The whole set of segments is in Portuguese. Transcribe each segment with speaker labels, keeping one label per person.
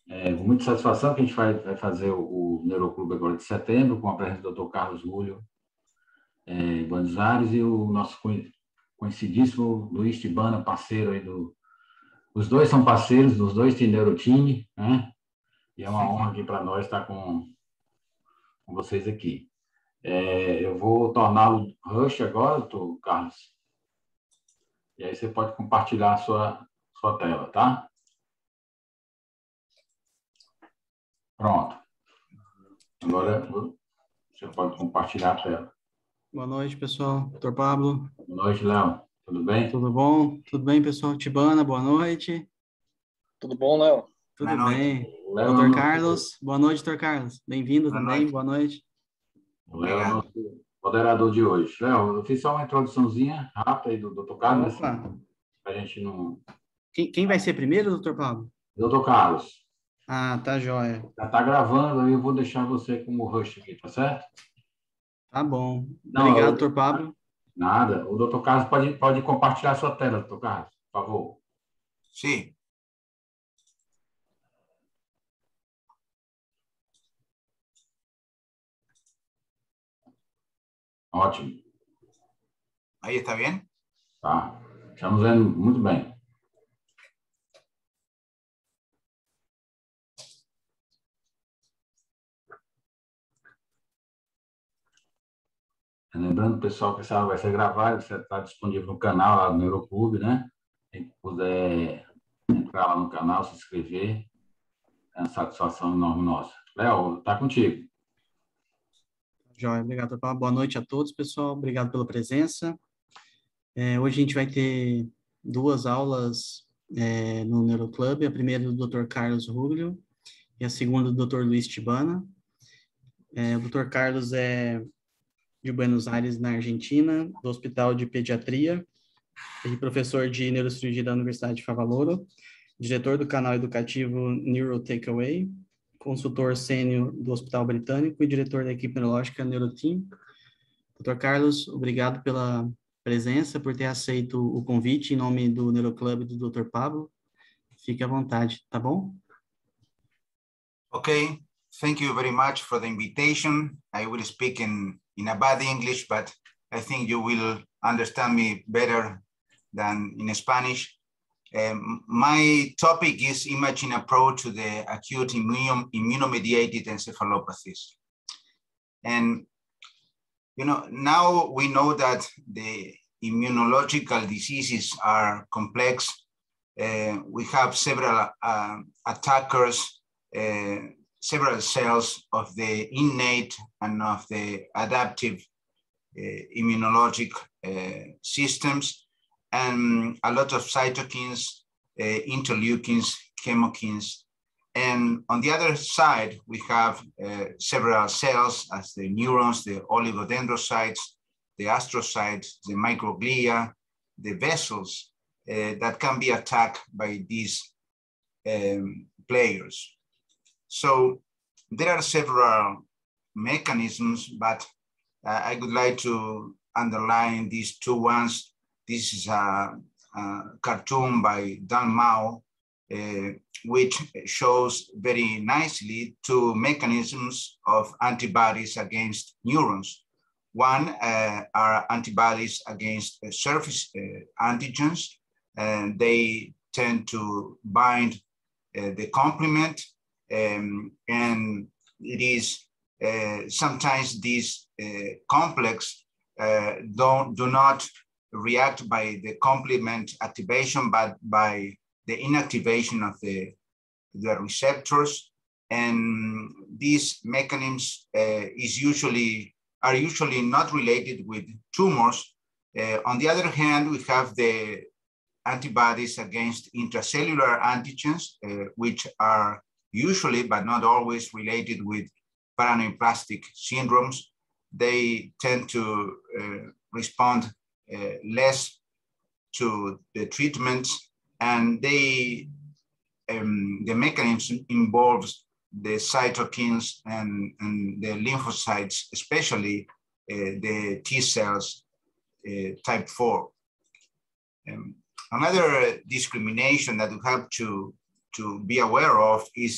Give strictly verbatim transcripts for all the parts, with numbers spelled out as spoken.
Speaker 1: É, com muita satisfação que a gente vai, vai fazer o, o Neuroclube agora de setembro, com a presença do doutor Carlos Rúlio, é, em Buenos Aires, e o nosso conhecidíssimo Luiz Tibana, parceiro aí do... Os dois são parceiros, os dois têm Neurotime, né? E é uma honra aqui para nós estar com, com vocês aqui. É, eu vou torná-lo Rush agora, doutor Carlos. E aí você pode compartilhar a sua, sua tela, tá? Pronto. Agora você pode compartilhar a tela.
Speaker 2: Boa noite, pessoal. doutor Pablo.
Speaker 1: Boa noite, Léo. Tudo bem?
Speaker 2: Tudo bom? Tudo bem, pessoal? Tibana, boa noite.
Speaker 3: Tudo bom, Léo?
Speaker 2: Tudo
Speaker 4: boa
Speaker 2: bem.
Speaker 1: Léo,
Speaker 2: doutor
Speaker 1: nosso...
Speaker 2: Carlos, boa noite, doutor Carlos. Bem-vindo também,
Speaker 4: noite.
Speaker 2: boa noite.
Speaker 1: O Léo é o nosso moderador de hoje. Léo, eu fiz só uma introduçãozinha rápida aí do doutor Carlos,
Speaker 2: Opa.
Speaker 1: para a gente não...
Speaker 2: Quem, quem vai ser primeiro, doutor Pablo?
Speaker 1: doutor Carlos.
Speaker 2: Ah, tá joia.
Speaker 1: Já está gravando, aí eu vou deixar você como host aqui, tá certo?
Speaker 2: Tá bom.
Speaker 1: Não,
Speaker 2: Obrigado,
Speaker 1: eu...
Speaker 2: doutor Pablo.
Speaker 1: Nada. O doutor Carlos pode, pode compartilhar sua tela, doutor Carlos, por favor.
Speaker 4: Sim.
Speaker 1: Ótimo.
Speaker 4: Aí está bem?
Speaker 1: Tá. Estamos vendo muito bem. Lembrando, pessoal, que essa aula vai ser gravada, você está disponível no canal lá do Neuroclube, né? Quem puder entrar lá no canal, se inscrever, é uma satisfação enorme nossa. Léo, está contigo.
Speaker 2: Joia, obrigado, doutor Pablo. Boa noite a todos, pessoal. Obrigado pela presença. É, hoje a gente vai ter duas aulas é, no Neuroclube. A primeira do doutor Carlos Rúlio e a segunda do doutor Luiz Tibana. É, o doutor Carlos é de Buenos Aires, na Argentina, do Hospital de Pediatria, e professor de neurocirurgia da Universidade de Favaloro, diretor do canal educativo Neuro Takeaway, consultor sênior do Hospital Britânico e diretor da equipe neurológica Neuroteam. doutor Carlos, obrigado pela presença, por ter aceito o convite em nome do Neuroclube do doutor Pablo. Fique à vontade, tá bom?
Speaker 4: Okay, thank you very much for the invitation. I will speak in, in a bad English, but I think you will understand me better than in Spanish. Um, my topic is imaging approach to the acute immune, immunomediated encephalopathies. And, you know, now we know that the immunological diseases are complex. Uh, we have several uh, attackers, uh, several cells of the innate and of the adaptive uh, immunologic uh, systems, and a lot of cytokines, uh, interleukins, chemokines. And on the other side, we have uh, several cells as the neurons, the oligodendrocytes, the astrocytes, the microglia, the vessels uh, that can be attacked by these um, players. So there are several mechanisms, but uh, I would like to underline these two ones. This is a, a cartoon by Dan Mao, uh, which shows very nicely two mechanisms of antibodies against neurons. One uh, are antibodies against uh, surface uh, antigens, and they tend to bind uh, the complement, um, and it is uh, sometimes these uh, complex uh, don't, do not react by the complement activation, but by the inactivation of the, the receptors. And these mechanisms uh, is usually, are usually not related with tumors. Uh, on the other hand, we have the antibodies against intracellular antigens, uh, which are usually, but not always, related with paraneoplastic syndromes. They tend to uh, respond uh, less to the treatments, and they, um, the mechanism involves the cytokines and, and the lymphocytes, especially uh, the T cells uh, type four. Um, another discrimination that we have to, to be aware of is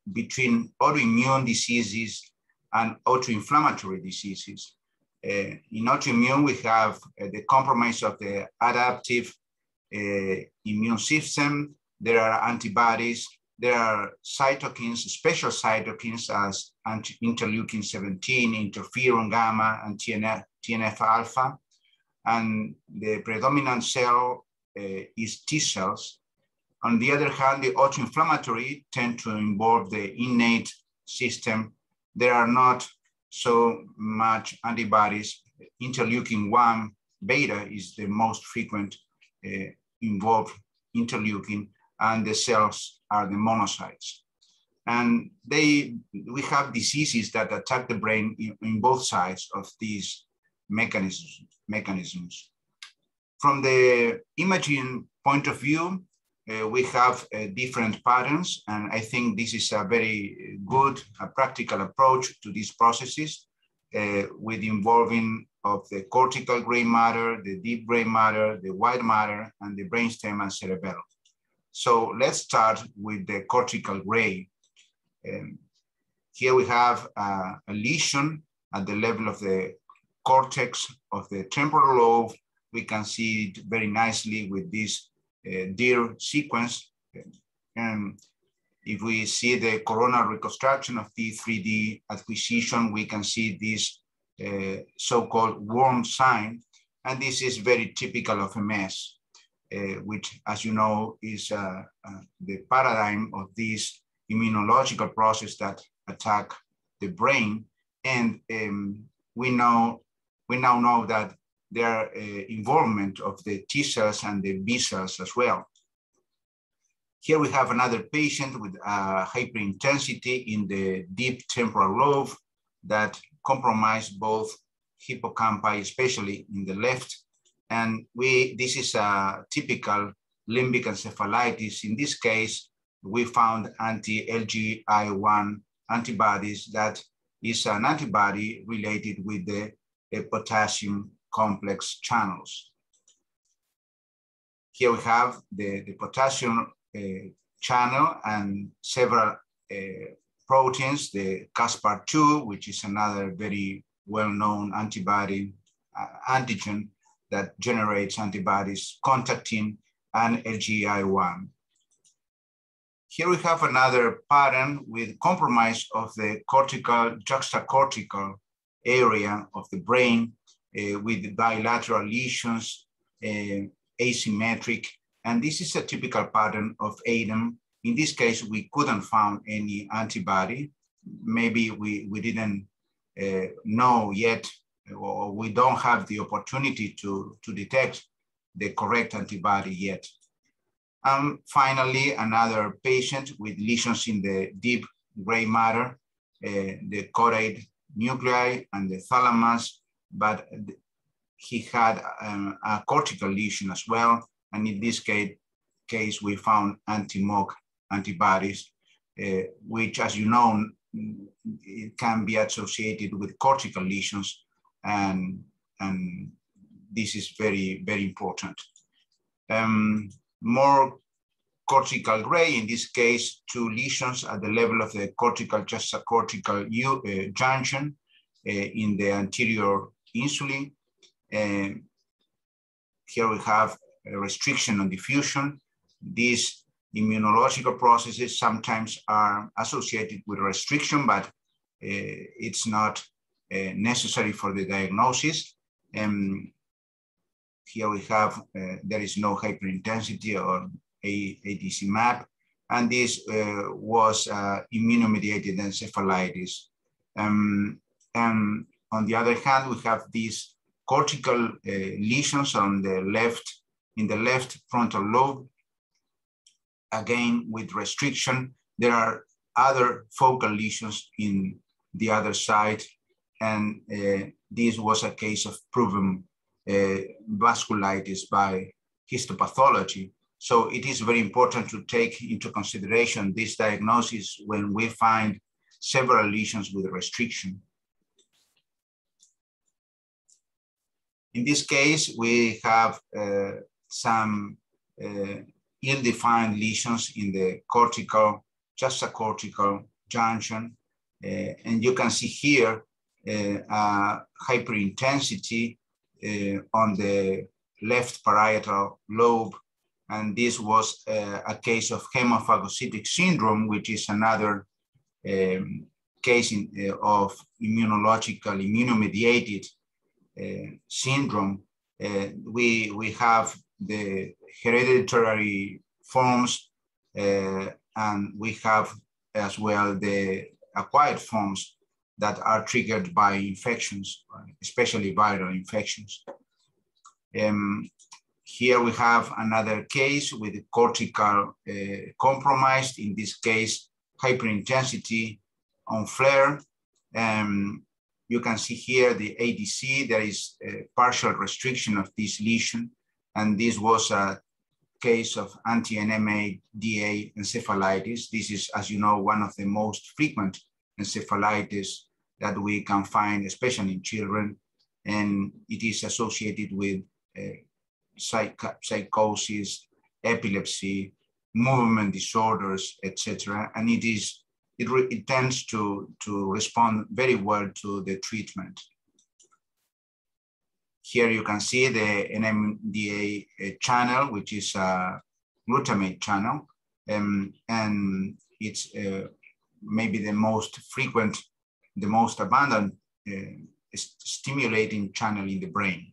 Speaker 4: between autoimmune diseases and autoinflammatory diseases. Uh, in autoimmune, we have uh, the compromise of the adaptive uh, immune system. There are antibodies. There are cytokines, special cytokines as interleukin seventeen, interferon gamma, and T N F alpha. And the predominant cell uh, is T cells. On the other hand, the autoinflammatory tend to involve the innate system. There are not so much antibodies. Interleukin one beta is the most frequent uh, involved interleukin, and the cells are the monocytes. And they, we have diseases that attack the brain in, in both sides of these mechanisms. mechanisms. From the imaging point of view, uh, we have uh, different patterns, and I think this is a very good, a practical approach to these processes uh, with involving of the cortical gray matter, the deep gray matter, the white matter, and the brainstem and cerebellum. So let's start with the cortical gray. Um, here we have uh, a lesion at the level of the cortex of the temporal lobe. We can see it very nicely with this uh, D I R sequence. And if we see the coronal reconstruction of T three D acquisition, we can see this uh, so-called worm sign. And this is very typical of M S, uh, which, as you know, is uh, uh, the paradigm of this immunological process that attack the brain. And um, we know We now know that there are uh, involvement of the T cells and the B cells as well. Here we have another patient with uh, hyperintensity in the deep temporal lobe that compromised both hippocampi, especially in the left. And we, this is a typical limbic encephalitis. In this case, we found anti-L G I one antibodies. That is an antibody related with the uh, potassium complex channels. Here we have the, the potassium uh, channel and several uh, proteins, the Caspar two, which is another very well-known antibody uh, antigen that generates antibodies contactin and L G I one. Here we have another pattern with compromise of the cortical, juxtacortical area of the brain uh, with bilateral lesions, uh, asymmetric. And this is a typical pattern of A D E M. In this case, we couldn't find any antibody. Maybe we, we didn't uh, know yet, or we don't have the opportunity to, to detect the correct antibody yet. And finally, another patient with lesions in the deep gray matter, uh, the choroid nuclei and the thalamus, but he had um, a cortical lesion as well. And in this case, case we found anti-M O C antibodies, uh, which, as you know, it can be associated with cortical lesions. And, and this is very, very important. Um, more cortical gray, in this case, two lesions at the level of the cortical juxtacortical uh, junction uh, in the anterior insula. Uh, here we have a restriction on diffusion. These immunological processes sometimes are associated with restriction, but uh, it's not uh, necessary for the diagnosis. Um, here we have, uh, there is no hyperintensity or a ADC map, and this uh, was uh, immunomediated encephalitis. Um, and on the other hand, we have these cortical uh, lesions on the left, in the left frontal lobe, again with restriction. There are other focal lesions in the other side, and uh, this was a case of proven uh, vasculitis by histopathology. So it is very important to take into consideration this diagnosis when we find several lesions with restriction. In this case, we have uh, some uh, ill-defined lesions in the cortical, juxtacortical junction. Uh, and you can see here uh, uh, hyperintensity uh, on the left parietal lobe. And this was uh, a case of hemophagocytic syndrome, which is another um, case in, uh, of immunological, immunomediated uh, syndrome. Uh, we, we have the hereditary forms, uh, and we have as well the acquired forms that are triggered by infections, especially viral infections. Um, here we have another case with cortical uh, compromised, in this case, hyperintensity on flare. Um, you can see here the A D C, there is a partial restriction of this lesion, and this was a case of anti-N M A D A encephalitis. This is, as you know, one of the most frequent encephalitis that we can find, especially in children, and it is associated with uh, psych psychosis, epilepsy, movement disorders, et cetera. And it is it, it tends to, to respond very well to the treatment. Here you can see the N M D A channel, which is a glutamate channel, um, and it's uh, maybe the most frequent, the most abundant uh, stimulating channel in the brain.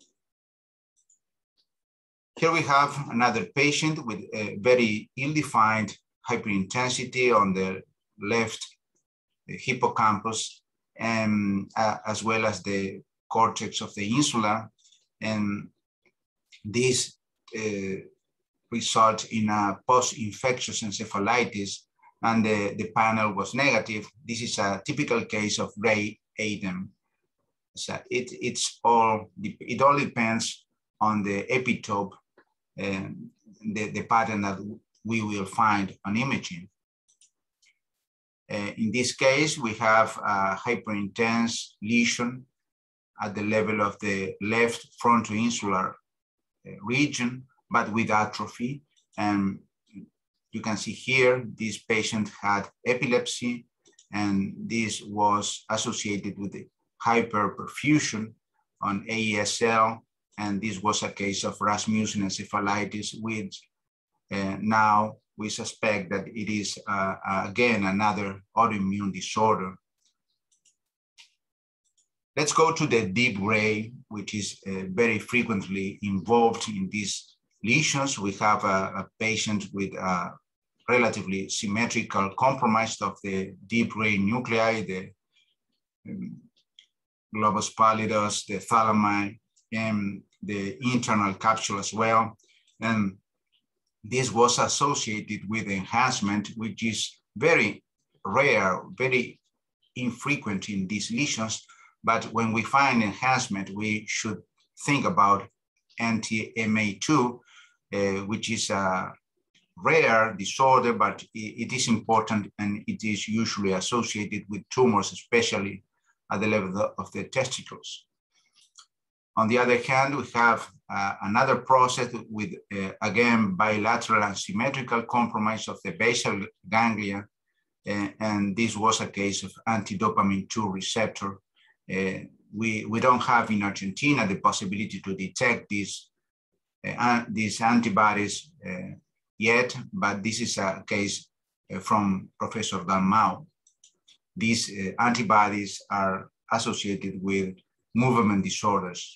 Speaker 4: Here we have another patient with a very ill-defined hyperintensity on the left hippocampus, and uh, as well as the cortex of the insula, and this uh, result in a post-infectious encephalitis, and the, the panel was negative. This is a typical case of Gray Adam. So it, it's all, it all depends on the epitope, and the, the pattern that we will find on imaging. Uh, in this case, we have a hyperintense lesion at the level of the left frontoinsular uh, region, but with atrophy. And you can see here, this patient had epilepsy, and this was associated with the hyperperfusion on A E S L, and this was a case of Rasmussen encephalitis, which uh, now we suspect that it is, uh, uh, again, another autoimmune disorder. Let's go to the deep gray, which is uh, very frequently involved in these lesions. We have a, a patient with a relatively symmetrical compromise of the deep gray nuclei, the um, globus pallidus, the thalami, and the internal capsule as well. And this was associated with enhancement, which is very rare, very infrequent in these lesions. But when we find enhancement, we should think about anti M A two, uh, which is a rare disorder, but it is important, and it is usually associated with tumors, especially at the level of the testicles. On the other hand, we have uh, another process with, uh, again, bilateral and symmetrical compromise of the basal ganglia, uh, and this was a case of anti-dopamine two receptor. Uh, we, we don't have in Argentina the possibility to detect these, uh, these antibodies uh, yet, but this is a case uh, from Professor Dalmau. These uh, antibodies are associated with movement disorders.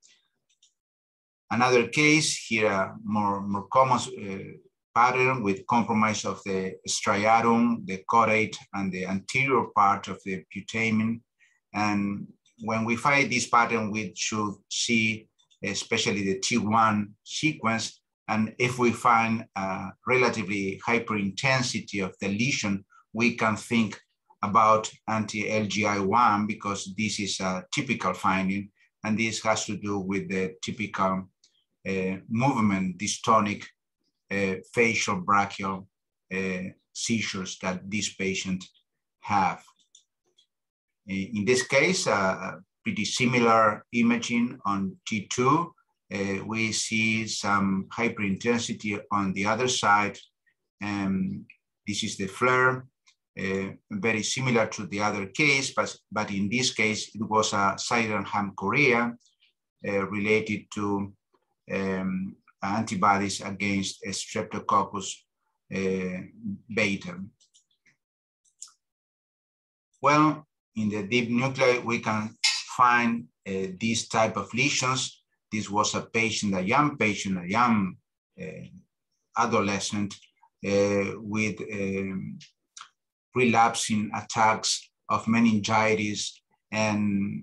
Speaker 4: Another case here, more, more common uh, pattern with compromise of the striatum, the caudate, and the anterior part of the putamen. And when we find this pattern, we should see especially the T one sequence. And if we find a relatively hyperintensity of the lesion, we can think about anti-L G I one, because this is a typical finding, and this has to do with the typical uh, movement dystonic uh, facial brachial uh, seizures that this patient have. In this case, uh, pretty similar imaging on T two. Uh, we see some hyperintensity on the other side. And this is the flare. uh, very similar to the other case, but, but in this case, it was a Sydenham chorea uh, related to um, antibodies against Streptococcus uh, beta. Well, in the deep nuclei, we can find uh, these type of lesions. This was a patient, a young patient, a young uh, adolescent uh, with um, relapsing attacks of meningitis and,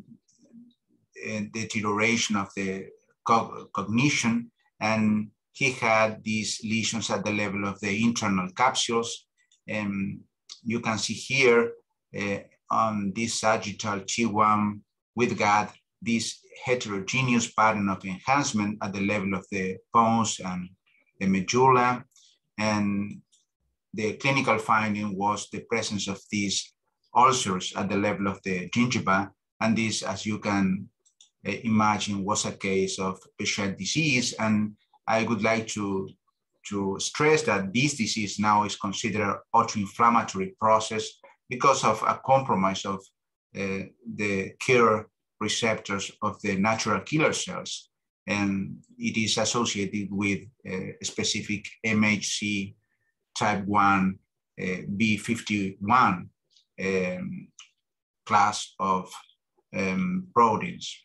Speaker 4: and deterioration of the co cognition. And he had these lesions at the level of the internal capsules. And you can see here uh, on this sagittal T one with G A D, this heterogeneous pattern of enhancement at the level of the bones and the medulla. And the clinical finding was the presence of these ulcers at the level of the gingiva. And this, as you can uh, imagine, was a case of Behçet disease. And I would like to, to stress that this disease now is considered autoinflammatory process because of a compromise of uh, the KIR receptors of the natural killer cells. And it is associated with uh, specific M H C type one uh, B fifty-one um, class of um, proteins.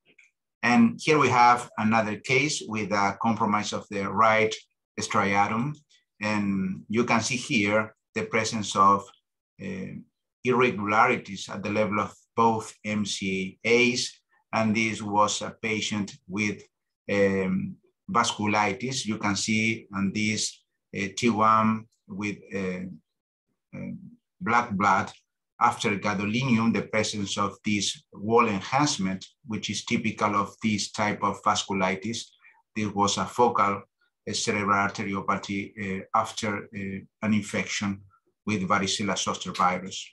Speaker 4: And here we have another case with a compromise of the right striatum. And you can see here the presence of uh, irregularities at the level of both M C As. And this was a patient with um, vasculitis. You can see on this uh, T one with uh, uh, black blood after gadolinium, the presence of this wall enhancement, which is typical of this type of vasculitis. This was a focal uh, cerebral arteriopathy uh, after uh, an infection with varicella zoster virus.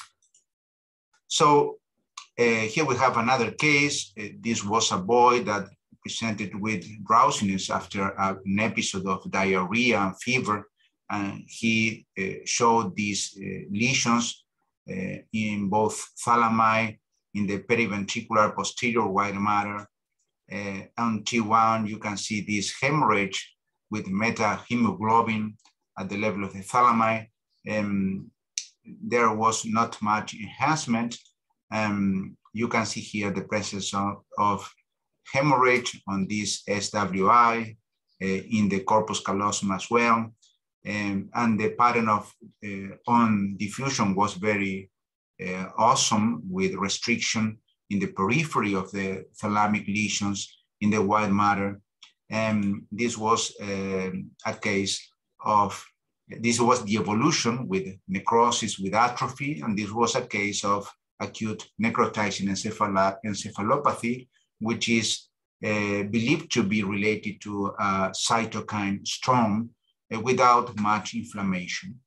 Speaker 4: So uh, here we have another case. Uh, this was a boy that presented with drowsiness after an episode of diarrhea and fever. And he uh, showed these uh, lesions uh, in both thalami, in the periventricular posterior white matter. Uh, on T one, you can see this hemorrhage with metahemoglobin at the level of the thalami. Um, there was not much enhancement. Um, you can see here the presence of, of hemorrhage on this S W I uh, in the corpus callosum as well. Um, and the pattern of uh, on diffusion was very uh, awesome, with restriction in the periphery of the thalamic lesions in the white matter. And this was uh, a case of, this was the evolution with necrosis with atrophy, and this was a case of acute necrotizing encephalo encephalopathy, which is uh, believed to be related to a cytokine storm uh, without much inflammation.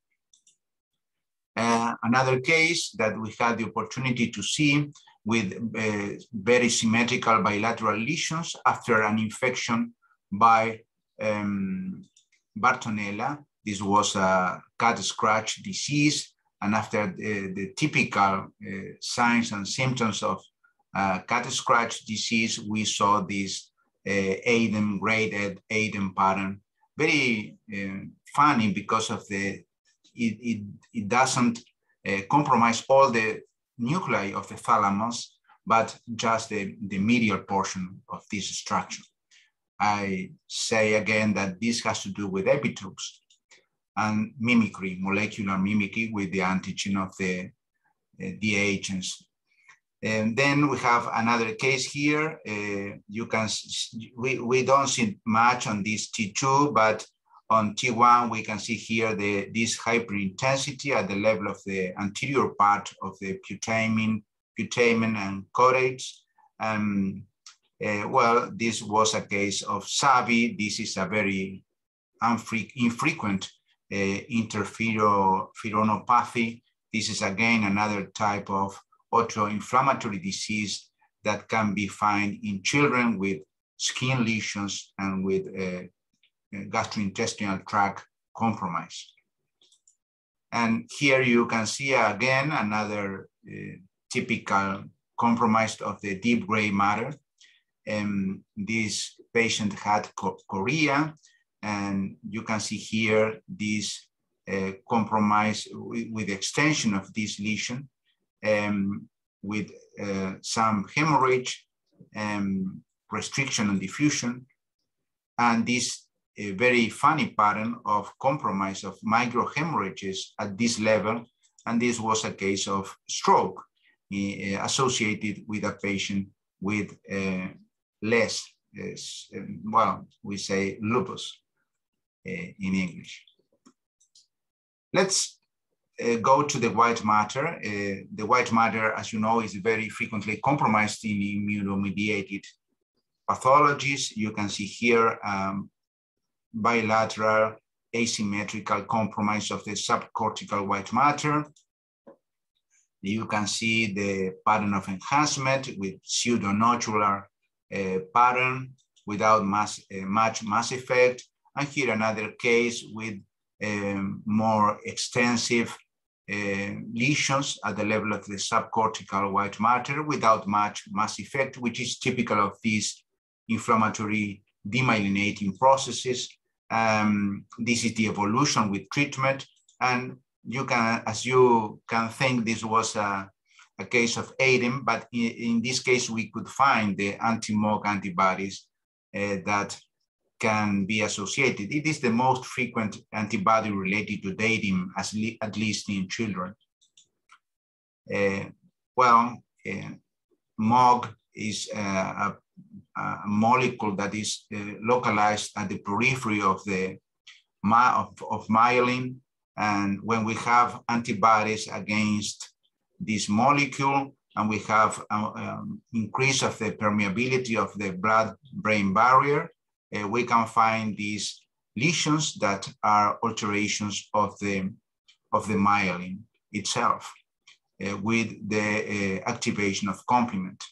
Speaker 4: Uh, another case that we had the opportunity to see with uh, very symmetrical bilateral lesions after an infection by um, Bartonella. This was a cat scratch disease. And after the, the typical uh, signs and symptoms of uh, cat scratch disease, we saw this uh, A D E M, graded A D E M pattern. Very uh, funny because of the, it, it, it doesn't uh, compromise all the nuclei of the thalamus, but just the, the medial portion of this structure. I say again that this has to do with epitopes and mimicry, molecular mimicry with the antigen of the, uh, the agents. And then we have another case here. Uh, you can, we, we don't see much on this T two, but on T one, we can see here the, this hyperintensity at the level of the anterior part of the putamen, putamen and choroids. Um, uh, well, this was a case of S A V I. This is a very infrequent Uh, interferonopathy. This is again another type of autoinflammatory disease that can be found in children with skin lesions and with uh, gastrointestinal tract compromise. And here you can see again another uh, typical compromise of the deep gray matter. Um, this patient had chorea, and you can see here this uh, compromise with, with the extension of this lesion, um, with uh, some hemorrhage, um, restriction and diffusion, and this a very funny pattern of compromise of microhemorrhages at this level. And this was a case of stroke uh, associated with a patient with uh, less, uh, well, we say lupus uh, in English. Let's uh, go to the white matter. Uh, the white matter, as you know, is very frequently compromised in immunomediated pathologies. You can see here um, bilateral asymmetrical compromise of the subcortical white matter. You can see the pattern of enhancement with pseudonodular uh, pattern without mass, uh, much mass effect. And here another case with um, more extensive uh, lesions at the level of the subcortical white matter without much mass effect, which is typical of these inflammatory demyelinating processes. Um, this is the evolution with treatment, and you can, as you can think, this was a, a case of A D E M, but in, in this case, we could find the anti-M O G antibodies uh, that can be associated. It is the most frequent antibody related to A D E M, as le at least in children. Uh, well, uh, M O G is uh, a a molecule that is uh, localized at the periphery of the of, of myelin. And when we have antibodies against this molecule, and we have uh, um, increase of the permeability of the blood-brain barrier, uh, we can find these lesions that are alterations of the, of the myelin itself uh, with the uh, activation of complement.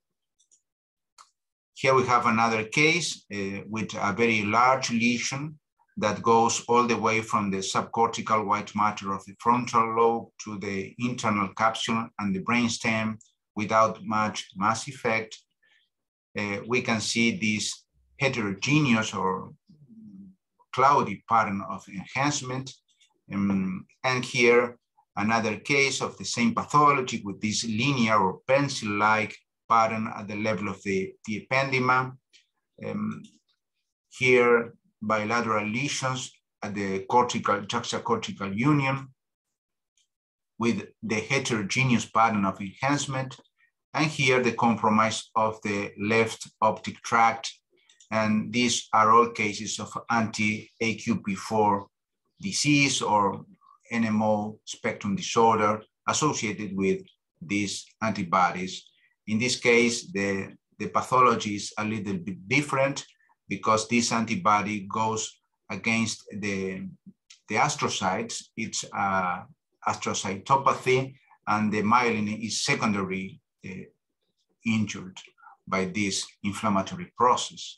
Speaker 4: Here we have another case uh, with a very large lesion that goes all the way from the subcortical white matter of the frontal lobe to the internal capsule and the brainstem without much mass effect. Uh, we can see this heterogeneous or cloudy pattern of enhancement. Um, and here, another case of the same pathology with this linear or pencil-like pattern at the level of the, the ependyma. Um, here, bilateral lesions at the cortical, juxtacortical union with the heterogeneous pattern of enhancement. And here, the compromise of the left optic tract. And these are all cases of anti-A Q P four disease or N M O spectrum disorder associated with these antibodies. In this case, the, the pathology is a little bit different because this antibody goes against the, the astrocytes. It's uh, astrocytopathy, and the myelin is secondary uh, injured by this inflammatory process.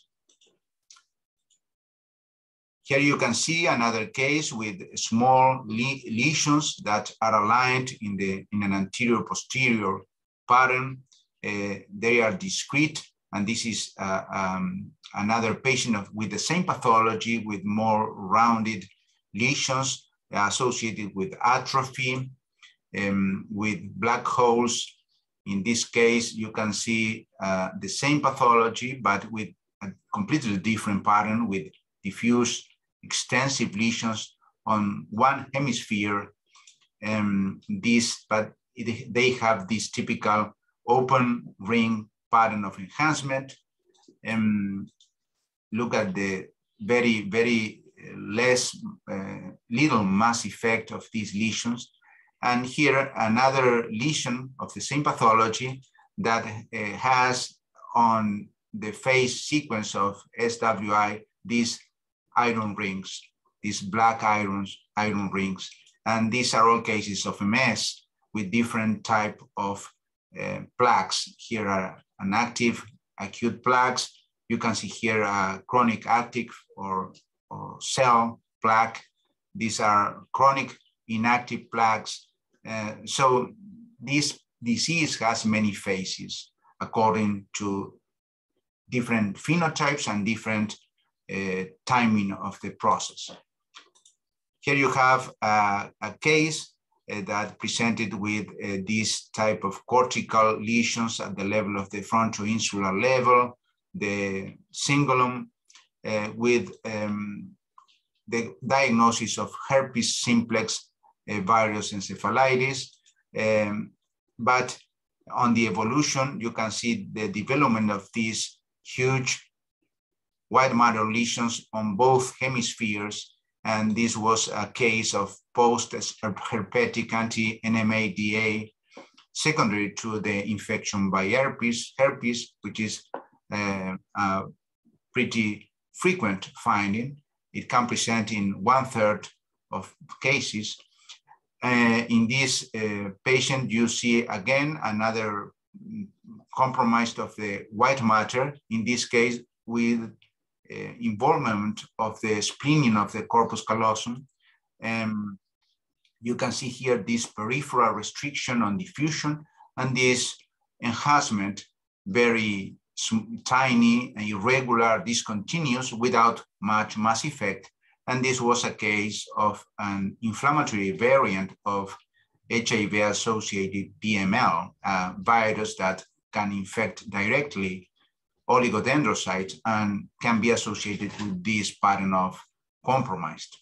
Speaker 4: Here you can see another case with small le lesions that are aligned in, the, in an anterior-posterior pattern. Uh, they are discrete, and this is uh, um, another patient of, with the same pathology with more rounded lesions associated with atrophy, um, with black holes. In this case, you can see uh, the same pathology, but with a completely different pattern with diffuse extensive lesions on one hemisphere. Um, this, but it, they have this typical open ring pattern of enhancement. Um, look at the very, very less, uh, little mass effect of these lesions. And here another lesion of the same pathology that uh, has on the phase sequence of S W I these iron rings, these black irons, iron rings. And these are all cases of M S with different type of uh, plaques. Here are an active acute plaques. You can see here a chronic active or, or cell plaque. These are chronic inactive plaques. Uh, so this disease has many phases according to different phenotypes and different uh, timing of the process. Here you have uh, a case uh, that presented with uh, this type of cortical lesions at the level of the frontoinsular level, the cingulum, uh, with um, the diagnosis of herpes simplex uh, virus encephalitis. Um, but on the evolution, you can see the development of these huge white matter lesions on both hemispheres. And this was a case of post-herpetic anti-N M A D A secondary to the infection by herpes, herpes which is uh, a pretty frequent finding. It can present in one third of cases. Uh, in this uh, patient, you see again another compromise of the white matter, in this case with uh, involvement of the spleening of the corpus callosum. Um, you can see here this peripheral restriction on diffusion and this enhancement, very tiny, irregular, discontinuous without much mass effect. And this was a case of an inflammatory variant of H I V-associated P M L, a virus that can infect directly oligodendrocytes and can be associated with this pattern of compromised.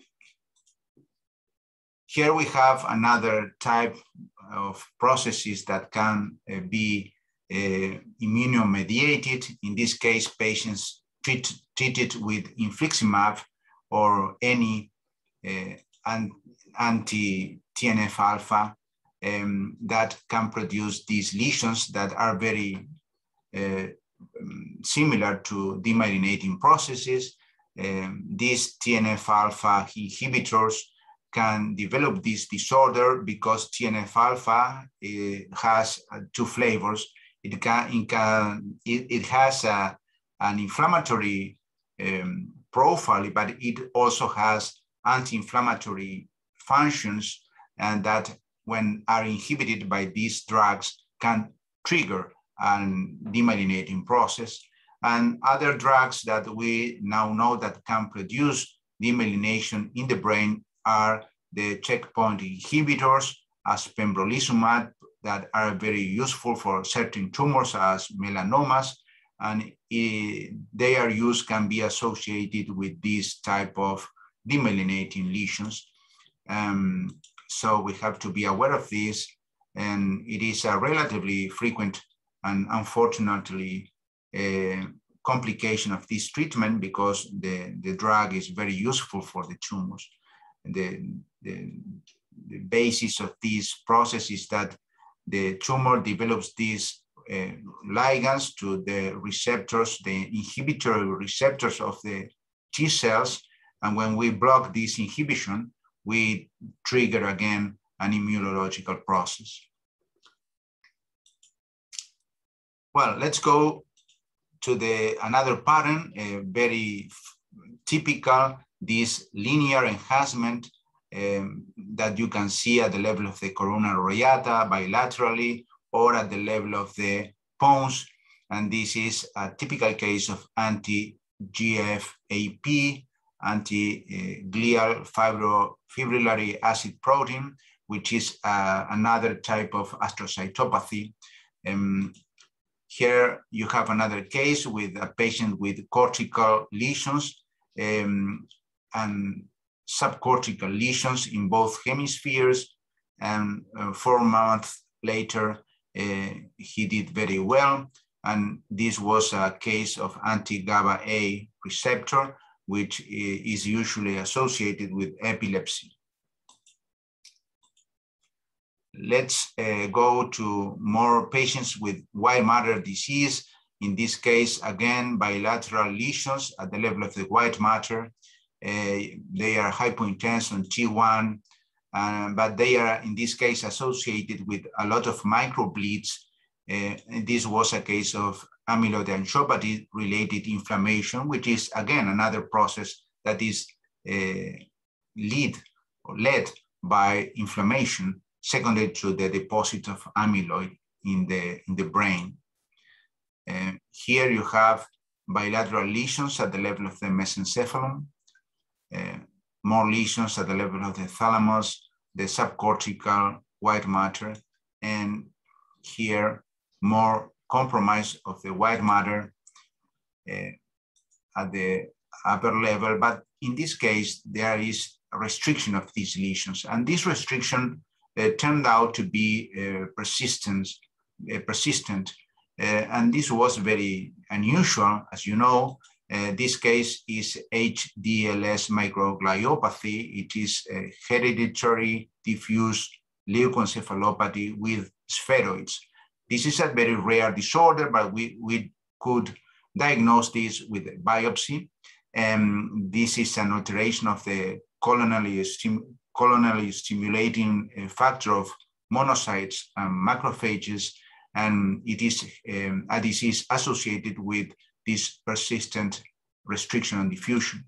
Speaker 4: Here we have another type of processes that can uh, be uh, immunomediated. In this case, patients treat, treated with infliximab or any uh, anti-T N F alpha um, that can produce these lesions that are very uh, similar to demyelinating processes. Um, these T N F alpha inhibitors can develop this disorder because T N F alpha uh, has uh, two flavors. It, can, it, can, it, it has a, an inflammatory um, profile, but it also has anti-inflammatory functions, and that when are inhibited by these drugs can trigger a demyelinating process. And other drugs that we now know that can produce demyelination in the brain are the checkpoint inhibitors, as pembrolizumab, that are very useful for certain tumors as melanomas, and it, their use can be associated with this type of demyelinating lesions. Um, so we have to be aware of this, and it is a relatively frequent and unfortunately a complication of this treatment because the, the drug is very useful for the tumors. The, the, the basis of this process is that the tumor develops these uh, ligands to the receptors, the inhibitory receptors of the T cells. And when we block this inhibition, we trigger again an immunological process. Well, let's go to the another pattern, a very typical, this linear enhancement um, that you can see at the level of the corona radiata bilaterally or at the level of the pons. And this is a typical case of anti-G F A P, anti-glial fibrillary acid protein, which is uh, another type of astrocytopathy. Um, here you have another case with a patient with cortical lesions um, and subcortical lesions in both hemispheres. And uh, four months later, uh, he did very well. And this was a case of anti-GABA A receptor, which is usually associated with epilepsy. Let's uh, go to more patients with white matter disease. In this case, again, bilateral lesions at the level of the white matter. Uh, they are hypointense on T one, uh, but they are, in this case, associated with a lot of microbleeds. Uh, and this was a case of amyloidoangiopathy-related inflammation, which is, again, another process that is uh, lead or led by inflammation secondary to the deposit of amyloid in the, in the brain. Uh, here you have bilateral lesions at the level of the mesencephalon, uh, more lesions at the level of the thalamus, the subcortical white matter, and here more compromise of the white matter uh, at the upper level. But in this case, there is a restriction of these lesions, and this restriction uh, turned out to be uh, persistent, uh, persistent. Uh, and this was very unusual. As you know, uh, this case is H D L S microgliopathy. It is a hereditary diffuse leukoencephalopathy with spheroids. This is a very rare disorder, but we, we could diagnose this with a biopsy. And this is an alteration of the colonially, stim colonially stimulating uh, factor of monocytes and macrophages, and it is um, a disease associated with this persistent restriction and diffusion.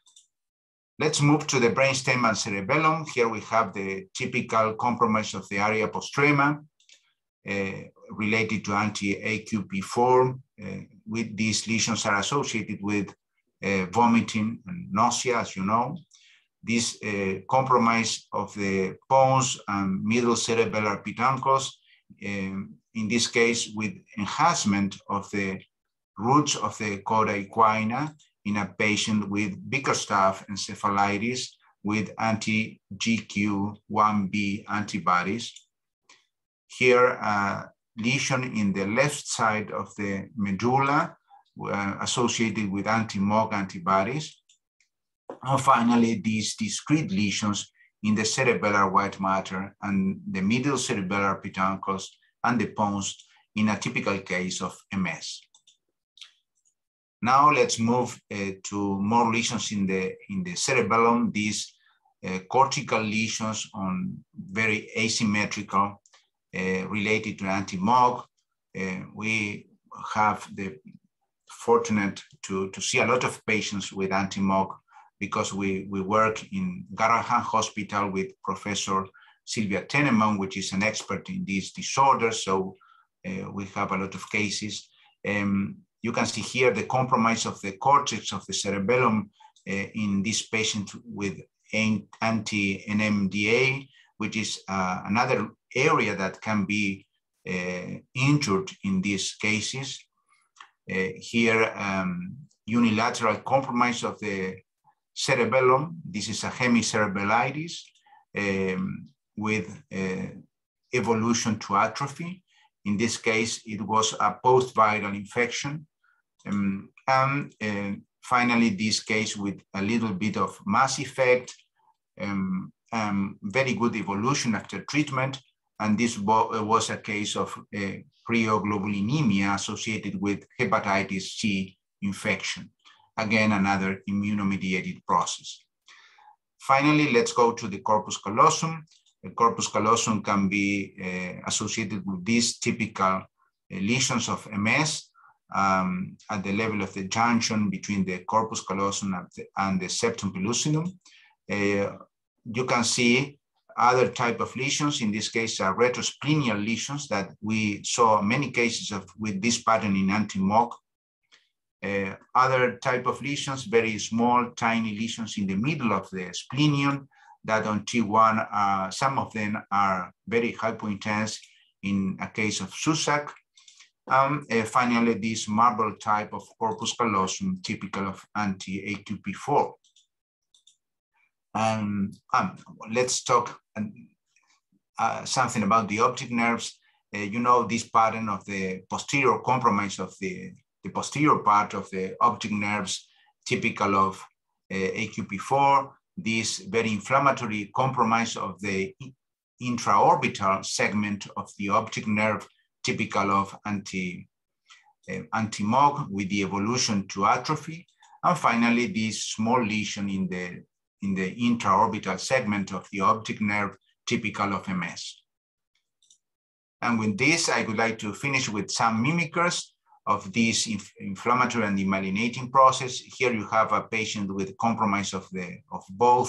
Speaker 4: Let's move to the brainstem and cerebellum. Here we have the typical compromise of the area postrema uh, related to anti-A Q P four. Uh, with these lesions are associated with uh, vomiting and nausea, as you know. This uh, compromise of the pons and middle cerebellar peduncles, um, in this case with enhancement of the roots of the coda equina in a patient with Bickerstaff encephalitis with anti-G Q one B antibodies. Here, uh, lesion in the left side of the medulla uh, associated with anti-M O G antibodies. And finally, these discrete lesions in the cerebellar white matter and the middle cerebellar peduncles and the pons in a typical case of M S. Now let's move uh, to more lesions in the, in the cerebellum, these uh, cortical lesions on very asymmetrical uh, related to anti-M O G. Uh, we have the fortunate to, to see a lot of patients with anti-M O G because we, we work in Garrahan Hospital with Professor Sylvia Tennemann, which is an expert in these disorders. So uh, we have a lot of cases. Um, you can see here the compromise of the cortex of the cerebellum uh, in this patient with anti-N M D A, which is uh, another area that can be uh, injured in these cases. Uh, here, um, unilateral compromise of the cerebellum. This is a hemicerebellitis um, with uh, evolution to atrophy. In this case, it was a post-viral infection. Um, and uh, finally, this case with a little bit of mass effect, um, um, very good evolution after treatment. And this was a case of uh, cryoglobulinemia associated with hepatitis C infection. Again, another immunomediated process. Finally, let's go to the corpus callosum. The corpus callosum can be uh, associated with these typical uh, lesions of M S um, at the level of the junction between the corpus callosum and the, and the septum pellucidum. Uh, you can see other type of lesions. In this case, are retrosplenial lesions that we saw many cases of with this pattern in anti-M O G. Uh, other type of lesions, very small, tiny lesions in the middle of the splenium that on T one, uh, some of them are very hypointense in a case of Susak. Um, uh, finally, this marble type of corpus callosum, typical of anti-A Q P four. Um, um, let's talk uh, something about the optic nerves. Uh, you know, this pattern of the posterior compromise of the the posterior part of the optic nerves, typical of uh, A Q P four, this very inflammatory compromise of the intraorbital segment of the optic nerve, typical of anti, uh, anti-M O G with the evolution to atrophy. And finally, this small lesion in the, in the intraorbital segment of the optic nerve, typical of M S. And with this, I would like to finish with some mimickers of this inf inflammatory and demyelinating process. Here you have a patient with compromise of, the, of both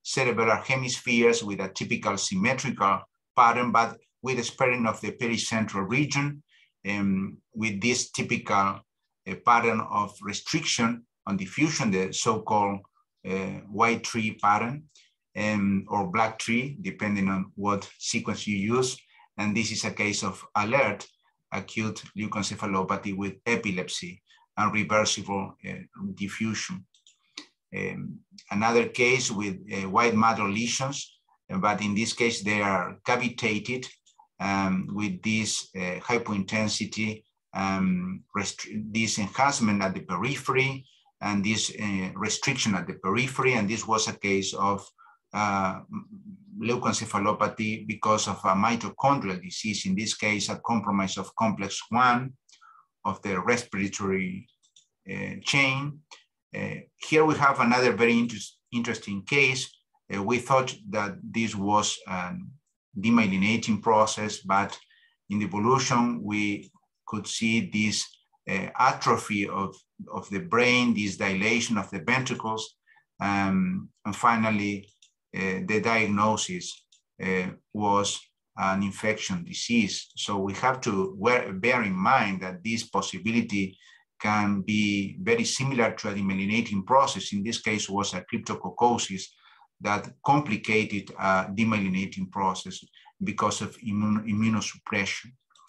Speaker 4: cerebellar hemispheres with a typical symmetrical pattern, but with a sparing of the pericentral region, um, with this typical uh, pattern of restriction on diffusion, the so-called uh, white tree pattern, um, or black tree, depending on what sequence you use. And this is a case of alert acute leukoencephalopathy with epilepsy and reversible uh, diffusion. Um, another case with uh, white matter lesions, but in this case they are cavitated um, with this uh, hypointensity, um, this enhancement at the periphery, and this uh, restriction at the periphery. And this was a case of uh, leukoencephalopathy because of a mitochondrial disease, in this case, a compromise of complex one of the respiratory uh, chain. Uh, here we have another very inter interesting case. Uh, we thought that this was a demyelinating process, but in the evolution, we could see this uh, atrophy of, of the brain, this dilation of the ventricles, um, and finally, uh, the diagnosis uh, was an infection disease. So we have to wear, bear in mind that this possibility can be very similar to a demyelinating process. In this case, was a cryptococcosis that complicated a demyelinating process because of immun immunosuppression.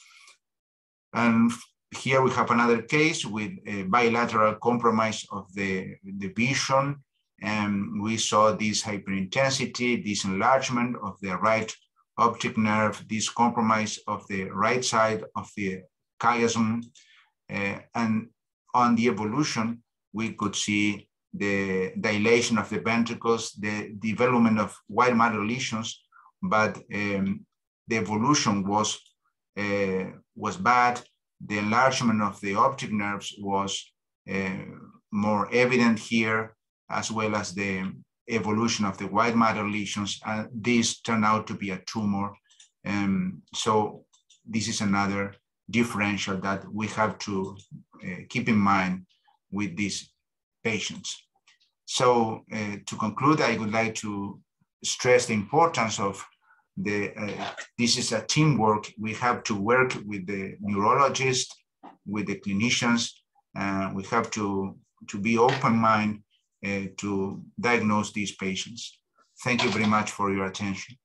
Speaker 4: And here we have another case with a bilateral compromise of the, the vision. And we saw this hyperintensity, this enlargement of the right optic nerve, this compromise of the right side of the chiasm. Uh, and on the evolution, we could see the dilation of the ventricles, the development of white matter lesions, but um, the evolution was, uh, was bad. The enlargement of the optic nerves was uh, more evident here, as well as the evolution of the white matter lesions. Uh, this turned out to be a tumor. Um, so this is another differential that we have to uh, keep in mind with these patients. So uh, to conclude, I would like to stress the importance of the, uh, this is a teamwork. We have to work with the neurologist, with the clinicians. Uh, we have to, to be open-minded uh, to diagnose these patients. Thank you very much for your attention.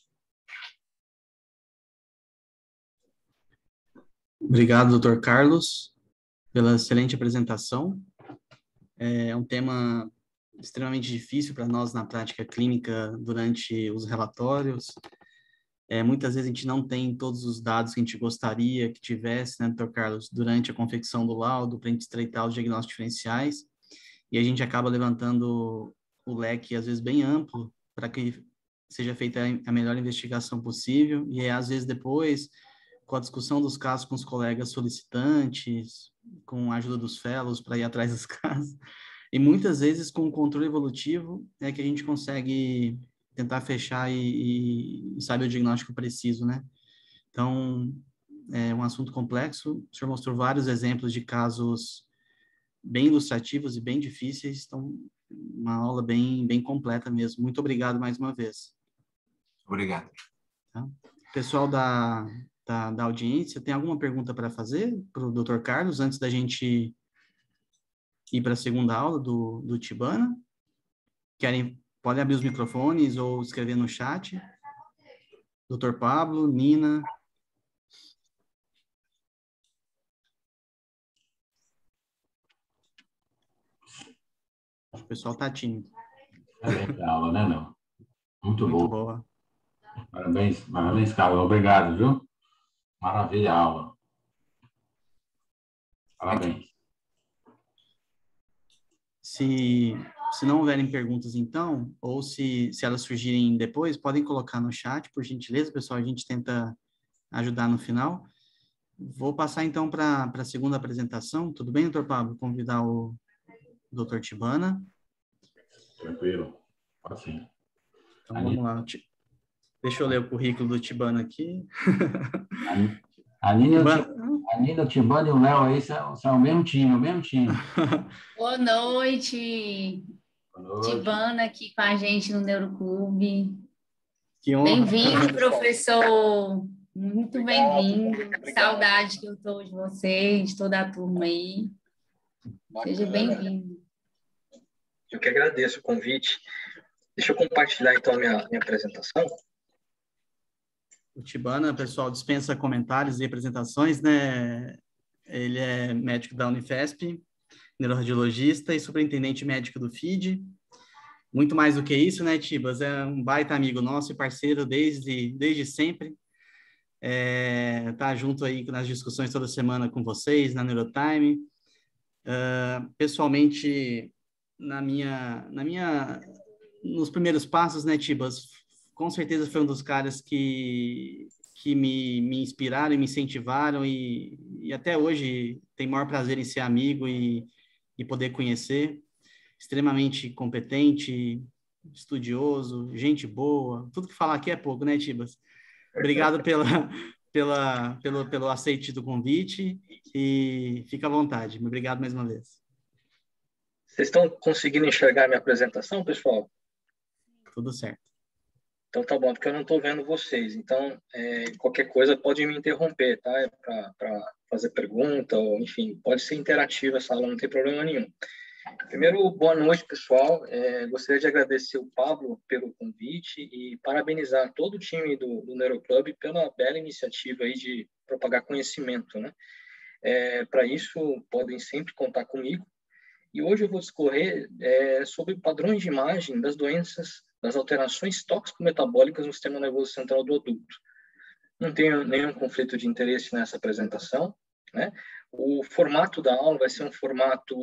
Speaker 2: Obrigado, doutor Carlos, pela excelente apresentação. É um tema extremamente difícil para nós na prática clínica durante os relatórios. É, muitas vezes a gente não tem todos os dados que a gente gostaria que tivesse, né, doutor Carlos, durante a confecção do laudo, para a gente estreitar os diagnósticos diferenciais, e a gente acaba levantando o leque, às vezes, bem amplo, para que seja feita a melhor investigação possível, e às vezes depois, com a discussão dos casos com os colegas solicitantes, com a ajuda dos fellows para ir atrás dos casos, e muitas vezes com o controle evolutivo é que a gente consegue tentar fechar e, e saber o diagnóstico preciso, né? Então, é um assunto complexo. O senhor mostrou vários exemplos de casos bem ilustrativos e bem difíceis, então, uma aula bem, bem completa mesmo. Muito obrigado mais uma vez.
Speaker 4: Obrigado.
Speaker 2: Tá? Pessoal da, da, da audiência, tem alguma pergunta para fazer para o doutor Carlos, antes da gente ir para a segunda aula do, do Tibana? Querem, podem abrir os microfones ou escrever no chat. doutor Pablo, Nina. O pessoal está tímido.
Speaker 1: É a aula, né, não? Muito,
Speaker 2: Muito
Speaker 1: boa.
Speaker 2: boa.
Speaker 1: Parabéns, parabéns, Carlos. Obrigado, viu? Maravilha a aula. Parabéns.
Speaker 2: Se, se não houverem perguntas, então, ou se, se elas surgirem depois, podem colocar no chat, por gentileza, pessoal. A gente tenta ajudar no final. Vou passar, então, para a segunda apresentação. Tudo bem, doutor Pablo? Convidar o doutor Tibana.
Speaker 1: Tranquilo. Pode sim.
Speaker 2: Então, vamos lá. Deixa eu ler o currículo do Tibana aqui.
Speaker 1: A Nina, a Nina, o Tibana e o Léo aí são, são o mesmo time, o mesmo time.
Speaker 5: Boa noite. Tibana aqui com a gente no Neuroclube.
Speaker 2: Que honra.
Speaker 5: Bem-vindo, professor. Muito bem-vindo. Saudade que eu estou de você, de toda a turma aí. Seja bem-vindo.
Speaker 3: Eu que agradeço o convite. Deixa eu compartilhar, então, a minha, minha apresentação.
Speaker 2: O Tibana, pessoal, dispensa comentários e apresentações, né? Ele é médico da Unifesp, neuroradiologista e superintendente médico do F I D. Muito mais do que isso, né, Tibas? É um baita amigo nosso e parceiro desde, desde sempre. É, tá junto aí nas discussões toda semana com vocês, na Neurotime. Uh, pessoalmente, na minha, na minha, nos primeiros passos, né, Tibas, com certeza foi um dos caras que, que me, me inspiraram e me incentivaram e, e até hoje tem maior prazer em ser amigo e, e poder conhecer. Extremamente competente, estudioso, gente boa. Tudo que falar aqui é pouco, né, Tibas? Obrigado pela, pela, pelo, pelo aceite do convite e fica à vontade. Obrigado mais uma vez.
Speaker 3: Vocês estão conseguindo enxergar a minha apresentação, pessoal?
Speaker 2: Tudo certo.
Speaker 3: Então tá bom, porque eu não estou vendo vocês. Então, é, qualquer coisa pode me interromper, tá? Para fazer pergunta, ou enfim, pode ser interativa essa aula, não tem problema nenhum. Primeiro, boa noite, pessoal. É, gostaria de agradecer o Pablo pelo convite e parabenizar todo o time do, do Neuroclube pela bela iniciativa aí de propagar conhecimento, né? É, para isso, podem sempre contar comigo. E hoje eu vou discorrer é, sobre padrões de imagem das doenças, das alterações tóxico-metabólicas no sistema nervoso central do adulto. Não tenho nenhum conflito de interesse nessa apresentação, né? O formato da aula vai ser um formato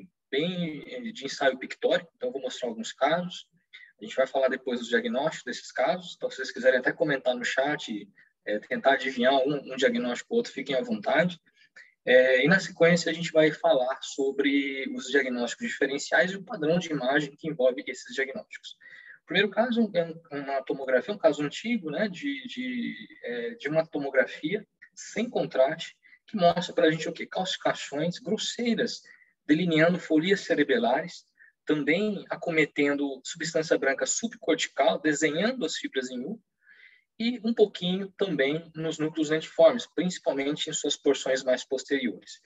Speaker 3: bem de ensaio pictórico, então eu vou mostrar alguns casos. A gente vai falar depois dos diagnósticos desses casos, então se vocês quiserem até comentar no chat, é, tentar adivinhar um, um diagnóstico ou outro, fiquem à vontade. É, e na sequência a gente vai falar sobre os diagnósticos diferenciais e o padrão de imagem que envolve esses diagnósticos. O primeiro caso é uma tomografia, um caso antigo, né, de, de, é, de uma tomografia sem contraste, que mostra para a gente o quê? Calcificações grosseiras, delineando folias cerebelares, também acometendo substância branca subcortical, desenhando as fibras em U, e um pouquinho também nos núcleos lentiformes, principalmente em suas porções mais posteriores.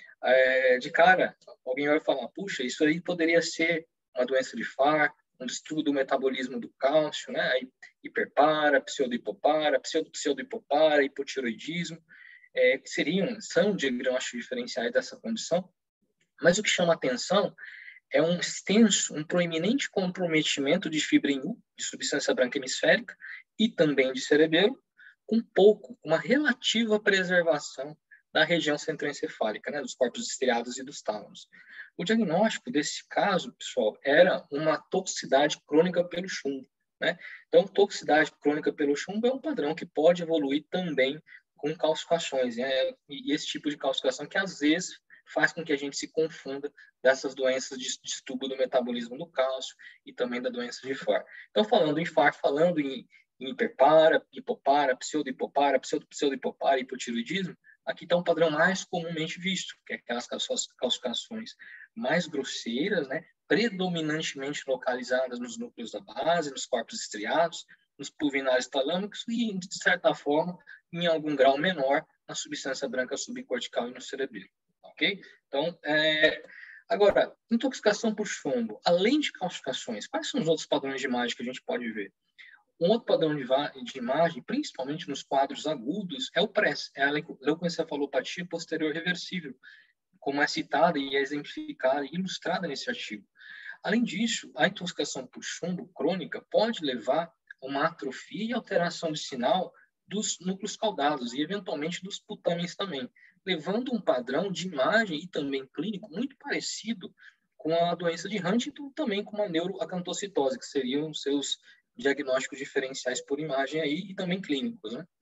Speaker 3: É, de cara, alguém vai falar, puxa, isso aí poderia ser uma doença de F A R, um distúrbio do metabolismo do cálcio, né? Aí, hiperpara, pseudohipopara, pseudo-pseudohipopara, hipotiroidismo, é, que seriam, são diagnósticos diferenciais dessa condição, mas o que chama atenção é um extenso, um proeminente comprometimento de fibra em U, de substância branca hemisférica, e também de cerebelo, com pouco, uma relativa preservação da região centroencefálica, né, dos corpos estriados e dos tálamos. O diagnóstico desse caso, pessoal, era uma toxicidade crônica pelo chumbo, né? Então, toxicidade crônica pelo chumbo é um padrão que pode evoluir também com calcificações, né? E esse tipo de calcificação que, às vezes, faz com que a gente se confunda dessas doenças de distúrbio do metabolismo do cálcio e também da doença de F A R. Então, falando em F A R, falando em, em hiperpara, hipopara, pseudo-hipopara, pseudo-pseudo-hipopara e hipotiroidismo, aqui está um padrão mais comumente visto, que é aquelas calcificações mais grosseiras, né, predominantemente localizadas nos núcleos da base, nos corpos estriados, nos pulvinares talâmicos e, de certa forma, em algum grau menor, na substância branca subcortical e no cerebelo. Ok? Então, é... agora, intoxicação por chumbo, além de calcificações, quais são os outros padrões de imagem que a gente pode ver? Um outro padrão de, de imagem, principalmente nos quadros agudos, é o P R E S, é a leucoencefalopatia posterior reversível, como é citada e é exemplificada e ilustrada nesse artigo. Além disso, a intoxicação por chumbo crônica pode levar a uma atrofia e alteração de sinal dos núcleos caudados e, eventualmente, dos putâmenes também, levando um padrão de imagem e também clínico muito parecido com a doença de Huntington, também com a neuroacantocitose, que seriam os seus diagnósticos diferenciais por imagem aí e também clínicos, né?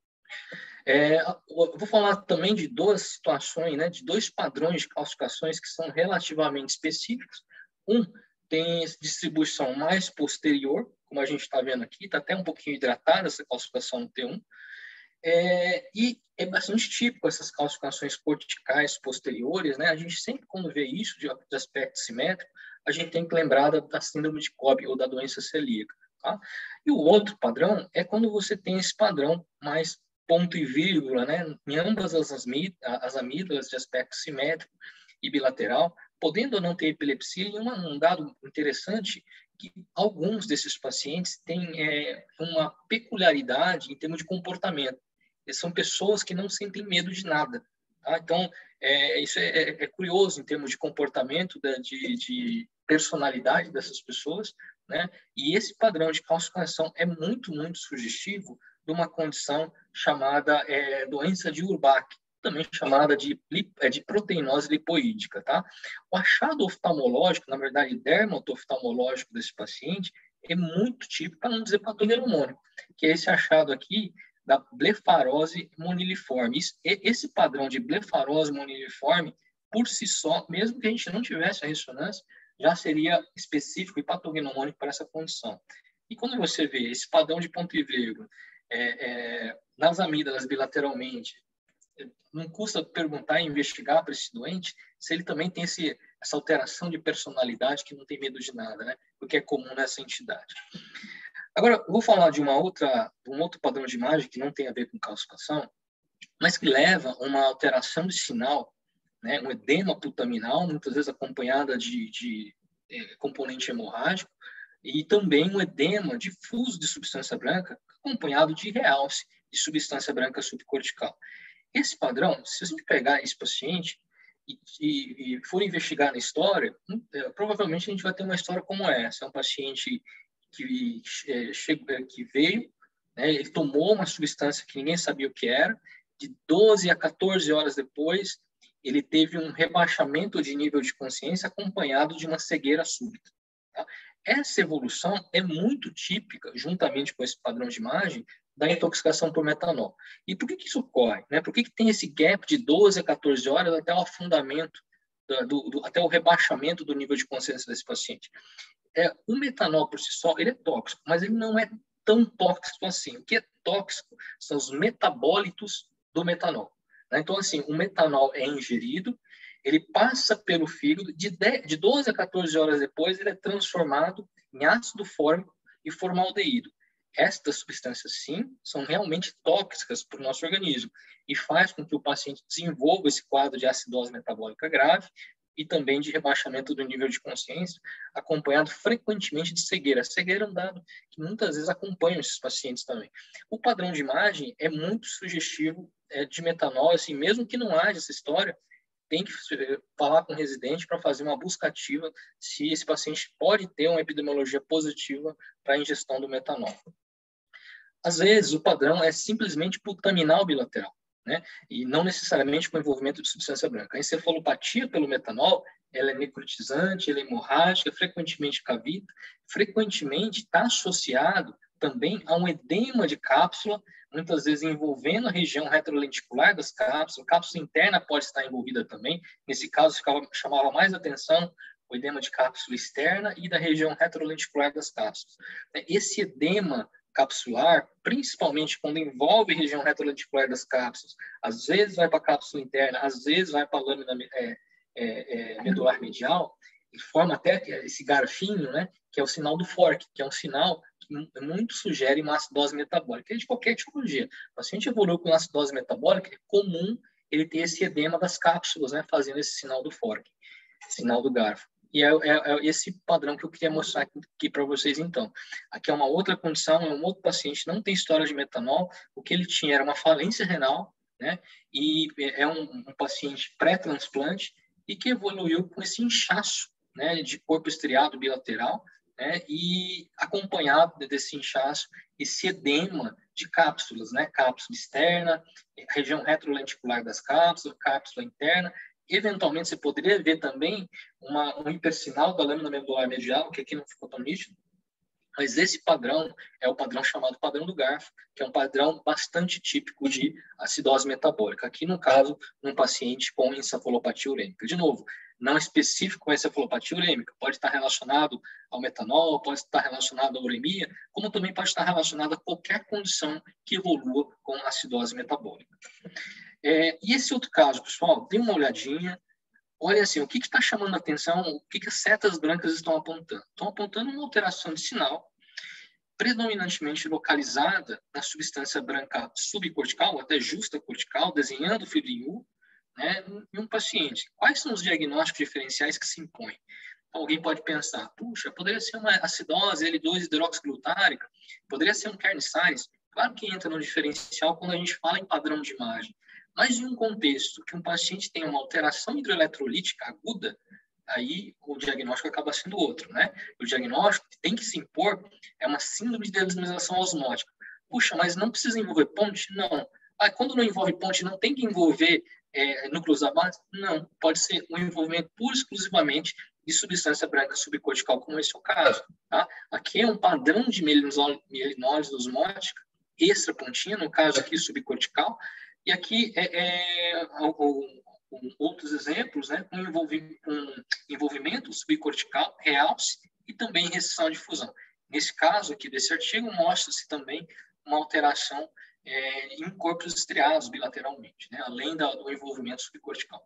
Speaker 3: É, eu vou falar também de duas situações, né, de dois padrões de calcificações que são relativamente específicos. Um tem distribuição mais posterior, como a gente está vendo aqui, está até um pouquinho hidratada essa calcificação no T um, é, e é bastante típico essas calcificações corticais posteriores, né? A gente sempre, quando vê isso de, de aspecto simétrico, a gente tem que lembrar da, da síndrome de Cobb ou da doença celíaca. Tá? E o outro padrão é quando você tem esse padrão mais ponto e vírgula, né, em ambas as, as amígdalas de aspecto simétrico e bilateral, podendo ou não ter epilepsia. E uma, um dado interessante que alguns desses pacientes têm é, uma peculiaridade em termos de comportamento. Eles são pessoas que não sentem medo de nada. Tá? Então, é, isso é, é curioso em termos de comportamento, de, de personalidade dessas pessoas, né? E esse padrão de calcificação é muito, muito sugestivo de uma condição chamada é, doença de Urbach, também chamada de, de proteinose lipoídica. Tá? O achado oftalmológico, na verdade, dermatoftalmológico desse paciente, é muito típico, para não dizer patognomônico, que é esse achado aqui da blefarose moniliforme. Esse padrão de blefarose moniliforme, por si só, mesmo que a gente não tivesse a ressonância, já seria específico e patognomônico para essa condição. E quando você vê esse padrão de ponto e vírgula é, é, nas amígdalas bilateralmente, não custa perguntar e investigar para esse doente se ele também tem esse, essa alteração de personalidade que não tem medo de nada, né? O que é comum nessa entidade. Agora, eu vou falar de uma outra, um outro padrão de imagem que não tem a ver com calcificação, mas que leva a uma alteração de sinal, né? Um edema putaminal, muitas vezes acompanhada de, de é, componente hemorrágico, e também um edema difuso de substância branca, acompanhado de realce de substância branca subcortical. Esse padrão, se você pegar esse paciente e, e, e for investigar na história, é, provavelmente a gente vai ter uma história como essa. É um paciente que, é, chegou, que veio, né, ele tomou uma substância que ninguém sabia o que era, de doze a quatorze horas depois, ele teve um rebaixamento de nível de consciência acompanhado de uma cegueira súbita. Tá? Essa evolução é muito típica, juntamente com esse padrão de imagem, da intoxicação por metanol. E por que, que isso ocorre? Né? Por que, que tem esse gap de doze a quatorze horas até o afundamento, do, do, até o rebaixamento do nível de consciência desse paciente? É, o metanol por si só, ele é tóxico, mas ele não é tão tóxico assim. O que é tóxico são os metabólitos do metanol. Né? Então, assim, o metanol é ingerido, ele passa pelo fígado, de, dez, de doze a quatorze horas depois, ele é transformado em ácido fórmico e formaldeído. Estas substâncias, sim, são realmente tóxicas para o nosso organismo e faz com que o paciente desenvolva esse quadro de acidose metabólica grave e também de rebaixamento do nível de consciência, acompanhado frequentemente de cegueira. A cegueira é um dado que muitas vezes acompanha esses pacientes também. O padrão de imagem é muito sugestivo é, de metanol, assim, mesmo que não haja essa história, tem que falar com o residente para fazer uma busca ativa se esse paciente pode ter uma epidemiologia positiva para a ingestão do metanol. Às vezes, o padrão é simplesmente putaminal bilateral, né? E não necessariamente com envolvimento de substância branca. A encefalopatia pelo metanol, ela é necrotizante, ela é hemorrágica, frequentemente cavita, frequentemente está associado também a um edema de cápsula, muitas vezes envolvendo a região retrolenticular das cápsulas. A cápsula interna pode estar envolvida também. Nesse caso, ficava, chamava mais atenção o edema de cápsula externa e da região retrolenticular das cápsulas. Esse edema capsular, principalmente quando envolve a região retrolenticular das cápsulas, às vezes vai para a cápsula interna, às vezes vai para a lâmina é, é, é, medular medial, e forma até esse garfinho, né, que é o sinal do fork, que é um sinal que muito sugere uma acidose metabólica. É de qualquer etiologia. O paciente evoluiu com acidose metabólica, é comum ele ter esse edema das cápsulas, né, fazendo esse sinal do fork, sinal do garfo. E é, é, é esse padrão que eu queria mostrar aqui, aqui para vocês, então. Aqui é uma outra condição, é um outro paciente, não tem história de metanol, o que ele tinha era uma falência renal, né? E é um, um paciente pré-transplante e que evoluiu com esse inchaço, né, de corpo estriado bilateral, né? E acompanhado desse inchaço, esse edema de cápsulas, né? Cápsula externa, região retrolenticular das cápsulas, cápsula interna. Eventualmente, você poderia ver também uma, um hipersinal da lâmina medular medial, que aqui não ficou tão nítido, mas esse padrão é o padrão chamado padrão do garfo, que é um padrão bastante típico de acidose metabólica. Aqui, no caso, um paciente com encefalopatia urêmica. De novo, não específico com a encefalopatia urêmica, pode estar relacionado ao metanol, pode estar relacionado à uremia, como também pode estar relacionado a qualquer condição que evolua com acidose metabólica. É, e esse outro caso, pessoal, dê uma olhadinha, olha assim, o que está chamando a atenção, o que, que as setas brancas estão apontando? Estão apontando uma alteração de sinal, predominantemente localizada na substância branca subcortical, até justa cortical, desenhando o fibrinho, né, em um paciente. Quais são os diagnósticos diferenciais que se impõem? Então, alguém pode pensar, puxa, poderia ser uma acidose L dois hidroxiglutárica, poderia ser um Kearns-Sayre. Claro que entra no diferencial quando a gente fala em padrão de imagem, mas em um contexto que um paciente tem uma alteração hidroeletrolítica aguda, aí o diagnóstico acaba sendo outro, né? O diagnóstico que tem que se impor é uma síndrome de desmineralização osmótica. Puxa, mas não precisa envolver ponte? Não. Ah, quando não envolve ponte, não tem que envolver é, núcleos da base? Não. Pode ser um envolvimento puro exclusivamente de substância branca subcortical, como esse é o caso. Tá? Aqui é um padrão de mielinólise osmótica extrapontina, no caso aqui subcortical, e aqui é, é o, outros exemplos, né, com envolvimento, com envolvimento subcortical, realce e também restrição de difusão. Nesse caso aqui desse artigo, mostra-se também uma alteração é, em corpos estriados bilateralmente, né, além da, do envolvimento subcortical.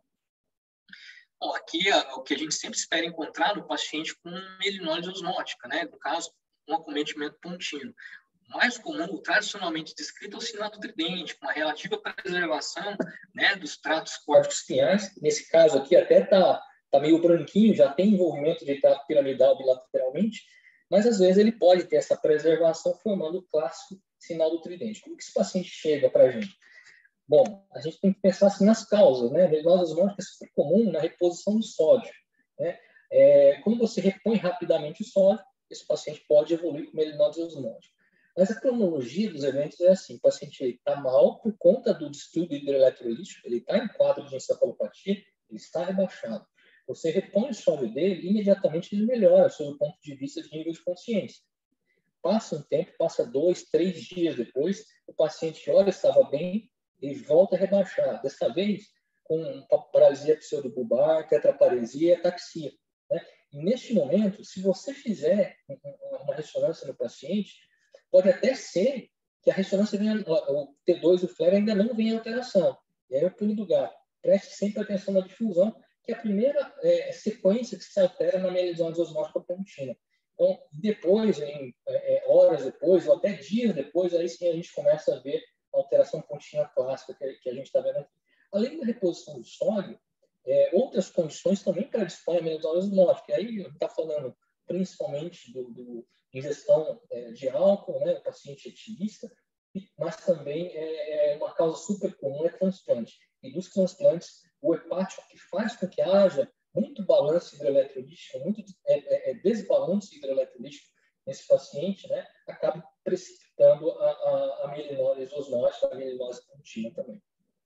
Speaker 3: Bom, aqui é o que a gente sempre espera encontrar no paciente com mielinólise osmótica, né, no caso, um acometimento contínuo. O mais comum, tradicionalmente descrito, é o sinato tridente, com uma relativa preservação, né, dos tratos córticos espinhais. Nesse caso aqui até está tá meio branquinho, já tem envolvimento de trato piramidal bilateralmente, mas às vezes ele pode ter essa preservação formando o clássico sinal do tridente. Como que esse paciente chega para a gente? Bom, a gente tem que pensar assim nas causas, né? A mielinólise osmótica é super comum na reposição do sódio, né? É, quando você repõe rapidamente o sódio, esse paciente pode evoluir com mielinólise osmótica. Mas a cronologia dos eventos é assim: o paciente está mal por conta do distúrbio hidroeletrolítico, ele está em quadro de encefalopatia, ele está rebaixado. Você repõe o sódio dele, imediatamente ele melhora, sob o ponto de vista de nível de consciência. Passa um tempo, passa dois, três dias depois, o paciente olha, estava bem, e volta a rebaixar. Dessa vez, com paralisia pseudobulbar, tetraparesia e ataxia, né? E neste momento, se você fizer uma ressonância no paciente, pode até ser que a ressonância venha, o T dois, o flare, ainda não venha alteração. E aí é o pulo do gato. Preste sempre atenção na difusão, que é a primeira é, sequência que se altera na mielinólise osmótica contínua. Então, depois, em é, horas depois, ou até dias depois, aí sim a gente começa a ver a alteração contínua clássica que, que a gente está vendo aqui. Além da reposição do sódio, é, outras condições também predispõem a mielinólise osmótica. E aí a gente está falando principalmente do, do ingestão é, de álcool, né, o paciente etilista, mas também é, é uma causa super comum é transplante. E dos transplantes, o hepático que faz com que haja muito balanço hidroeletrolítico, muito é, é, desbalanço hidroeletrolítico nesse paciente, né, acaba precipitando a, a, a mielinólise osmótica, a mielinólise contínua também.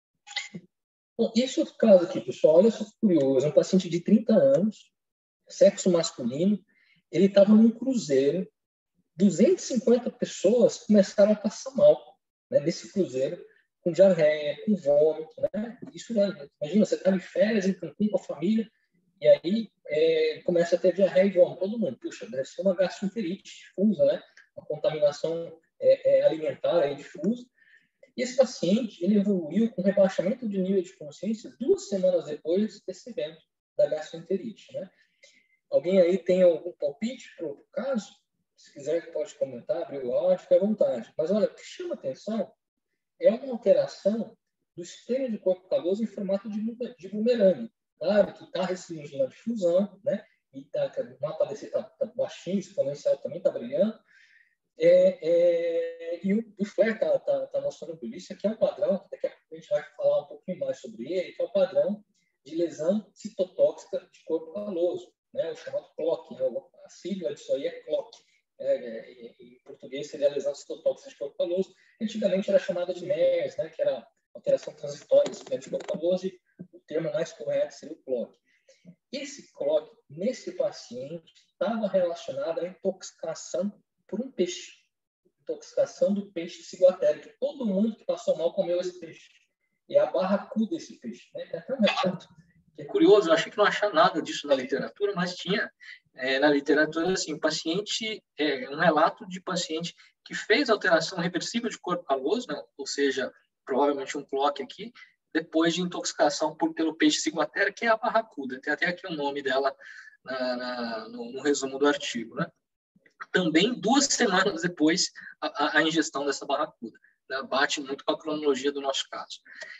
Speaker 3: Bom, esse outro caso aqui, pessoal, olha só que curioso, é um paciente de trinta anos, sexo masculino, ele estava num cruzeiro, duzentas e cinquenta pessoas começaram a passar mal, né, nesse cruzeiro, com diarreia, com vômito, né? Isso, imagina, você está de férias em Cancún com a família, e aí é, começa a ter diarreia e vômito. Todo mundo, puxa, deve ser uma gastroenterite difusa, né? Uma contaminação é, é, alimentar aí, difusa. E esse paciente, ele evoluiu com rebaixamento de nível de consciência duas semanas depois desse evento da gastroenterite, né? Alguém aí tem algum palpite para o caso? Se quiser, pode comentar, abrir o áudio, fica à vontade. Mas olha, o que chama atenção é uma alteração do sistema de corpo caloso em formato de, de bumerangue. Claro que está restringindo a difusão, né? E tá, o mapa desse está tá baixinho, o exponencial também está brilhando. É, é, e o, o flare está tá, tá mostrando por isso. Aqui é um padrão, daqui a pouco a gente vai falar um pouquinho mais sobre ele, que é o padrão de lesão citotóxica de corpo caloso, né? O chamado C L O C, né? A sigla disso aí é C L O C. É, é, em português seria a lesão citotóxica de corpo caloso. Antigamente era chamada de M E R S, né, que era alteração transitória de corpo caloso, e o termo mais correto seria o C L O C. Esse C L O C, nesse paciente, estava relacionado à intoxicação por um peixe. Intoxicação do peixe ciguatérico. Todo mundo que passou mal comeu esse peixe. E a barracuda desse peixe. Né? É até um retrato. É curioso, eu achei que não achava nada disso na literatura, mas tinha é, na literatura, assim, paciente, é, um relato de paciente que fez alteração reversível de corpo caloso, né? Ou seja, provavelmente um C L O C aqui, depois de intoxicação por, pelo peixe ciguatera, que é a barracuda. Tem até aqui o nome dela na, na, no, no resumo do artigo, né? Também duas semanas depois a, a ingestão dessa barracuda, né? Bate muito com a cronologia do nosso caso.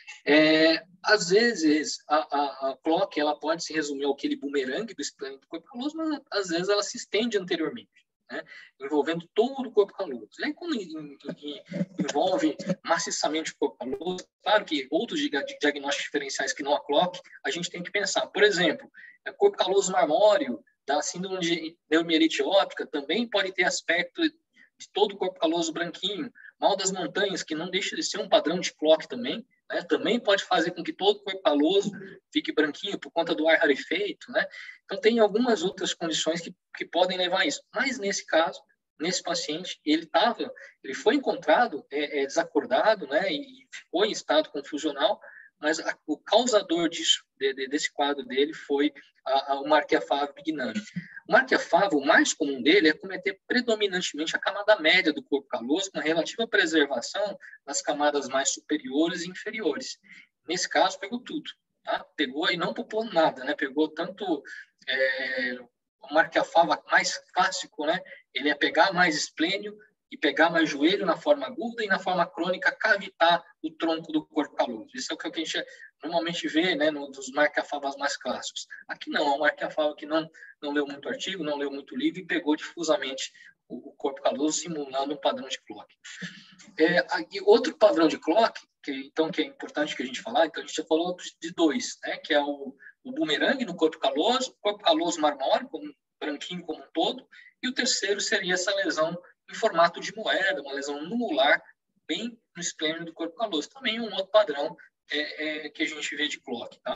Speaker 3: É, às vezes a, a, a cloque ela pode se resumir ao aquele bumerangue do esplênido do corpo caloso, mas às vezes ela se estende anteriormente, né? Envolvendo todo o corpo caloso. E aí, quando em, em, envolve maciçamente o corpo caloso, claro que outros diagnósticos diferenciais que não a cloque, a gente tem que pensar. Por exemplo, o corpo caloso marmóreo da síndrome de neuromielite óptica também pode ter aspecto de todo o corpo caloso branquinho. Mal das montanhas, que não deixa de ser um padrão de cloque também, né? Também pode fazer com que todo o corpo caloso fique branquinho por conta do ar rarefeito, né? Então, tem algumas outras condições que, que podem levar a isso. Mas, nesse caso, nesse paciente, ele tava, ele foi encontrado é, é, desacordado, né? E ficou em estado confusional, mas a, o causador disso, de, de, desse quadro dele foi a, a, o Marquia-Favre bignami. O Marquia-Favre, o mais comum dele é cometer predominantemente a camada média do corpo caloso, com relativa preservação das camadas mais superiores e inferiores. Nesse caso, pegou tudo, tá? Pegou e não popou nada, né? Pegou tanto é, o Marquia-Favre mais clássico, né? Ele é pegar mais esplênio e pegar mais joelho na forma aguda e na forma crônica cavitar o tronco do corpo caloso. Isso é o que a gente normalmente vê, né, no, dos Marquia-Favres mais clássicos. Aqui não, é um Marquia-Favre que não, não leu muito artigo, não leu muito livro e pegou difusamente o, o corpo caloso simulando um padrão de cloque. É, e outro padrão de cloque, que, então, que é importante que a gente falar, então a gente já falou de dois, né, que é o, o bumerangue no corpo caloso, o corpo caloso marmóreo, como, branquinho como um todo, e o terceiro seria essa lesão em formato de moeda, uma lesão nular, bem no esplênio do corpo caloso. Também um outro padrão é, é, que a gente vê de cloque. Tá?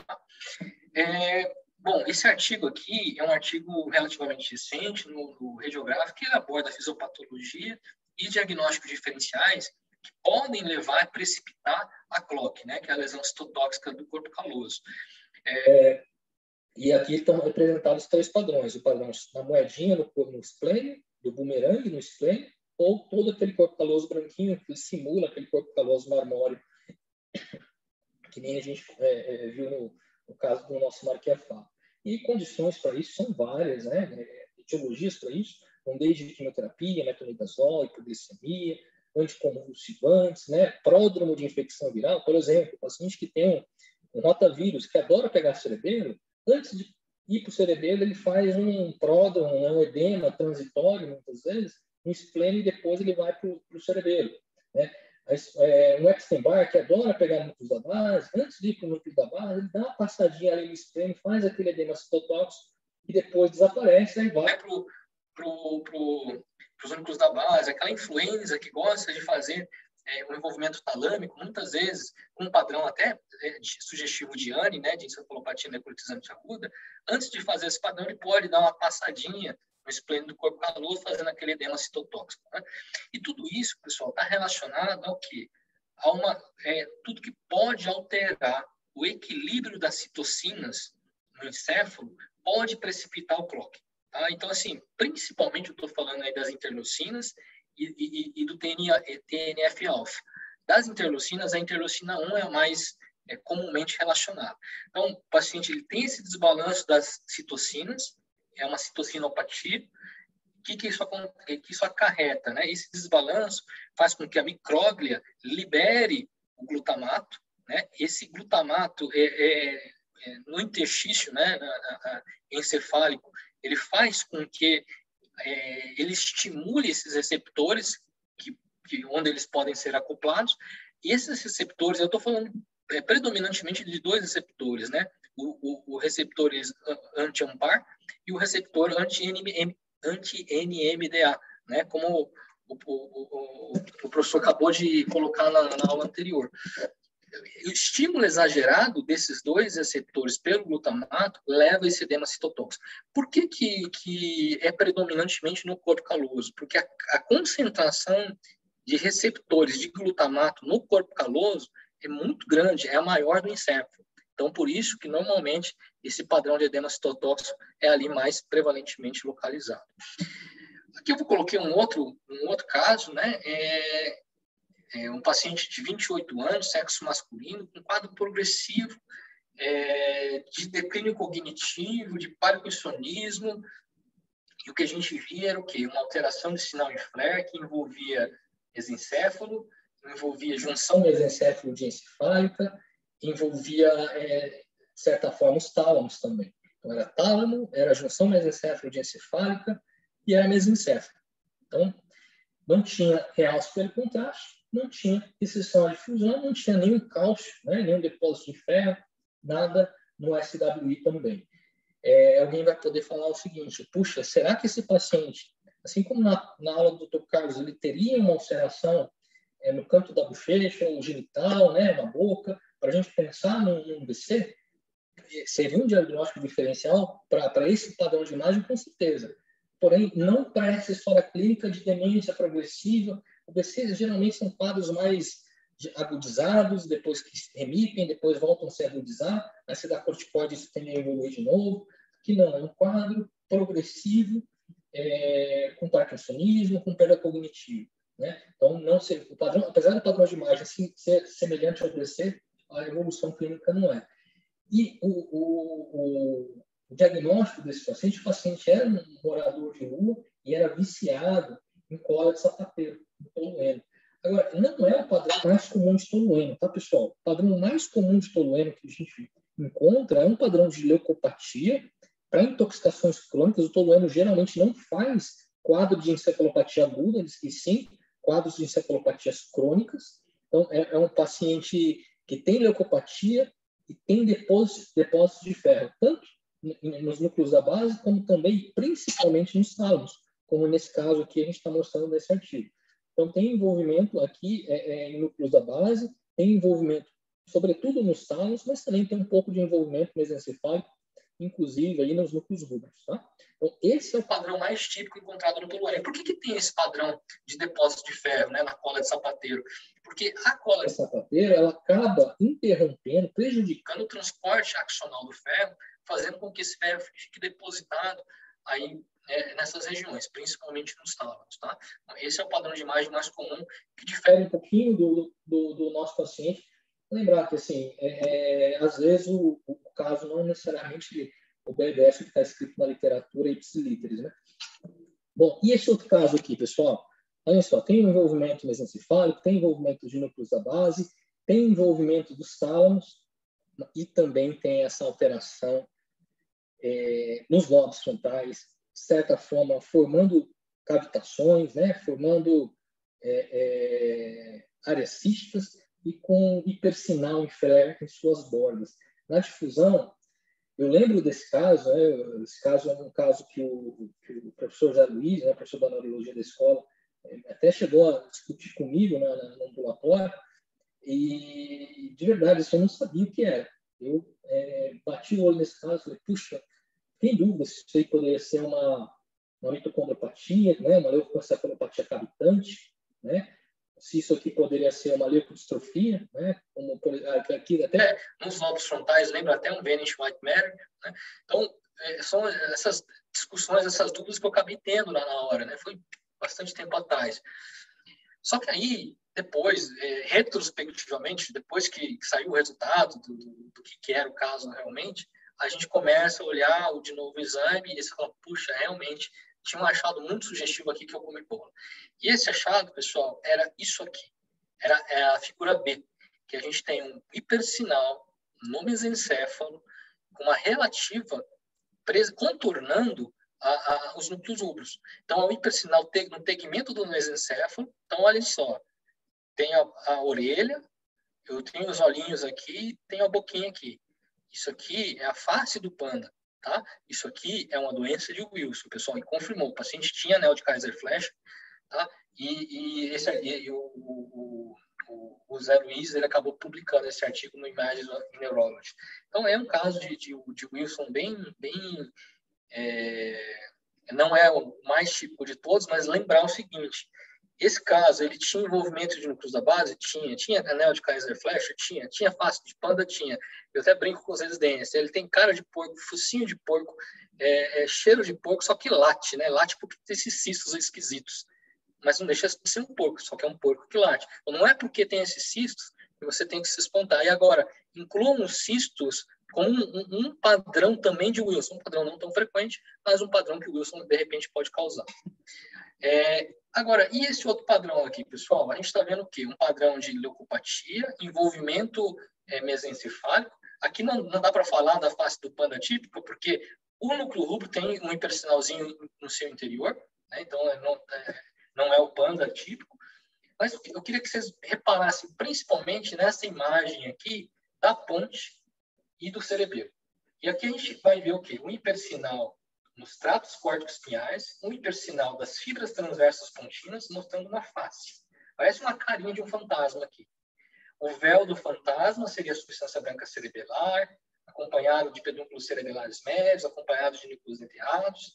Speaker 3: É, bom, esse artigo aqui é um artigo relativamente recente no, no Radiográfico, que ele aborda a fisiopatologia e diagnósticos diferenciais que podem levar a precipitar a cloque, né, que é a lesão citotóxica do corpo caloso. É, e aqui estão representados três padrões: o padrão da moedinha no, no esplênio, do bumerangue no esplênio, ou todo aquele corpo caloso branquinho que simula aquele corpo caloso marmóreo, que nem a gente é, é, viu no, no caso do nosso Marquia-Favre. E condições para isso são várias, né? Etiologias para isso, vão desde quimioterapia, metronidazol, hipoglicemia, anticonvulsivantes, né? Pródromo de infecção viral, por exemplo, paciente que tem um, um rotavírus que adora pegar cerebelo, antes de ir para o cerebelo, ele faz um pródromo, um edema transitório, muitas vezes, um esplênio, e depois ele vai para o cerebelo, né? É, um Epstein-Barr, que adora pegar núcleos da base, antes de ir para o núcleo da base, ele dá uma passadinha ali no esplênio, faz aquele edema citotóxico e depois desaparece, aí vai para pro, pro, os núcleos da base. Aquela influenza que gosta de fazer é, um envolvimento talâmico, muitas vezes com um padrão até é, de, sugestivo de A N I, né, de encefalopatia necrotizante aguda. Antes de fazer esse padrão, ele pode dar uma passadinha no esplênio do corpo caloso, fazendo aquele edema citotóxico, né? E tudo isso, pessoal, está relacionado ao quê? A uma, é, tudo que pode alterar o equilíbrio das citocinas no encéfalo pode precipitar o cloque. Tá? Então, assim, principalmente eu estou falando aí das interleucinas e, e, e do T N F-alfa. Das interleucinas, a interleucina um é a mais é, comumente relacionada. Então, o paciente ele tem esse desbalanço das citocinas, é uma citocinopatia. O que, que, isso, que isso acarreta? Né? Esse desbalanço faz com que a micróglia libere o glutamato. Né? Esse glutamato é, é, é, no interstício, né, na, na, encefálico, ele faz com que é, ele estimule esses receptores que, que, onde eles podem ser acoplados. E esses receptores, eu estou falando é, predominantemente de dois receptores, né? O, o, o receptor anti-AMPAR e o receptor anti-N M D A, né? Como o, o, o, o professor acabou de colocar na, na aula anterior. O estímulo exagerado desses dois receptores pelo glutamato leva a esse edema citotóxico. Por que, que, que é predominantemente no corpo caloso? Porque a, a concentração de receptores de glutamato no corpo caloso é muito grande, é a maior do encéfalo. Então, por isso que, normalmente, esse padrão de edema citotóxico é ali mais prevalentemente localizado. Aqui eu coloquei um outro, um outro caso, né? É, é um paciente de vinte e oito anos, sexo masculino, com quadro progressivo, é, de declínio cognitivo, de parkinsonismo, e o que a gente via era o quê? Uma alteração de sinal em flare que envolvia mesencéfalo, envolvia junção mesencéfalo-diencefálica, envolvia, é, de certa forma, os tálamos também. Então, era tálamo, era junção mesencéfalo-diencefálica e era mesencéfalo. Então, não tinha realce pelo contraste, não tinha restrição à difusão, não tinha nenhum cálcio, né, nenhum depósito de ferro, nada no S W I também. É, alguém vai poder falar o seguinte: puxa, será que esse paciente, assim como na, na aula do doutor Carlos, ele teria uma ulceração é, no canto da bochecha, ou genital, né, na boca, para a gente pensar num, num B C? Seria um diagnóstico diferencial para esse padrão de imagem, com certeza. Porém, não para essa história clínica de demência progressiva. O B C geralmente são quadros mais agudizados, depois que remitem, depois voltam a se agudizar, aí você dá corticoide e tende a evoluir de novo. Aqui não, é um quadro progressivo, é, com parkinsonismo, com perda cognitiva, né? Então, não ser, o padrão, apesar do padrão de imagem assim, ser semelhante ao B C, a evolução clínica não é. E o, o, o diagnóstico desse paciente, o paciente era um morador de rua e era viciado em cola de sapateiro, em tolueno. Agora, não é o padrão mais comum de tolueno, tá, pessoal? O padrão mais comum de tolueno que a gente encontra é um padrão de leucopatia. Para intoxicações crônicas, o tolueno geralmente não faz quadro de encefalopatia aguda, diz que sim, quadros de encefalopatias crônicas. Então, é, é um paciente que tem leucopatia e tem depósitos, depósitos de ferro, tanto nos núcleos da base, como também, principalmente, nos tálamos, como nesse caso aqui a gente está mostrando nesse artigo. Então, tem envolvimento aqui é, é, em núcleos da base, tem envolvimento, sobretudo nos tálamos, mas também tem um pouco de envolvimento mesencefálico, inclusive aí nos núcleos rúbreos, tá? Então, esse é o padrão mais típico encontrado no tolueno. Por que que tem esse padrão de depósito de ferro, né, na cola de sapateiro? Porque a cola de sapateiro, ela acaba interrompendo, prejudicando o transporte axonal do ferro, fazendo com que esse ferro fique depositado aí é, nessas regiões, principalmente nos tálamos, tá? Então, esse é o padrão de imagem mais comum, que difere um pouquinho do, do, do nosso paciente. Lembrar que, assim, é, é, às vezes o, o caso não necessariamente o B D F que está escrito na literatura ipsilíteres, né? Bom, e esse outro caso aqui, pessoal? Olha só, tem envolvimento mesencefálico, tem envolvimento de núcleos da base, tem envolvimento dos tálamos e também tem essa alteração é, nos lobos frontais, de certa forma, formando cavitações, né? Formando é, é, áreas císticas e com hipersinal em flare em suas bordas. Na difusão, eu lembro desse caso, né? Esse caso é um caso que o, que o professor Zé Luiz, né, professor da neurologia da escola, até chegou a discutir comigo, né, no ambulatório, e de verdade, eu não sabia o que era. Eu é, bati o olho nesse caso e falei, puxa, tem dúvida se isso aí poderia ser uma, uma mitocondropatia, né, uma leucoencefalopatia cavitante, né? Se isso aqui poderia ser uma leucodistrofia, né? Como aqui até nos lobos frontais lembra até um Venice White Matter, né? Então é, são essas discussões, essas dúvidas que eu acabei tendo lá na hora, né? Foi bastante tempo atrás. Só que aí depois, é, retrospectivamente, depois que, que saiu o resultado do, do, do que, que era o caso realmente, a gente começa a olhar o de novo o exame e você fala, puxa, realmente tinha um achado muito sugestivo aqui que eu comi bola. E esse achado, pessoal, era isso aqui. Era, era a figura B, que a gente tem um hipersinal no mesencéfalo com uma relativa contornando a, a, os núcleos rubros. Então, é um hipersinal te, no tegmento do mesencéfalo. Então, olha só, tem a, a orelha, eu tenho os olhinhos aqui, tenho a boquinha aqui. Isso aqui é a face do panda. Tá? Isso aqui é uma doença de Wilson, pessoal, e confirmou. O paciente tinha anel de Kaiser-Flesch, tá? E, e, esse, e o, o, o, o Zé Luiz ele acabou publicando esse artigo no Images of Neurology. Então, é um caso de, de, de Wilson bem... bem é, não é o mais típico de todos, mas lembrar o seguinte, esse caso, ele tinha envolvimento de núcleos da base? Tinha. Tinha anel de Kaiser-Flesch? Tinha. Tinha face de panda? Tinha. Eu até brinco com os residentes. Ele tem cara de porco, focinho de porco, é, é, cheiro de porco, só que late, né? Late porque tem esses cistos esquisitos. mas não deixa de ser um porco, só que é um porco que late. Então, não é porque tem esses cistos que você tem que se espantar. E agora, incluam os cistos como um, um, um padrão também de Wilson, um padrão não tão frequente, mas um padrão que o Wilson, de repente, pode causar. É, agora, e esse outro padrão aqui, pessoal? A gente está vendo o quê? Um padrão de leucopatia, envolvimento é, mesencefálico. Aqui não, não dá para falar da face do panda típico, porque o núcleo rubro tem um hipersinalzinho no seu interior, né? Então não é, não é o panda típico. Mas eu queria que vocês reparassem principalmente nessa imagem aqui da ponte e do cerebelo. E aqui a gente vai ver o quê? Um hipersinal nos tratos córtico-espinhais, um hipersinal das fibras transversas pontinas, mostrando uma face. Parece uma carinha de um fantasma aqui. O véu do fantasma seria a substância branca cerebelar, acompanhado de pedúnculos cerebelares médios, acompanhado de núcleos enterrados.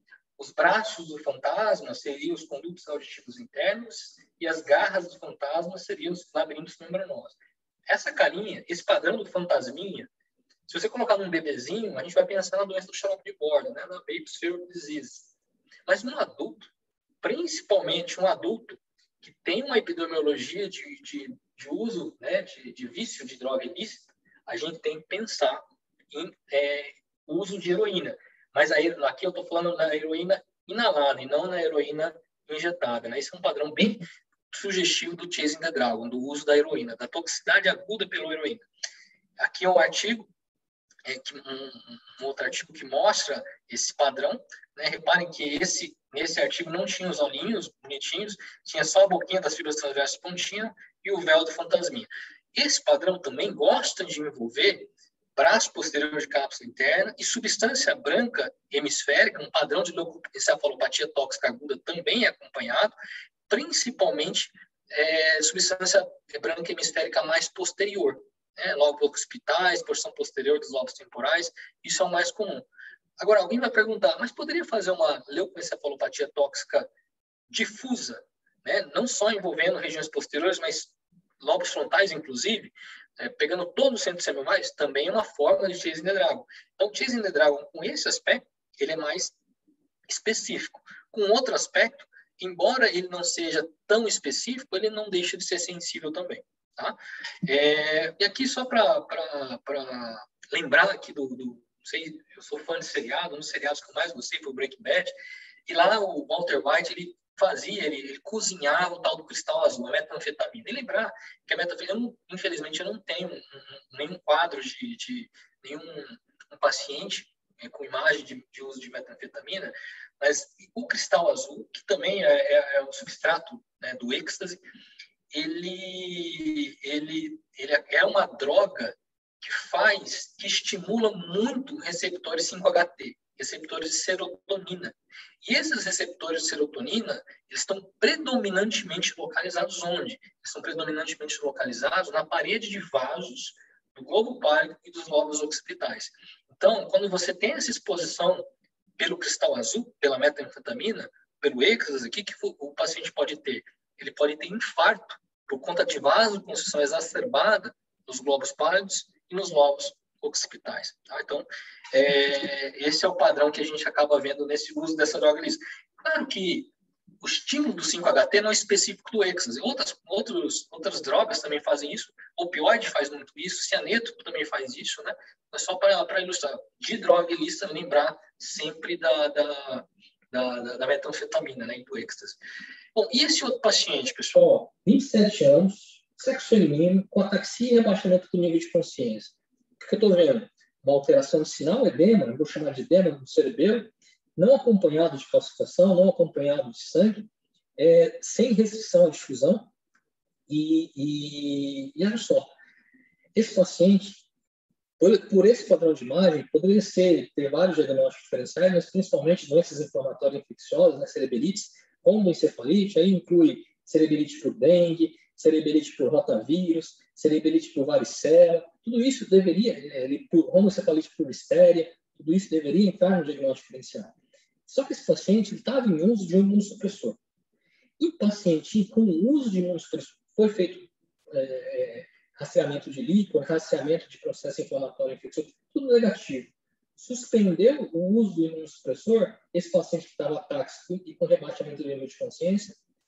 Speaker 3: Os braços do fantasma seriam os condutos auditivos internos e as garras do fantasma seriam os labirintos membranosos. Essa carinha, esse padrão do fantasminha, se você colocar num bebezinho, a gente vai pensar na doença do xarope de borda, né? Na baby syrup disease. Mas num adulto, principalmente um adulto que tem uma epidemiologia de, de, de uso, né, de, de vício de droga ilícita, a gente tem que pensar em é, uso de heroína. Mas aí, aqui eu estou falando na heroína inalada e não na heroína injetada, né? Esse é um padrão bem sugestivo do Chasing the Dragon, do uso da heroína, da toxicidade aguda pela heroína. Aqui é um artigo, é, que, um, um outro artigo que mostra esse padrão, né? Reparem que esse, nesse artigo não tinha os olhinhos bonitinhos, tinha só a boquinha das fibras transversas pontinha e o véu do fantasminha. Esse padrão também gosta de envolver braço posterior de cápsula interna e substância branca hemisférica, um padrão de encefalopatia tóxica aguda também é acompanhado, principalmente é, substância branca hemisférica mais posterior, né? Lóbulos occipitais, porção posterior dos lobos temporais, isso é o mais comum. Agora, alguém vai perguntar, mas poderia fazer uma leucoencefalopatia tóxica difusa, né? Não só envolvendo regiões posteriores, mas lobos frontais, inclusive, é, pegando todo o centro semimais, também é uma forma de Chasing the Dragon. Então, o Chasing the Dragon, com esse aspecto, ele é mais específico. Com outro aspecto, embora ele não seja tão específico, ele não deixa de ser sensível também. Tá? É, e aqui, só para lembrar aqui do, do... Não sei, eu sou fã de seriado, um dos seriados que eu mais gostei foi o Breaking Bad, e lá o Walter White, ele fazia, ele, ele cozinhava o tal do cristal azul, a metanfetamina. E lembrar que a metanfetamina, eu, infelizmente, eu não tenho um, um, nenhum quadro de, de nenhum um paciente é, com imagem de, de uso de metanfetamina, mas o cristal azul, que também é, é, é o substrato, né, do êxtase, ele, ele, ele é uma droga que faz, que estimula muito receptores cinco H T, receptores de serotonina. E esses receptores de serotonina, eles estão predominantemente localizados onde? Eles estão predominantemente localizados na parede de vasos do globo pálido e dos lóbulos occipitais. Então, quando você tem essa exposição pelo cristal azul, pela metanfetamina, pelo êxtase, o que, que o paciente pode ter? Ele pode ter infarto por conta de vasoconstrição exacerbada nos globos pálidos e nos lobos occipitais. Tá? Então, é, esse é o padrão que a gente acaba vendo nesse uso dessa droga ilícita. Claro que o estímulo do cinco H T não é específico do êxtase. Outras, outros, outras drogas também fazem isso. O opioide faz muito isso. Cianeto também faz isso. Né? Mas só para ilustrar. De droga ilícita, lembrar sempre da, da, da, da metanfetamina, né? E do êxtase. Bom, e esse outro paciente, pessoal? vinte e sete anos, sexo feminino, com ataxia e rebaixamento do nível de consciência. O que eu estou vendo? Uma alteração de sinal, edema, eu vou chamar de edema no cerebelo, não acompanhado de calcificação, não acompanhado de sangue, é, sem restrição à difusão. E, e, e olha só, esse paciente, por, por esse padrão de imagem, poderia ser, ter vários diagnósticos diferenciais, mas principalmente doenças inflamatórias infecciosas, né, cerebelites, romboencefalite, aí inclui cerebelite por dengue, cerebelite por rotavírus, cerebelite por varicela, tudo isso deveria, ele, por homoencefalite por listéria, tudo isso deveria entrar no diagnóstico diferencial. Só que esse paciente estava em uso de um imunossupressor. E o paciente com o uso de imunossupressor foi feito é, rastreamento de líquor, rastreamento de processo inflamatório infeccioso, tudo negativo. Suspendeu o uso do imunossupressor, esse paciente que estava atáxico e com rebaixamento do nível de consciência,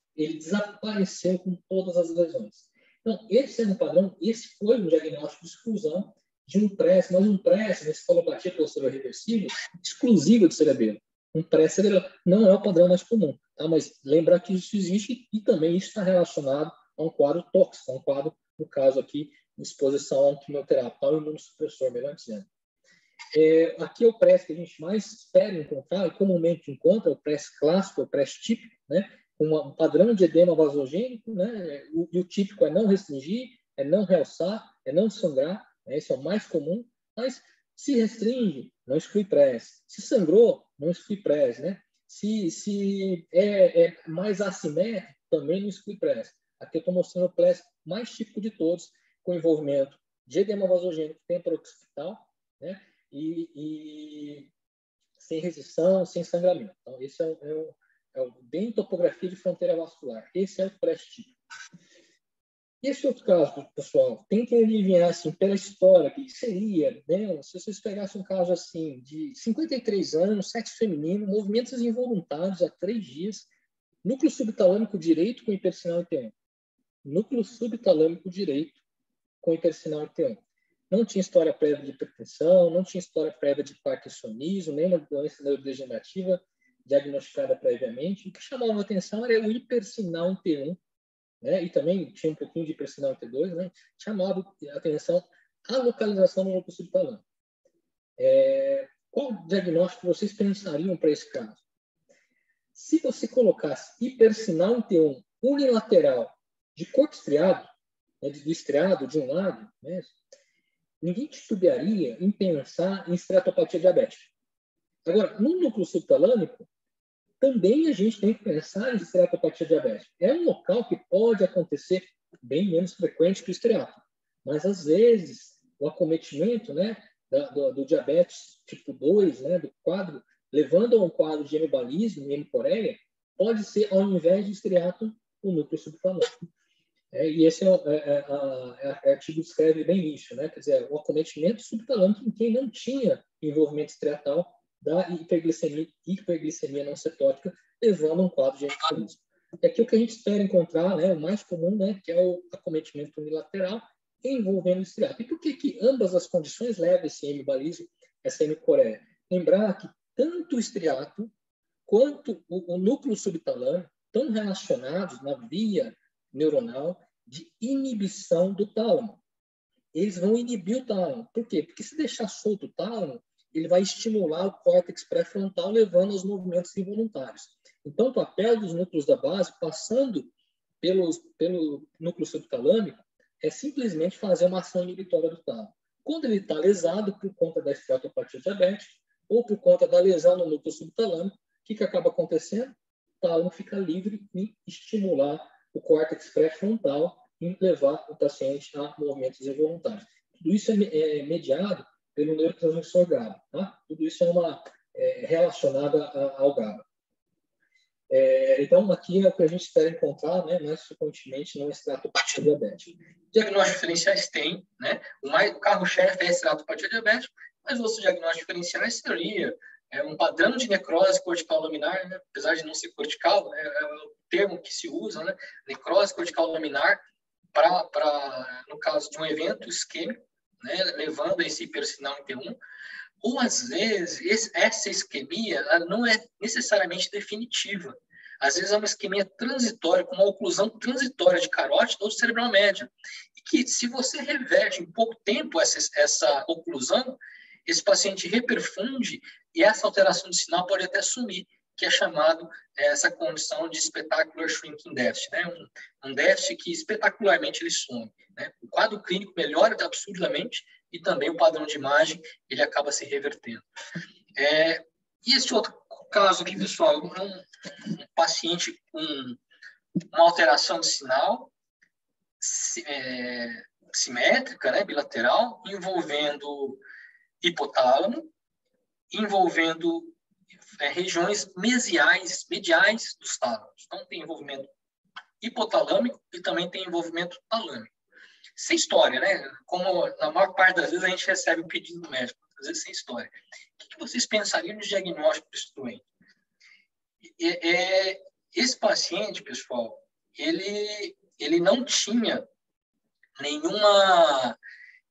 Speaker 3: ele desapareceu com todas as lesões. Então, esse é um padrão, esse foi um diagnóstico de exclusão de um pré, mas um pré, encefalopatia posterior reversível, exclusiva de cerebelo. Um pré-cerebelo não é o padrão mais comum, tá? Mas lembrar que isso existe e também isso está relacionado a um quadro tóxico, a um quadro, no caso aqui, exposição a um quimioterápico, ao imunossupressor, melhor dizendo. É, aqui é o pré que a gente mais espera encontrar, e comumente encontra, o pré clássico, o pré típico, né? Um padrão de edema vasogênico, né? O, e o típico é não restringir, é não realçar, é não sangrar, né? Esse é o mais comum, mas se restringe, não exclui press. Se sangrou, não exclui press, né? Se, se é, é mais assimétrico, também não exclui press. Aqui eu estou mostrando o press mais típico de todos, com envolvimento de edema vasogênico temporoccipital, né? E, e sem resistão, sem sangramento. Então, esse é o, é o, é o bem topografia de fronteira vascular. Esse é o press típico. E esse outro caso, pessoal, tentem adivinhar, assim, pela história, o que seria, né? Se vocês pegassem um caso assim, de cinquenta e três anos, sexo feminino, movimentos involuntários há três dias, núcleo subtalâmico direito com hipersinal I T um. Núcleo subtalâmico direito com hipersinal I T um. Não tinha história prévia de hipertensão, não tinha história prévia de parkinsonismo, nem uma doença neurodegenerativa diagnosticada previamente. O que chamava a atenção era o hipersinal I T um, né? E também tinha um pouquinho de hipersinal I T dois, né? Chamava a atenção a localização do núcleo subtalâmico. É, qual diagnóstico vocês pensariam para esse caso? Se você colocasse hipersinal I T um unilateral de corpo estriado, né, do estriado de um lado, né, ninguém titubearia em pensar em esteatopatia diabética. Agora, no núcleo subtalâmico, também a gente tem que pensar em esteatopatia diabética. É um local que pode acontecer bem menos frequente que o estriato, mas às vezes o acometimento, né, da, do, do diabetes tipo dois, né, do quadro, levando a um quadro de hemibalismo e hemicoreia, pode ser, ao invés de estriato, o núcleo subtalâmico. É, e esse é, é, é, é, é artigo descreve bem isso, né? Quer dizer, o acometimento subtalâmico em quem não tinha envolvimento estriatal da hiperglicemia, hiperglicemia não cetótica, levando a um quadro de hemibalismo. É aqui o que a gente espera encontrar, né, o mais comum, né, que é o acometimento unilateral envolvendo o estriato. E por que que ambas as condições levam esse hemibalismo, essa hemicoreia? Lembrar que tanto o estriato quanto o, o núcleo subtalâmico estão relacionados na via neuronal de inibição do tálamo. Eles vão inibir o tálamo. Por quê? Porque se deixar solto o tálamo, ele vai estimular o córtex pré-frontal, levando aos movimentos involuntários. Então, o papel dos núcleos da base, passando pelos, pelo núcleo subtalâmico, é simplesmente fazer uma ação inibitória do tálamo. Quando ele está lesado por conta da esteatopatia diabética ou por conta da lesão no núcleo subtalâmico, o que, que acaba acontecendo? O tálamo fica livre em estimular o córtex pré-frontal e levar o paciente a movimentos involuntários. Tudo isso é, é mediado pelo neurotransmissor GABA. Tá? Tudo isso é, uma, é relacionado a, ao GABA. É, então, aqui é o que a gente espera encontrar, né, mais frequentemente na esteatopatia diabética. Diagnósticos diferenciais tem, né? O, mais, o carro-chefe é a esteatopatia diabética, mas outros diagnósticos diferenciais seria é, um padrão de necrose cortical laminar, né? Apesar de não ser cortical, né, é o termo que se usa, né? Necrose cortical laminar, para, no caso de um evento isquêmico, né, levando a esse hipersinal I T um, ou às vezes esse, essa isquemia ela não é necessariamente definitiva. Às vezes é uma isquemia transitória, com uma oclusão transitória de carótida ou cerebral média. E que se você reverte em pouco tempo essa, essa oclusão, esse paciente reperfunde e essa alteração de sinal pode até sumir, que é chamado essa condição de spectacular shrinking deficit, né? um, um déficit que espetacularmente ele some. Né? O quadro clínico melhora absurdamente e também o padrão de imagem ele acaba se revertendo. É, e esse outro caso aqui, pessoal, é um, um paciente com uma alteração de sinal é, simétrica, né, bilateral, envolvendo hipotálamo, envolvendo é, regiões mesiais, mediais dos tálamos. Então, tem envolvimento hipotalâmico e também tem envolvimento talâmico. Sem história, né? Como na maior parte das vezes a gente recebe o pedido do médico, às vezes sem história. O que vocês pensariam no diagnóstico desse doente? É, é, esse paciente, pessoal, ele, ele não tinha nenhuma,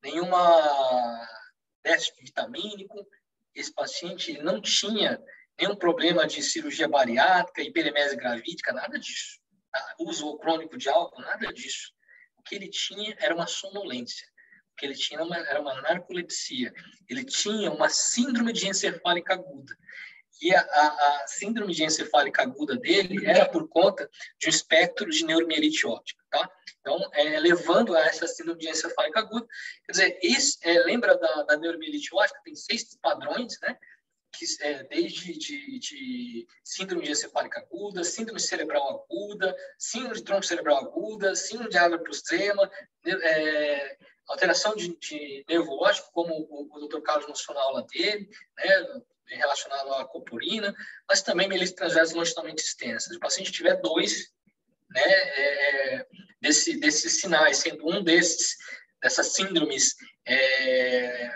Speaker 3: nenhuma déficit vitamínico, esse paciente ele não tinha nenhum problema de cirurgia bariátrica, hiperemese gravídica, nada disso. Tá? Uso crônico de álcool, nada disso. O que ele tinha era uma sonolência. O que ele tinha era uma, era uma narcolepsia. Ele tinha uma síndrome de encefálica aguda. E a, a, a síndrome de encefálica aguda dele era por conta de um espectro de neuromielite óptica, tá? Então, é, levando a essa síndrome de encefálica aguda, quer dizer, esse, é, lembra da, da neuromielite óptica? Tem seis padrões, né? Que, é, desde de, de síndrome de encefálica aguda, síndrome cerebral aguda, síndrome de tronco cerebral aguda, síndrome de água prostrema, é, alteração de, de nervo óptico, como o, o doutor Carlos mostrou na aula dele, né? Relacionado à coporina, mas também mielite transversa longitudinalmente extensa. Se o paciente tiver dois, né, é, desse, desses sinais, sendo um desses, dessas síndromes é,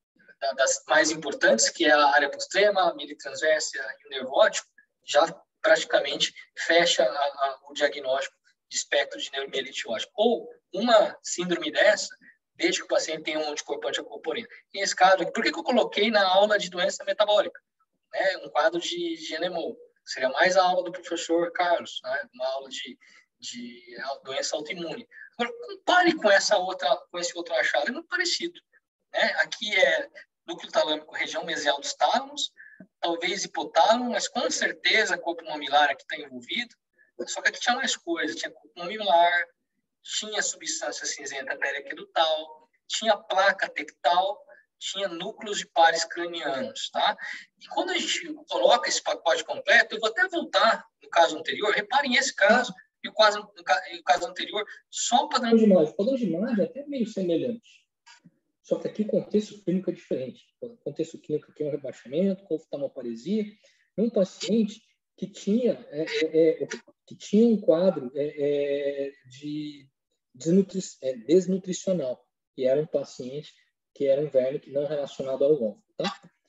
Speaker 3: das mais importantes, que é a área postrema, a mielite transversa e o nervo óptico, já praticamente fecha a, a, o diagnóstico de espectro de neuromielite óptica. Ou uma síndrome dessa, desde que o paciente tenha um anticorpo anticoporina. Nesse caso aqui, por que, que eu coloquei na aula de doença metabólica? Né? Um quadro de, de N M O. Seria mais a aula do professor Carlos, né? Uma aula de, de doença autoimune. Agora, compare com, essa outra, com esse outro achado, é muito parecido. Né? Aqui é núcleo talâmico, região mesial dos tálamos, talvez hipotálamo, mas com certeza corpo mamilar aqui está envolvido. Só que aqui tinha mais coisa, tinha corpo mamilar, tinha substância cinzenta periaquedutal, tinha placa tectal, tinha núcleos de pares cranianos, tá? E quando a gente coloca esse pacote completo, eu vou até voltar no caso anterior, reparem esse caso e o caso, o caso anterior, só o padrão de imagem. O padrão de imagem é até meio semelhante, só que aqui o contexto clínico é diferente. O contexto clínico aqui é um rebaixamento, com oftalmoparesia, um paciente que tinha, é, é, é, que tinha um quadro é, é, de Desnutri é, desnutricional, que era um paciente que era um Wernicke não relacionado ao óvulo, tá?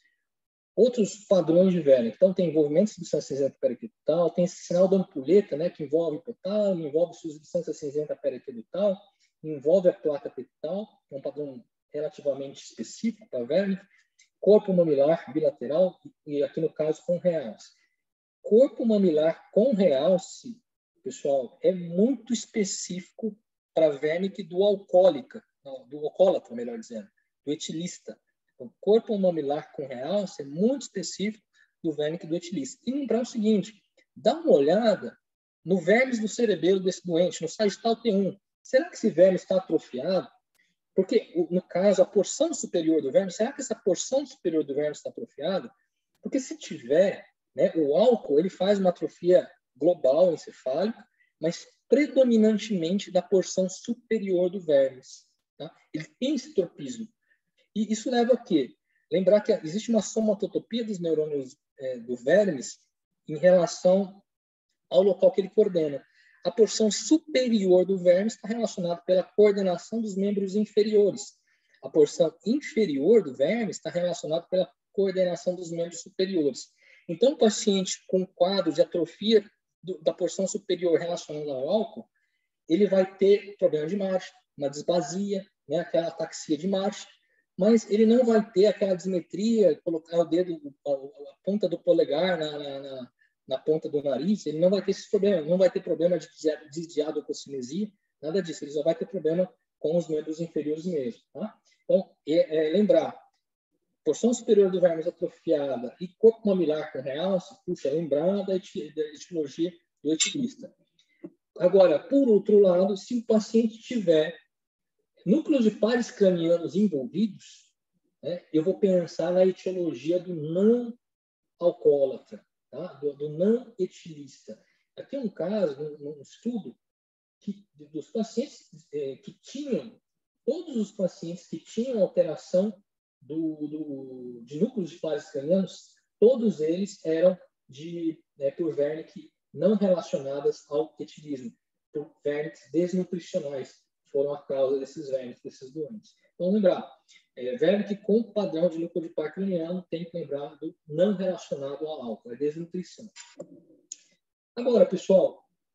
Speaker 3: Outros padrões de Wernicke, então tem envolvimento de substância cinzenta periaquedutal, tem esse sinal da ampulheta, né, que envolve hipotálamo, envolve substância cinzenta periaquedutal, envolve a placa tectal, é um padrão relativamente específico para Wernicke, corpo mamilar bilateral, e aqui no caso com realce. Corpo mamilar com realce, pessoal, é muito específico para Wernicke do alcoólica, não, do alcoólatra, melhor dizendo, do etilista. O corpo mamilar com realce é muito específico do Wernicke do etilista. E lembrar o seguinte, dá uma olhada no vermes do cerebelo desse doente, no sagital T um. Será que esse verme está atrofiado? Porque, no caso, a porção superior do verme, será que essa porção superior do verme está atrofiada? Porque se tiver, né, o álcool ele faz uma atrofia global encefálica, mas predominantemente da porção superior do vermes. Tá? Ele tem esse tropismo. E isso leva a quê? Lembrar que existe uma somatotopia dos neurônios é, do vermes em relação ao local que ele coordena. A porção superior do vermes está relacionada pela coordenação dos membros inferiores. A porção inferior do vermes está relacionada pela coordenação dos membros superiores. Então, o paciente com quadro de atrofia do, da porção superior relacionada ao álcool, ele vai ter problema de marcha, uma disbasia, né, aquela ataxia de marcha, mas ele não vai ter aquela dismetria, colocar o dedo, a, a ponta do polegar na, na, na, na ponta do nariz, ele não vai ter esse problema, não vai ter problema de desdiadococinesia, nada disso, ele só vai ter problema com os membros inferiores mesmo. Tá? Então, é, é, lembrar, porção superior do vermes atrofiada e corpo mamilar com realce, puxa, lembrar da etiologia do etilista. Agora, por outro lado, se o paciente tiver núcleos de pares cranianos envolvidos, né, eu vou pensar na etiologia do não alcoólatra, tá? do, do não etilista. Aqui é um caso, um, um estudo que, dos pacientes é, que tinham, todos os pacientes que tinham alteração do, do, de núcleos de pares cranianos, todos eles eram de, é, por Wernicke não relacionadas ao etilismo, por Wernicke desnutricionais. Foram a causa desses vermes, desses doentes. Então, lembrar, é, Wernicke com padrão de núcleo de par craniano tem que lembrar do não relacionado ao álcool, é desnutrição. Agora, pessoal,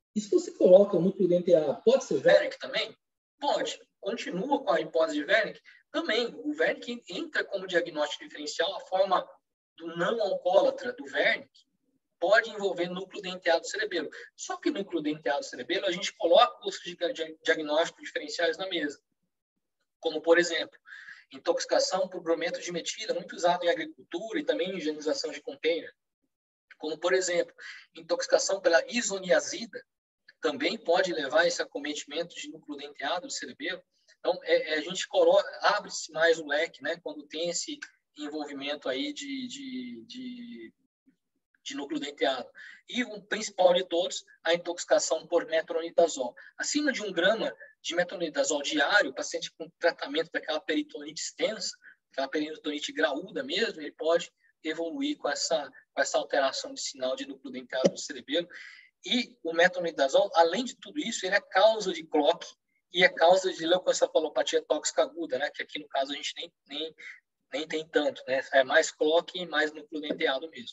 Speaker 3: E se você coloca o núcleo denteado, pode ser Wernicke também? Pode. Continua com a hipótese de Wernicke? Também. O Wernicke entra como diagnóstico diferencial. A forma do não alcoólatra do Wernicke pode envolver núcleo denteado cerebelo. Só que no núcleo denteado cerebelo, a gente coloca os diagnósticos diferenciais na mesa. Como, por exemplo, intoxicação por brometo de metila, muito usado em agricultura e também em higienização de container. Como, por exemplo, intoxicação pela isoniazida, também pode levar a esse acometimento de núcleo denteado do cerebelo. Então, é, é, a gente abre-se mais o leque, né, quando tem esse envolvimento aí de, de, de, de núcleo denteado. E o principal de todos, a intoxicação por metronidazol. Acima de um grama de metronidazol diário, o paciente com tratamento daquela peritonite extensa, aquela peritonite graúda mesmo, ele pode evoluir com essa, com essa alteração de sinal de núcleo denteado do cerebelo. E o metronidazol, além de tudo isso, ele é causa de C L O C e é causa de leucoencefalopatia tóxica aguda, né? Que aqui no caso a gente nem, nem, nem tem tanto, né? É mais C L O C e mais núcleo denteado mesmo.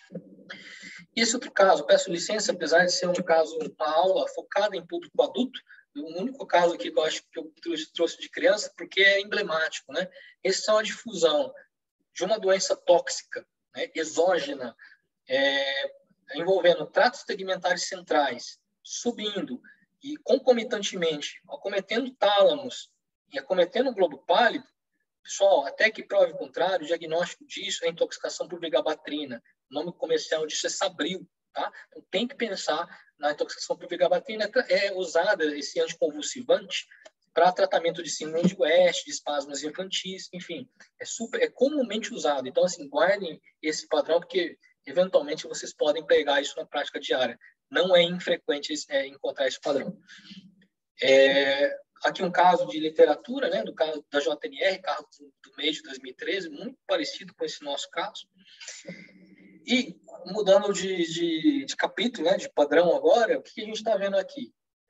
Speaker 3: Esse outro caso, peço licença, apesar de ser um caso, uma aula focada em público adulto, o único caso aqui que eu acho que eu trouxe de criança, porque é emblemático, né? Esse é uma difusão de uma doença tóxica, né? Exógena, é, envolvendo tratos tegmentares centrais, subindo e concomitantemente acometendo tálamos e acometendo o globo pálido. Pessoal, até que prove o contrário, o diagnóstico disso é intoxicação por vigabatrina. O nome comercial disso é Sabril, tá? Então, tem que pensar na intoxicação por vigabatrina. É usada esse anticonvulsivante para tratamento de síndrome de West, de espasmos infantis, enfim, é super, é comumente usado. Então, assim, guardem esse padrão, porque eventualmente vocês podem pegar isso na prática diária. Não é infrequente é, encontrar esse padrão. É, aqui um caso de literatura, né, do caso da J N R, caso do mês de dois mil e treze, muito parecido com esse nosso caso. E, mudando de, de, de capítulo, né, de padrão agora, o que a gente está vendo aqui?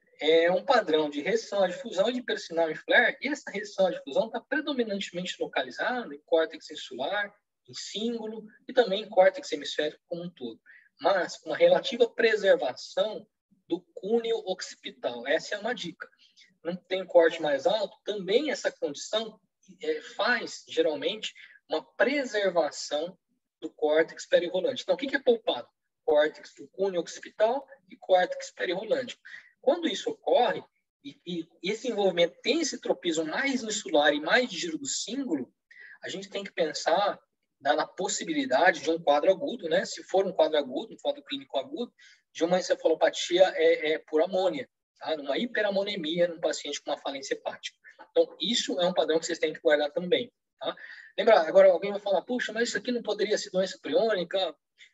Speaker 3: É um padrão de restrição à difusão de hipersinal em flare, e essa restrição à difusão está predominantemente localizada em córtex insular, em cíngulo e também em córtex hemisférico como um todo. Mas uma relativa preservação do cúneo occipital. Essa é uma dica. Não tem corte mais alto, também essa condição é, faz, geralmente, uma preservação do córtex perirrolante. Então, o que é poupado? Córtex do cúneo occipital e córtex perirrolante. Quando isso ocorre, e, e esse envolvimento tem esse tropismo mais insular e mais de giro do cíngulo, a gente tem que pensar na possibilidade de um quadro agudo, né? Se for um quadro agudo, um quadro clínico agudo, de uma encefalopatia é, é por amônia, tá? Uma hiperamonemia num paciente com uma falência hepática. Então, isso é um padrão que vocês têm que guardar também, tá? Lembra, agora alguém vai falar, puxa, mas isso aqui não poderia ser doença priônica?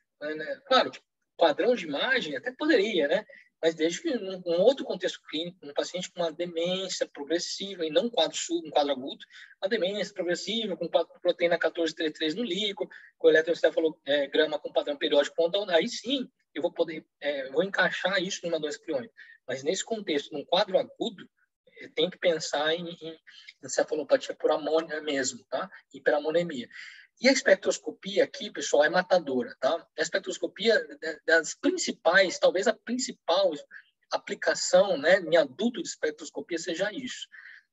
Speaker 3: Claro, padrão de imagem até poderia, né? Mas desde que num um outro contexto clínico, um paciente com uma demência progressiva, e não um quadro, um quadro agudo, uma demência progressiva, com proteína quatorze trinta e três no líquido, com eletroencefalograma com padrão periódico, aí sim eu vou poder, é, vou encaixar isso numa doença priônica. Mas nesse contexto, num quadro agudo, tem que pensar em, em encefalopatia por amônia mesmo, tá? Hiperamonemia. E a espectroscopia aqui, pessoal, é matadora, tá? A espectroscopia das principais, talvez a principal aplicação, né, em adulto de espectroscopia seja isso.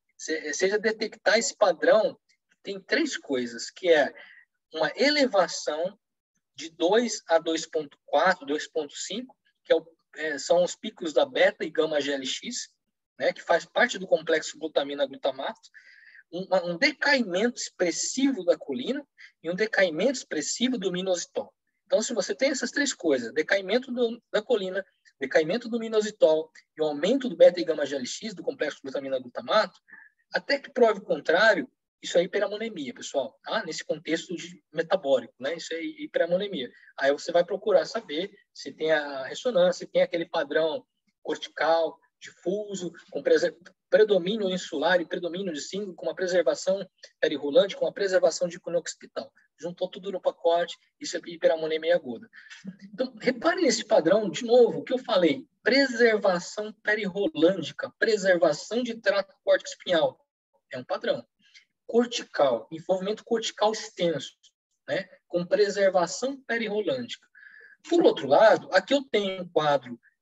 Speaker 3: Seja detectar esse padrão, tem três coisas, que é uma elevação de dois a dois ponto quatro, dois ponto cinco, que é o, é, são os picos da beta e gama G L X, né, que faz parte do complexo glutamina-glutamato, um, um decaimento expressivo da colina e um decaimento expressivo do inositol. Então, se você tem essas três coisas, decaimento do, da colina, decaimento do inositol e o aumento do beta e gama G L X, do complexo glutamina-glutamato, até que prove o contrário, isso é hiperamonemia, pessoal, tá? Nesse contexto de metabólico, né? Isso é hiperamonemia. Aí você vai procurar saber se tem a ressonância, se tem aquele padrão cortical, difuso, com predomínio insular e predomínio de cíngulo, com uma preservação perirrolante, com uma preservação de cúneo occipital. Juntou tudo no pacote, isso é hiperamonemia aguda. Então, reparem nesse padrão, de novo, o que eu falei, preservação perirrolândica, preservação de trato córtico espinhal, é um padrão. Cortical, envolvimento cortical extenso, né, com preservação perirrolândica. Por outro lado, aqui eu tenho um quadro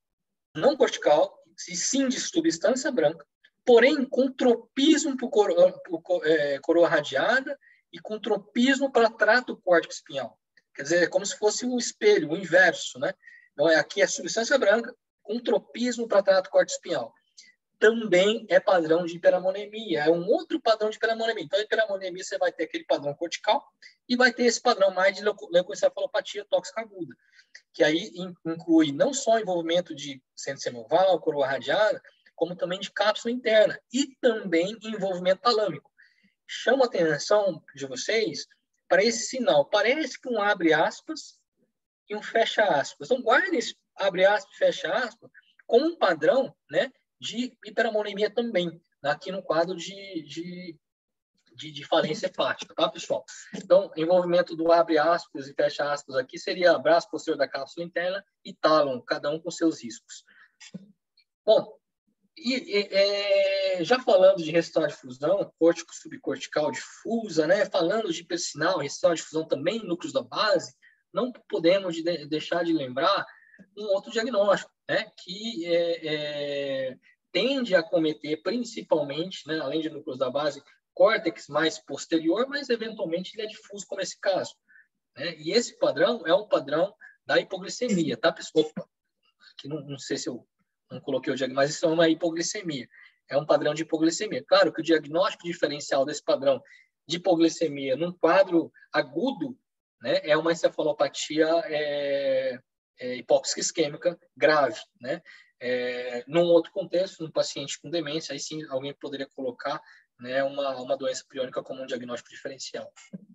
Speaker 3: não cortical, e sim de substância branca, porém com tropismo para coroa, é, coroa radiada e com tropismo para trato córtico espinhal. Quer dizer, é como se fosse o espelho, o inverso, né? Então, aqui é substância branca com tropismo para trato córtico espinhal. Também é padrão de hiperamonemia, é um outro padrão de hiperamonemia. Então, a hiperamonemia você vai ter aquele padrão cortical e vai ter esse padrão mais de leucoencefalopatia tóxica aguda, que aí inclui não só o envolvimento de centro senoval, coroa radiada, como também de cápsula interna e também envolvimento talâmico. Chamo a atenção de vocês para esse sinal. Parece que um abre aspas e um fecha aspas. Então, guarde esse abre aspas e fecha aspas como um padrão, né, de hiperamonemia também, aqui no quadro de, de, de, de falência hepática, tá, pessoal? Então, envolvimento do abre aspas e fecha aspas aqui seria braço posterior da cápsula interna e tálamo, cada um com seus riscos. Bom, e, e, é, já falando de restaurar difusão, córtico subcortical difusa, né, falando de hipersinal, restaurar difusão também, núcleos da base, não podemos de, deixar de lembrar um outro diagnóstico, né, que é, é, tende a acometer principalmente, né, além de núcleos da base, córtex mais posterior, mas eventualmente ele é difuso, como esse caso, né? E esse padrão é um padrão da hipoglicemia, tá, pessoal? Que não, não sei se eu não coloquei o diagnóstico, mas isso é uma hipoglicemia. É um padrão de hipoglicemia. Claro que o diagnóstico diferencial desse padrão de hipoglicemia num quadro agudo, né, é uma encefalopatia é, é, hipóxica isquêmica grave, né? É, num outro contexto, num paciente com demência, aí sim alguém poderia colocar, né, uma, uma doença priônica como um diagnóstico diferencial.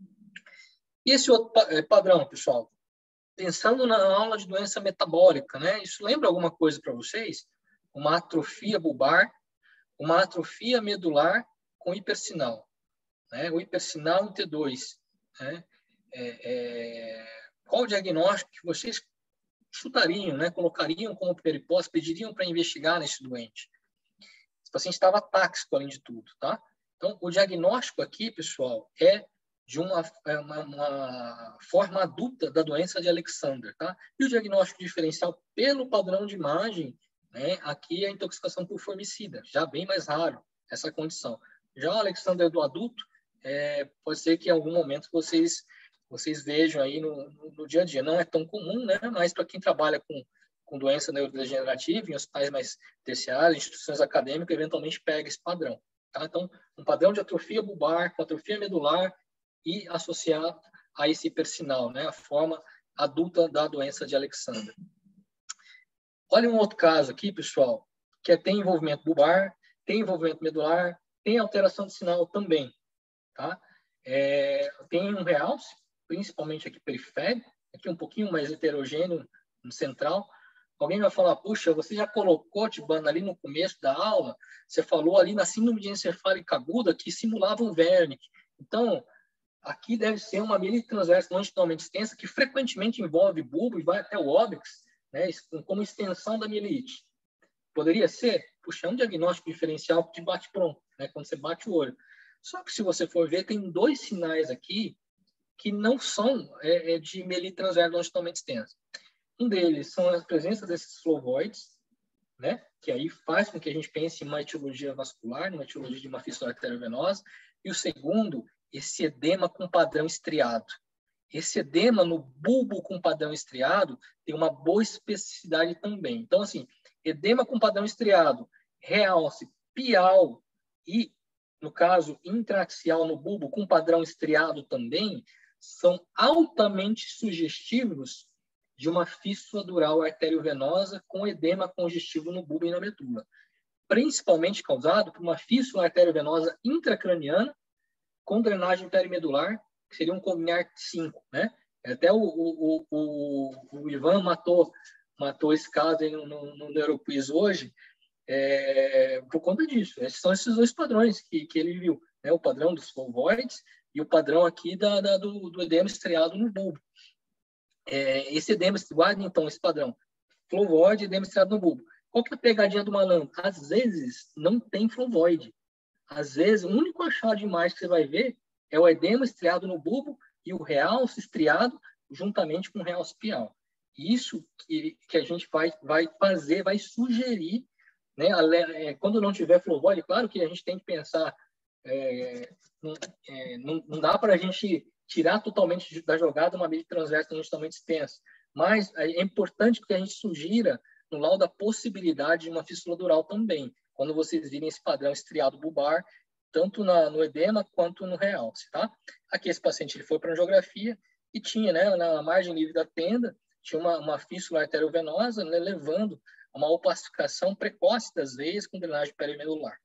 Speaker 3: E esse outro padrão, pessoal? Pensando na aula de doença metabólica, né? Isso lembra alguma coisa para vocês? Uma atrofia bulbar, uma atrofia medular com hipersinal, né? O hipersinal em T dois, né? É, é... Qual o diagnóstico que vocês chutariam, né? Colocariam como peripose, pediriam para investigar nesse doente? Esse paciente estava táxico, além de tudo, tá? Então, o diagnóstico aqui, pessoal, é de uma, uma, uma forma adulta da doença de Alexander, tá? E o diagnóstico diferencial pelo padrão de imagem, né? Aqui é a intoxicação por formicida, já bem mais raro essa condição. Já o Alexander do adulto, é, pode ser que em algum momento vocês, vocês vejam aí no, no, no dia a dia. Não é tão comum, né? Mas para quem trabalha com, com doença neurodegenerativa, em hospitais mais terciários, instituições acadêmicas, eventualmente pega esse padrão. Tá? Então, um padrão de atrofia bulbar, com atrofia medular, e associar a esse hipersinal, né, a forma adulta da doença de Alexander. Olha um outro caso aqui, pessoal, que é, tem envolvimento bulbar, tem envolvimento medular, tem alteração de sinal também, tá? É, tem um realce, principalmente aqui periférico, aqui um pouquinho mais heterogêneo no central. Alguém vai falar, puxa, você já colocou, Tibana, ali no começo da aula, você falou ali na síndrome de encefálica aguda que simulava um Wernicke. Então, aqui deve ser uma mielite transversa longitudinalmente extensa que frequentemente envolve bulbo e vai até o óbix, né, como extensão da mielite. Poderia ser? Puxa, é um diagnóstico diferencial de bate-pronto, né, quando você bate o olho. Só que se você for ver, tem dois sinais aqui que não são é, é de mielite transversa longitudinalmente extensa. Um deles são a presença desses flavoides, né, que aí faz com que a gente pense em uma etiologia vascular, numa etiologia de uma fístula arteriovenosa. E o segundo, esse edema com padrão estriado. Esse edema no bulbo com padrão estriado tem uma boa especificidade também. Então, assim, edema com padrão estriado, realce, pial e, no caso, intraaxial no bulbo com padrão estriado também, são altamente sugestivos de uma fístula dural arteriovenosa com edema congestivo no bulbo e na medula, principalmente causado por uma fístula arteriovenosa intracraniana com drenagem perimedular, que seria um Cognard cinco, né? Até o, o, o, o Ivan matou, matou esse caso aí no, no, no Neuroquiz hoje, é, por conta disso. Esses são esses dois padrões que, que ele viu, né? O padrão dos flavoides e o padrão aqui da, da, do, do edema estriado no bulbo. É, esse edema, guardem então esse padrão, flavoide e edema estriado no bulbo. Qual que é a pegadinha do malandro? Às vezes não tem flavoide. Às vezes, o único achado de imagem que você vai ver é o edema estriado no bulbo e o realce estriado juntamente com o realce pial. Isso que, que a gente vai, vai fazer, vai sugerir, né? Quando não tiver flow void, claro que a gente tem que pensar, é, não, é, não, não dá para a gente tirar totalmente da jogada uma medida transversa injustamente extensa, mas é importante que a gente sugira no laudo a possibilidade de uma fístula dural também, quando vocês virem esse padrão estriado bulbar, tanto na, no edema quanto no realce, tá? Aqui esse paciente ele foi para angiografia e tinha, né, na margem livre da tenda, tinha uma, uma fístula arteriovenosa, né, levando a uma opacificação precoce das veias com drenagem perimedular.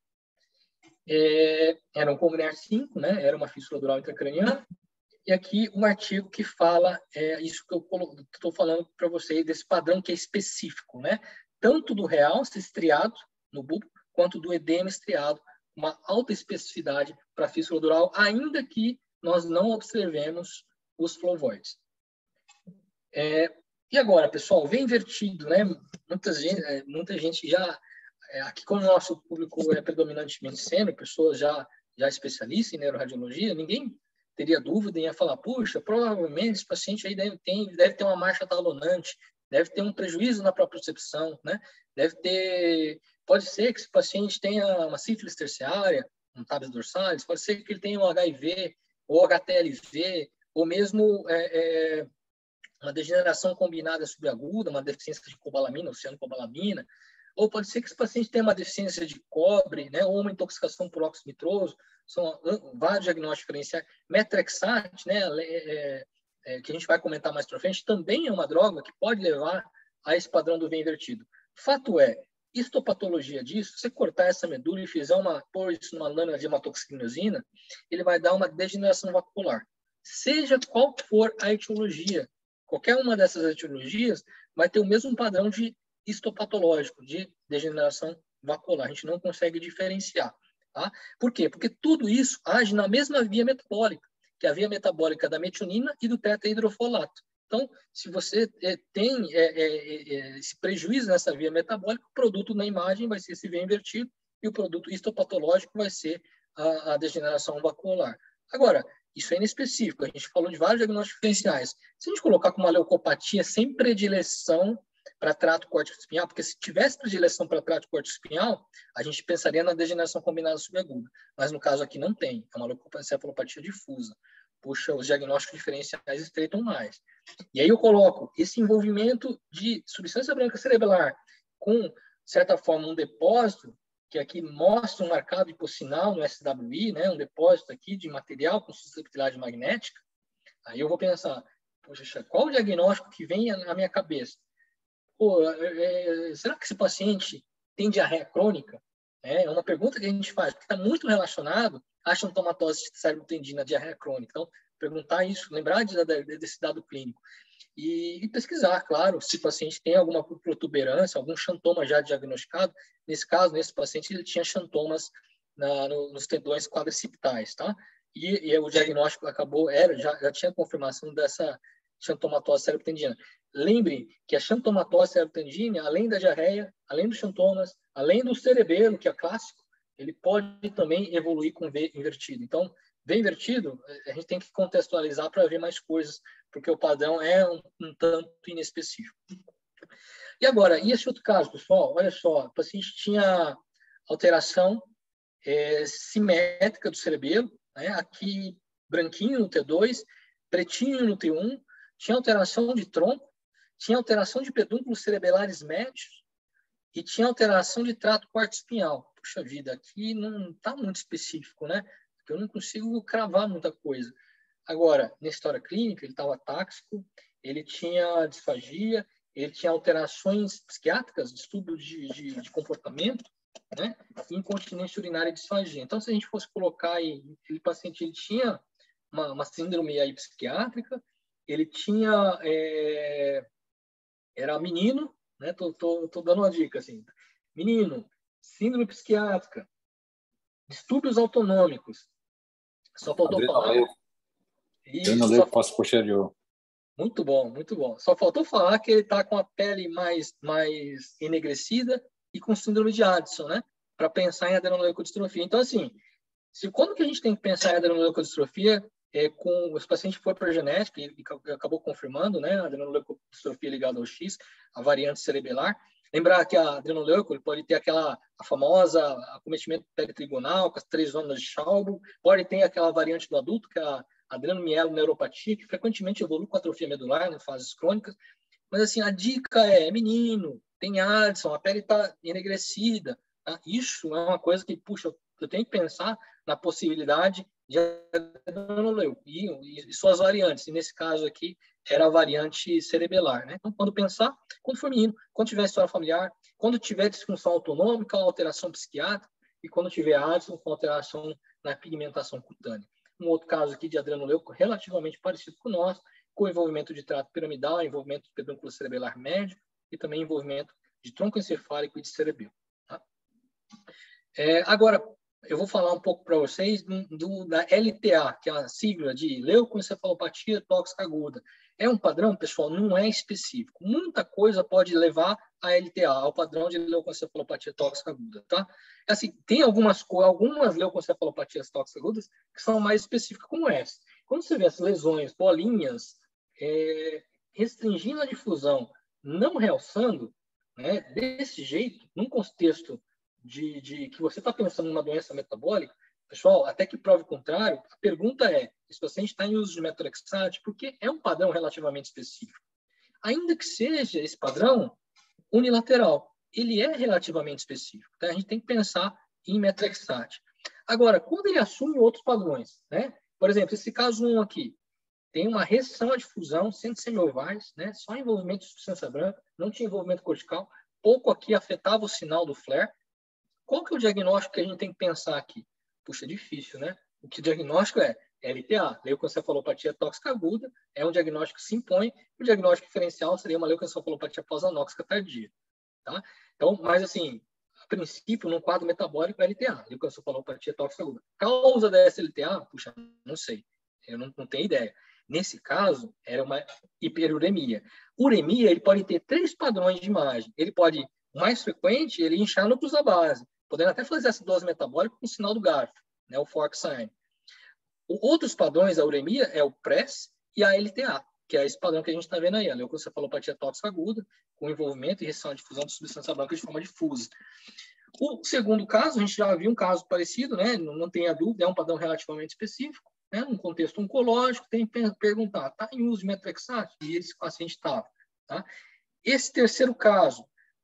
Speaker 3: É, era um Congrear cinco, né, era uma fístula dural intracraniana, e aqui um artigo que fala, é, isso que eu estou falando para vocês, desse padrão que é específico, né, tanto do realce estriado no bulbo, quanto do edema estriado, uma alta especificidade para a fístula dural, ainda que nós não observemos os flow voids. É, e agora, pessoal, vem invertido, né? Muita gente, muita gente já, é, aqui como o nosso público é predominantemente sênior, pessoas já, já especialistas em neuroradiologia, ninguém teria dúvida em ia falar, puxa, provavelmente esse paciente aí deve ter, deve ter uma marcha talonante, deve ter um prejuízo na propriocepção, né? Deve ter, pode ser que esse paciente tenha uma sífilis terciária, um tabes dorsalis, pode ser que ele tenha um H I V ou H T L V, ou mesmo é, é, uma degeneração combinada subaguda, uma deficiência de cobalamina, oceanocobalamina, ou pode ser que esse paciente tenha uma deficiência de cobre, né, ou uma intoxicação por óxido nitroso, são vários diagnósticos diferenciais. Metrexate, né, é, é, que a gente vai comentar mais para frente, também é uma droga que pode levar a esse padrão do V invertido. Fato é, histopatologia disso, se você cortar essa medula e fizer uma, pôr isso numa lâmina de hematoxinosina, ele vai dar uma degeneração vacular. Seja qual for a etiologia, qualquer uma dessas etiologias vai ter o mesmo padrão de histopatológico, de degeneração vacular. A gente não consegue diferenciar. Tá? Por quê? Porque tudo isso age na mesma via metabólica, que é a via metabólica da metionina e do tetrahidrofolato. Então, se você é, tem é, é, é, esse prejuízo nessa via metabólica, o produto na imagem vai ser esse V invertido e o produto histopatológico vai ser a, a degeneração vacular. Agora, isso é inespecífico. A gente falou de vários diagnósticos diferenciais. Se a gente colocar com uma leucopatia sem predileção para trato córtico espinhal, porque se tivesse predileção para trato córtico espinhal, a gente pensaria na degeneração combinada subaguda. Mas no caso aqui não tem. É uma leucoencefalopatia difusa. Puxa, os diagnósticos diferenciais estreitam mais. E aí eu coloco esse envolvimento de substância branca cerebelar com, de certa forma, um depósito, que aqui mostra um marcado hipossinal no S W I, né, um depósito aqui de material com susceptibilidade magnética. Aí eu vou pensar, poxa, qual o diagnóstico que vem na minha cabeça? Pô, é, é, será que esse paciente tem diarreia crônica? É uma pergunta que a gente faz, porque está muito relacionado à xantomatose cérebro-tendina, diarreia crônica. Então, perguntar isso, lembrar de, de, desse dado clínico. E, e pesquisar, claro, se o paciente tem alguma protuberância, algum xantoma já diagnosticado. Nesse caso, nesse paciente, ele tinha xantomas na, no, nos tendões quadricipitais, tá? E, e o diagnóstico acabou, era, já, já tinha confirmação dessa xantomatose cérebro-tendina. Lembrem que a xantomatose cérebro-tendina, além da diarreia, além dos xantomas, além do cerebelo, que é clássico, ele pode também evoluir com V invertido. Então, V invertido, a gente tem que contextualizar para ver mais coisas, porque o padrão é um, um tanto inespecífico. E agora, e esse outro caso, pessoal? Olha só, o paciente tinha alteração é, simétrica do cerebelo, né? Aqui branquinho no T dois, pretinho no T um, tinha alteração de tronco, tinha alteração de pedúnculos cerebelares médios e tinha alteração de trato corticoespinhal. Puxa vida, aqui não está muito específico, né? Porque eu não consigo cravar muita coisa. Agora, na história clínica, ele estava táxico, ele tinha disfagia, ele tinha alterações psiquiátricas, distúrbios de, de, de comportamento, né? E incontinência urinária e disfagia. Então, se a gente fosse colocar aí, aquele paciente ele tinha uma, uma síndrome aí psiquiátrica, ele tinha, é, era menino, né? Tô, tô, tô dando uma dica, assim. Menino, síndrome psiquiátrica, distúrbios autonômicos. Só faltou falar.
Speaker 6: Adrenoleuco passo posterior.
Speaker 3: Muito bom, muito bom. Só faltou falar que ele está com a pele mais, mais enegrecida e com síndrome de Addison, né? Para pensar em adrenoleucodistrofia. Então, assim, se, quando que a gente tem que pensar em adrenoleucodistrofia é, com esse paciente foi para a genética e, e acabou confirmando, né, a adrenoleucodistrofia ligada ao X, a variante cerebelar. Lembrar que a adrenoleuco pode ter aquela a famosa acometimento peritrigonal, com as três zonas de Schauble, pode ter aquela variante do adulto, que é a adrenomieloneuropatia, que frequentemente evolui com atrofia medular em fases crônicas. Mas, assim, a dica é, menino, tem Addison, a pele está enegrecida. Tá? Isso é uma coisa que, puxa, eu tenho que pensar na possibilidade de adrenoleuco e, e suas variantes. E, nesse caso aqui, era a variante cerebelar. Né? Então, quando pensar, quando for menino, quando tiver história familiar, quando tiver disfunção autonômica, alteração psiquiátrica, e quando tiver Addison, com alteração na pigmentação cutânea. Um outro caso aqui de adrenoleuco relativamente parecido com o nosso, com envolvimento de trato piramidal, envolvimento de pedúnculo cerebelar médio e também envolvimento de tronco encefálico e de cerebelo. Tá? É, agora, eu vou falar um pouco para vocês do, do, da L T A, que é a sigla de leucoencefalopatia tóxica aguda. É um padrão, pessoal, não é específico. Muita coisa pode levar a L T A, ao padrão de leucoencefalopatia tóxica aguda, tá? Assim, tem algumas, algumas leucoencefalopatias tóxicas agudas que são mais específicas, como essa. Quando você vê as lesões, bolinhas, é, restringindo a difusão, não realçando, né, desse jeito, num contexto de, de que você está pensando numa doença metabólica, pessoal, até que prove o contrário, a pergunta é, esse paciente está em uso de metrexate, porque é um padrão relativamente específico. Ainda que seja esse padrão unilateral, ele é relativamente específico. Tá? A gente tem que pensar em metrexate. Agora, quando ele assume outros padrões, né? Por exemplo, esse caso um aqui, tem uma restrição à difusão, centros semiovares, né? Só envolvimento de substância branca, não tinha envolvimento cortical, pouco aqui afetava o sinal do flare. Qual que é o diagnóstico que a gente tem que pensar aqui? Puxa, é difícil, né? O que o diagnóstico é L T A, leucoencefalopatia tóxica aguda, é um diagnóstico que se impõe, o diagnóstico diferencial seria uma leucoencefalopatia pós-anóxica tardia. Tá? Então, mas assim, a princípio, num quadro metabólico, L T A, leucoencefalopatia tóxica aguda. Causa dessa L T A? Puxa, não sei, eu não, não tenho ideia. Nesse caso, era uma hiperuremia. Uremia, ele pode ter três padrões de imagem. Ele pode, o mais frequente, ele inchar núcleos da base, podendo até fazer acidose metabólica com o sinal do garfo, né, o fork sign. O, outros padrões da uremia é o P R E S e a L T A, que é esse padrão que a gente está vendo aí, a leucoencefalopatia tóxica aguda, com envolvimento e restrição de difusão de substância branca de forma difusa. O segundo caso, a gente já viu um caso parecido, né, não, não tenha dúvida, é um padrão relativamente específico, né, num contexto oncológico, tem que perguntar, está em uso de metrexate? E esse paciente estava. Tá? Esse terceiro caso,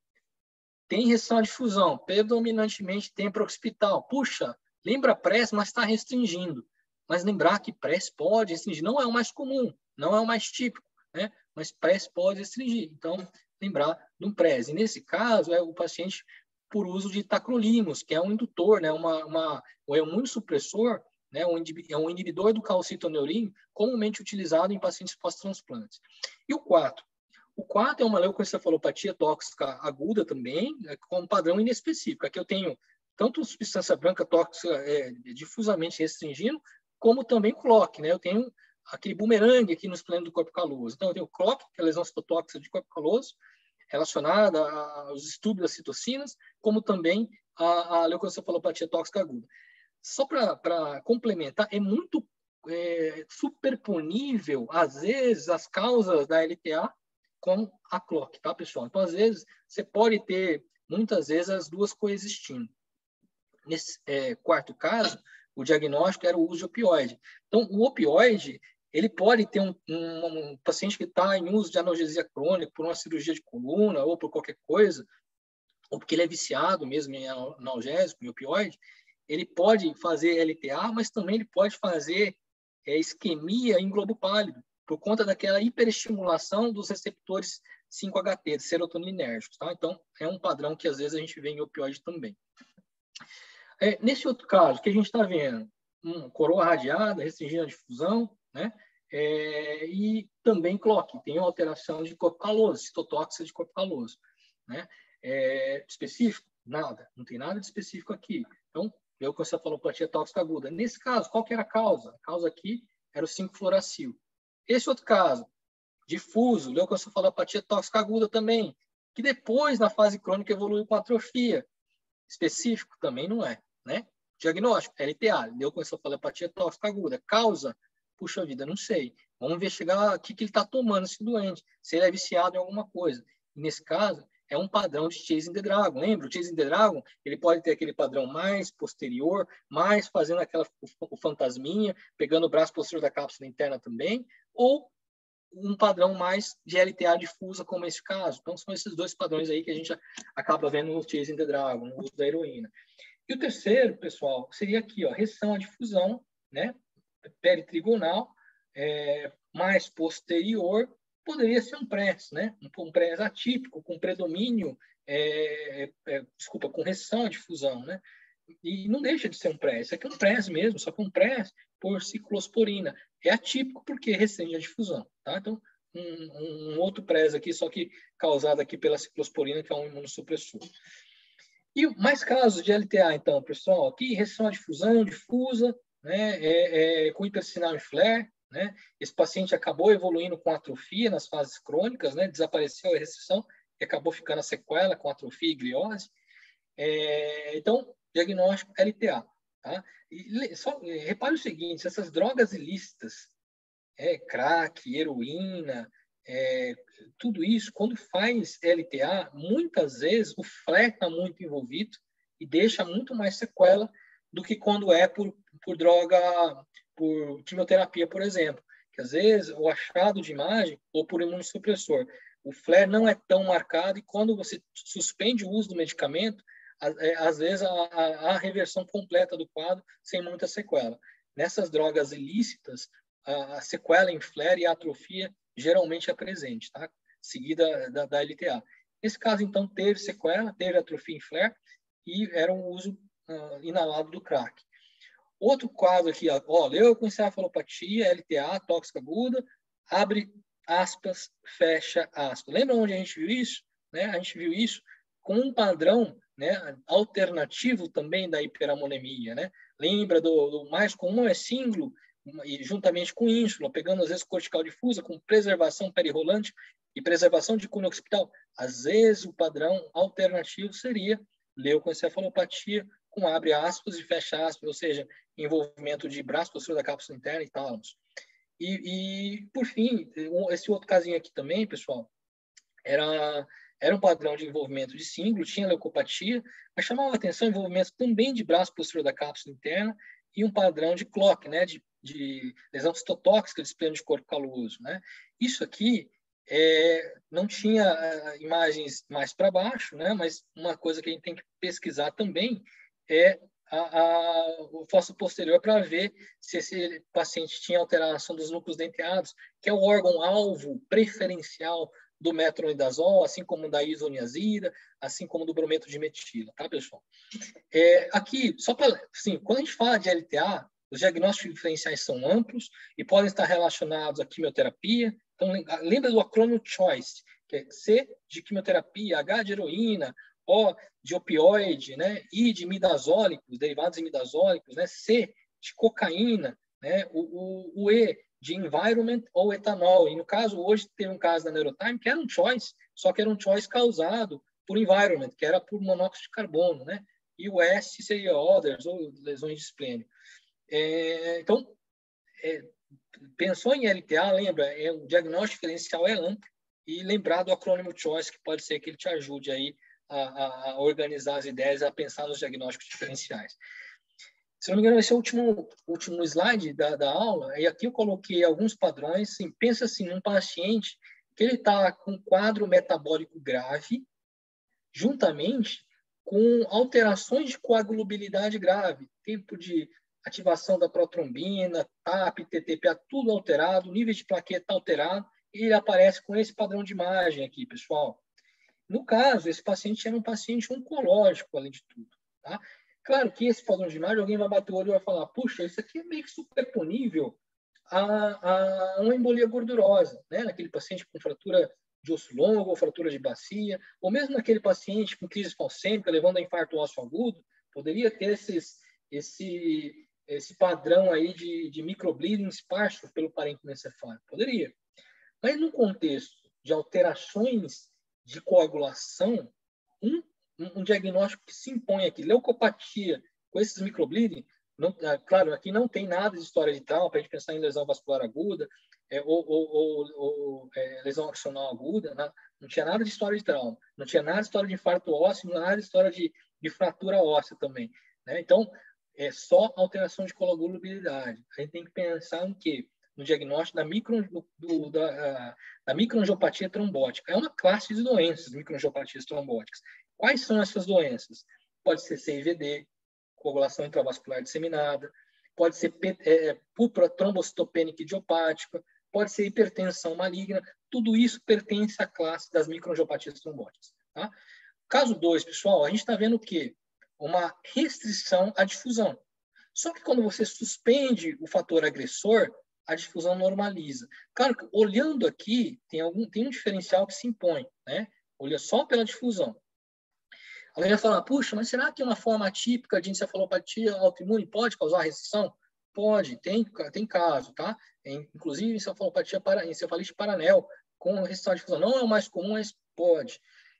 Speaker 3: tem restrição à difusão, predominantemente tem proxipital. Puxa, lembra P R E S, mas está restringindo. Mas lembrar que P R E S pode restringir, não é o mais comum, não é o mais típico, né? Mas P R E S pode restringir. Então, lembrar de um P R E S. E nesse caso, é o paciente por uso de tacrolimus, que é um indutor, né? uma, uma, é um imunossupressor, né? um, é um inibidor do calcitoneurin, comumente utilizado em pacientes pós-transplantes. E o quatro? O quatro é uma leucoencefalopatia tóxica aguda também, é, com padrão inespecífico. Aqui eu tenho tanto substância branca tóxica é, difusamente restringindo, como também C L O C, né? Eu tenho aquele bumerangue aqui no esplêndido do corpo caloso. Então, eu tenho o C L O C, que é a lesão citotóxica de corpo caloso, relacionada aos distúrbios das citocinas, como também a, a leucoencefalopatia tóxica aguda. Só para complementar, é muito é, superponível, às vezes, as causas da L T A com a C L O C, tá, pessoal? Então, às vezes, você pode ter, muitas vezes, as duas coexistindo. Nesse é, quarto caso, o diagnóstico era o uso de opioide. Então, o opioide, ele pode ter um, um, um paciente que está em uso de analgesia crônica por uma cirurgia de coluna ou por qualquer coisa, ou porque ele é viciado mesmo em analgésico, em opioide, ele pode fazer L T A, mas também ele pode fazer é, isquemia em globo pálido, por conta daquela hiperestimulação dos receptores cinco H T, de serotoninérgicos. Tá? Então, é um padrão que às vezes a gente vê em opioide também. É, nesse outro caso, que a gente está vendo, um, coroa radiada, restringindo a difusão, né? É, e também C L O C, tem uma alteração de corpo caloso, citotóxica de corpo caloso. Né? É, específico? Nada, não tem nada de específico aqui. Então, leucoencefalopatia tóxica aguda. Nesse caso, qual que era a causa? A causa aqui era o cinco fluoracil. Esse outro caso, difuso, leucoencefalopatia tóxica aguda também, que depois, na fase crônica, evoluiu com atrofia. Específico também não é, né? Diagnóstico, L T A, leucoencefalopatia tóxica aguda. Causa, Puxa vida, não sei. Vamos investigar o que, que ele está tomando, esse doente, se ele é viciado em alguma coisa. E nesse caso, é um padrão de Chasing the Dragon. Lembra? O Chasing the Dragon, ele pode ter aquele padrão mais posterior, mais fazendo aquela o fantasminha, pegando o braço posterior da cápsula interna também, ou um padrão mais de L T A difusa, como esse caso. Então, são esses dois padrões aí que a gente acaba vendo no Chasing the Dragon, no uso da heroína. E o terceiro, pessoal, seria aqui, ó, restrição à difusão, né, peritrigonal, é, mais posterior, poderia ser um press, né, um, um press atípico, com predomínio, é, é, desculpa, com restrição à difusão, né, e não deixa de ser um press, isso aqui é um press mesmo, só que um press por ciclosporina. É atípico porque restringe a difusão, tá? Então, um, um outro press aqui, só que causado aqui pela ciclosporina, que é um imunossupressor. E mais casos de L T A, então, pessoal, aqui, restrição à difusão, difusa, né, é, é, com hipersinal em flare, né? Esse paciente acabou evoluindo com atrofia nas fases crônicas, né? Desapareceu a restrição e acabou ficando a sequela com atrofia e gliose. É, então, diagnóstico L T A. Tá? E só, repare o seguinte, essas drogas ilícitas, é, crack, heroína, é, tudo isso, quando faz L T A, muitas vezes o flare está muito envolvido e deixa muito mais sequela do que quando é por, por droga, por quimioterapia, por exemplo. Que às vezes o achado de imagem ou por imunossupressor, o flare não é tão marcado e quando você suspende o uso do medicamento, às vezes a, a, a reversão completa do quadro sem muita sequela. Nessas drogas ilícitas, a, a sequela em flare e a atrofia geralmente é presente, tá? Seguida da, da L T A. Nesse caso, então, teve sequela, teve atrofia em flare e era um uso uh, inalado do crack. Outro quadro aqui, ó, leucoencefalopatia, L T A, tóxica aguda, abre aspas, fecha aspas. Lembra onde a gente viu isso? Né? A gente viu isso com um padrão, né, alternativo também da hiperamonemia, né? Lembra do, do mais comum é símbolo, e juntamente com ínsula, pegando às vezes cortical difusa, com preservação perirrolante e preservação de cunha occipital. Às vezes o padrão alternativo seria leucoencefalopatia com abre aspas e fecha aspas, ou seja, envolvimento de braço posterior da cápsula interna e tálamos. E, e, por fim, esse outro casinho aqui também, pessoal, era... Era um padrão de envolvimento de símbolo, tinha leucopatia, mas chamava a atenção o envolvimento também de braço posterior da cápsula interna e um padrão de C L O C, né, de, de lesão citotóxica de esplêndio de corpo caloso. Né? Isso aqui é, não tinha uh, imagens mais para baixo, né, mas uma coisa que a gente tem que pesquisar também é a, a, o fóssil posterior para ver se esse paciente tinha alteração dos núcleos denteados, que é o órgão-alvo preferencial do metronidazol, assim como da isoniazida, assim como do brometo de metila, tá, pessoal? É, aqui, só para, assim, quando a gente fala de L T A, os diagnósticos diferenciais são amplos e podem estar relacionados à quimioterapia. Então, lembra do acrônimo CHOICE, que é C de quimioterapia, H de heroína, O de opioide, né, I de imidazólicos, derivados imidazólicos, né, C de cocaína, né, o, o, o E de environment ou etanol. E no caso, hoje teve um caso da Neurotime que era um choice, só que era um choice causado por environment, que era por monóxido de carbono, né? E o S seria others, ou lesões de esplênio. É, então, é, pensou em L T A, lembra, é, o diagnóstico diferencial é amplo, e lembrar do acrônimo choice, que pode ser que ele te ajude aí a, a, a organizar as ideias, a pensar nos diagnósticos diferenciais. Se não me engano, esse é o último, último slide da, da aula, e aqui eu coloquei alguns padrões. Assim, pensa assim, num paciente que ele está com quadro metabólico grave, juntamente com alterações de coagulabilidade grave, tempo de ativação da protrombina, T A P, T T P A, tudo alterado, nível de plaqueta alterado, e ele aparece com esse padrão de imagem aqui, pessoal. No caso, esse paciente era um paciente oncológico, além de tudo, tá? Claro que esse padrão de imagem, alguém vai bater o olho e vai falar, puxa, isso aqui é meio que superponível a, a uma embolia gordurosa, né? Naquele paciente com fratura de osso longo, ou fratura de bacia, ou mesmo naquele paciente com crise falcêmica, levando a infarto ósseo agudo, poderia ter esses, esse, esse padrão aí de, de microbleeding esparso pelo parênquima encefálico. Poderia. Mas no contexto de alterações de coagulação, um um diagnóstico que se impõe aqui, leucopatia com esses microbleeding, Não, claro, aqui não tem nada de história de trauma para a gente pensar em lesão vascular aguda é, ou, ou, ou, ou é, lesão axonal aguda, né? Não tinha nada de história de trauma, não tinha nada de história de infarto ósseo, nada de história de, de fratura óssea também, né? Então, é só alteração de coagulabilidade. A gente tem que pensar no quê? No diagnóstico da, micro, do, do, da, da microangiopatia trombótica. É uma classe de doenças, microangiopatias trombóticas. Quais são essas doenças? Pode ser C I V D, coagulação intravascular disseminada, pode ser é, púrpura trombocitopênica idiopática, pode ser hipertensão maligna, tudo isso pertence à classe das microangiopatias trombóticas. Tá? Caso dois, pessoal, a gente está vendo o quê? Uma restrição à difusão. Só que quando você suspende o fator agressor, a difusão normaliza. Claro que olhando aqui, tem, algum, tem um diferencial que se impõe, né? Olha só pela difusão. Alguém vai falar, puxa, mas será que uma forma atípica de encefalopatia autoimune pode causar restrição? Pode, tem, tem caso, tá? Inclusive encefalopatia para, encefalite paranel com restrição à difusão. Não é o mais comum, mas pode.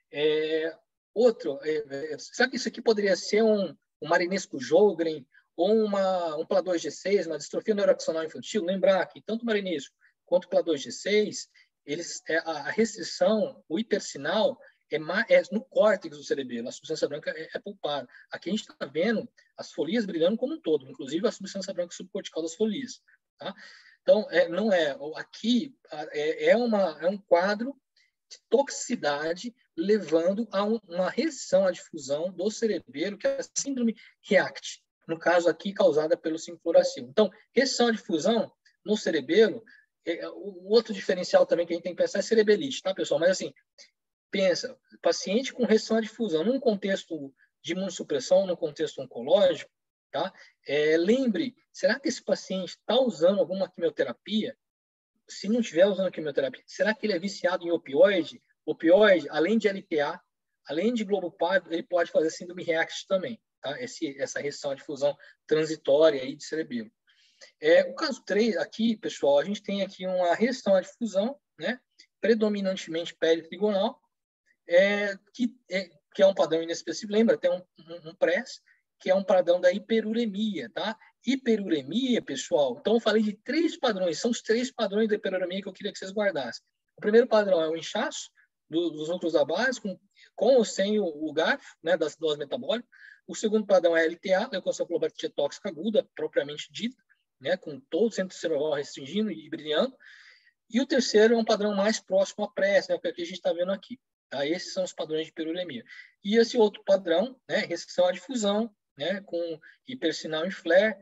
Speaker 3: É, outro, é, é, será que isso aqui poderia ser um, um Marinesco-Sjögren ou uma, um P L A dois G seis, uma distrofia neuroaxonal infantil? Lembrar que tanto o Marinesco quanto o P L A dois G seis, eles, é, a restrição, o hipersinal, É, é no córtex do cerebelo, a substância branca é, é pulpada. Aqui a gente está vendo as folias brilhando como um todo, inclusive a substância branca subcortical das folias. Tá? Então, é, não é. Aqui é, é, uma, é um quadro de toxicidade levando a um, uma restrição à difusão do cerebelo, que é a síndrome REACT, no caso aqui causada pelo cinco fluoracil. Então, restrição à difusão no cerebelo, é, o outro diferencial também que a gente tem que pensar é cerebelite, tá, pessoal? Mas assim, pensa, paciente com restrição à difusão, num contexto de imunossupressão, num contexto oncológico, tá? É, lembre, será que esse paciente está usando alguma quimioterapia? Se não estiver usando quimioterapia, será que ele é viciado em opioide? Opioide, além de L T A, além de globopag, ele pode fazer síndrome REACT também, tá? Esse, essa restrição à difusão transitória aí de cerebelo. É, o caso três, aqui, pessoal, a gente tem aqui uma restrição à difusão, né? Predominantemente peritrigonal, É, que, é, que é um padrão inespecífico, lembra, tem um, um, um P R E S, que é um padrão da hiperuremia, tá? Hiperuremia, pessoal, então eu falei de três padrões, são os três padrões da hiperuremia que eu queria que vocês guardassem. O primeiro padrão é o inchaço do, dos núcleos da base, com, com ou sem o, o G A F, né, das doses metabólicas. O segundo padrão é L T A, leucoencefalopatia tóxica aguda, propriamente dita, né, com todo o centro cerebral restringindo e brilhando. E o terceiro é um padrão mais próximo à P R E S, né, que é o que a gente está vendo aqui. Tá? Esses são os padrões de hiperuremia. E esse outro padrão, né, restrição à difusão, né, com hipersinal em flare,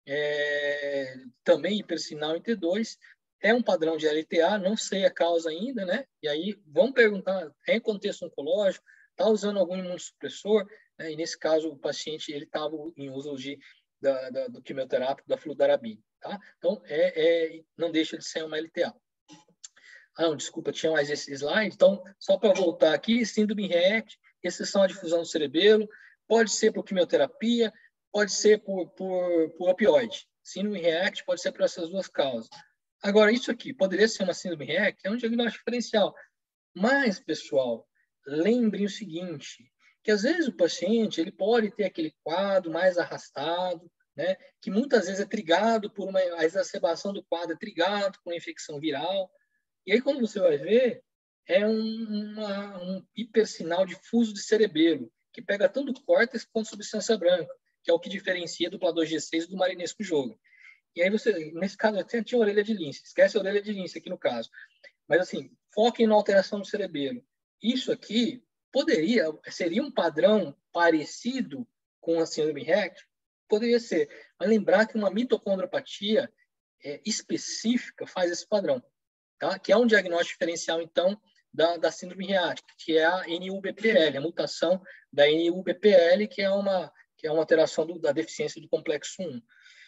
Speaker 3: é, também hipersinal em T dois, é um padrão de L T A, não sei a causa ainda, né? E aí vamos perguntar, é em contexto oncológico, está usando algum imunossupressor, né? E nesse caso o paciente ele estava em uso de, da, da, do quimioterápico, da fludarabine, tá? Então, é, é, não deixa de ser uma L T A. Ah, não, desculpa, tinha mais esse slide. Então, só para voltar aqui, síndrome REACT, restrição à difusão do cerebelo, pode ser por quimioterapia, pode ser por, por, por opioide. Síndrome REACT pode ser por essas duas causas. Agora, isso aqui, poderia ser uma síndrome REACT, é um diagnóstico diferencial. Mas, pessoal, lembrem o seguinte, que às vezes o paciente ele pode ter aquele quadro mais arrastado, né, que muitas vezes é trigado por uma a exacerbação do quadro, é trigado por uma infecção viral. E aí, quando você vai ver, é um, uma, um hipersinal difuso de cerebelo, que pega tanto o córtex quanto a substância branca, que é o que diferencia do P L A dois G seis do Marinesco-Sjögren. E aí, você, nesse caso, até tinha orelha de lince. Esquece a orelha de lince aqui no caso. Mas, assim, foquem na alteração do cerebelo. Isso aqui poderia, seria um padrão parecido com a síndrome REACT? Poderia ser. Mas lembrar que uma mitocondriopatia é, específica faz esse padrão. Tá? Que é um diagnóstico diferencial, então, da, da síndrome REACT, que é a N U B P L, a mutação da N U B P L, que é uma, que é uma alteração do, da deficiência do complexo um.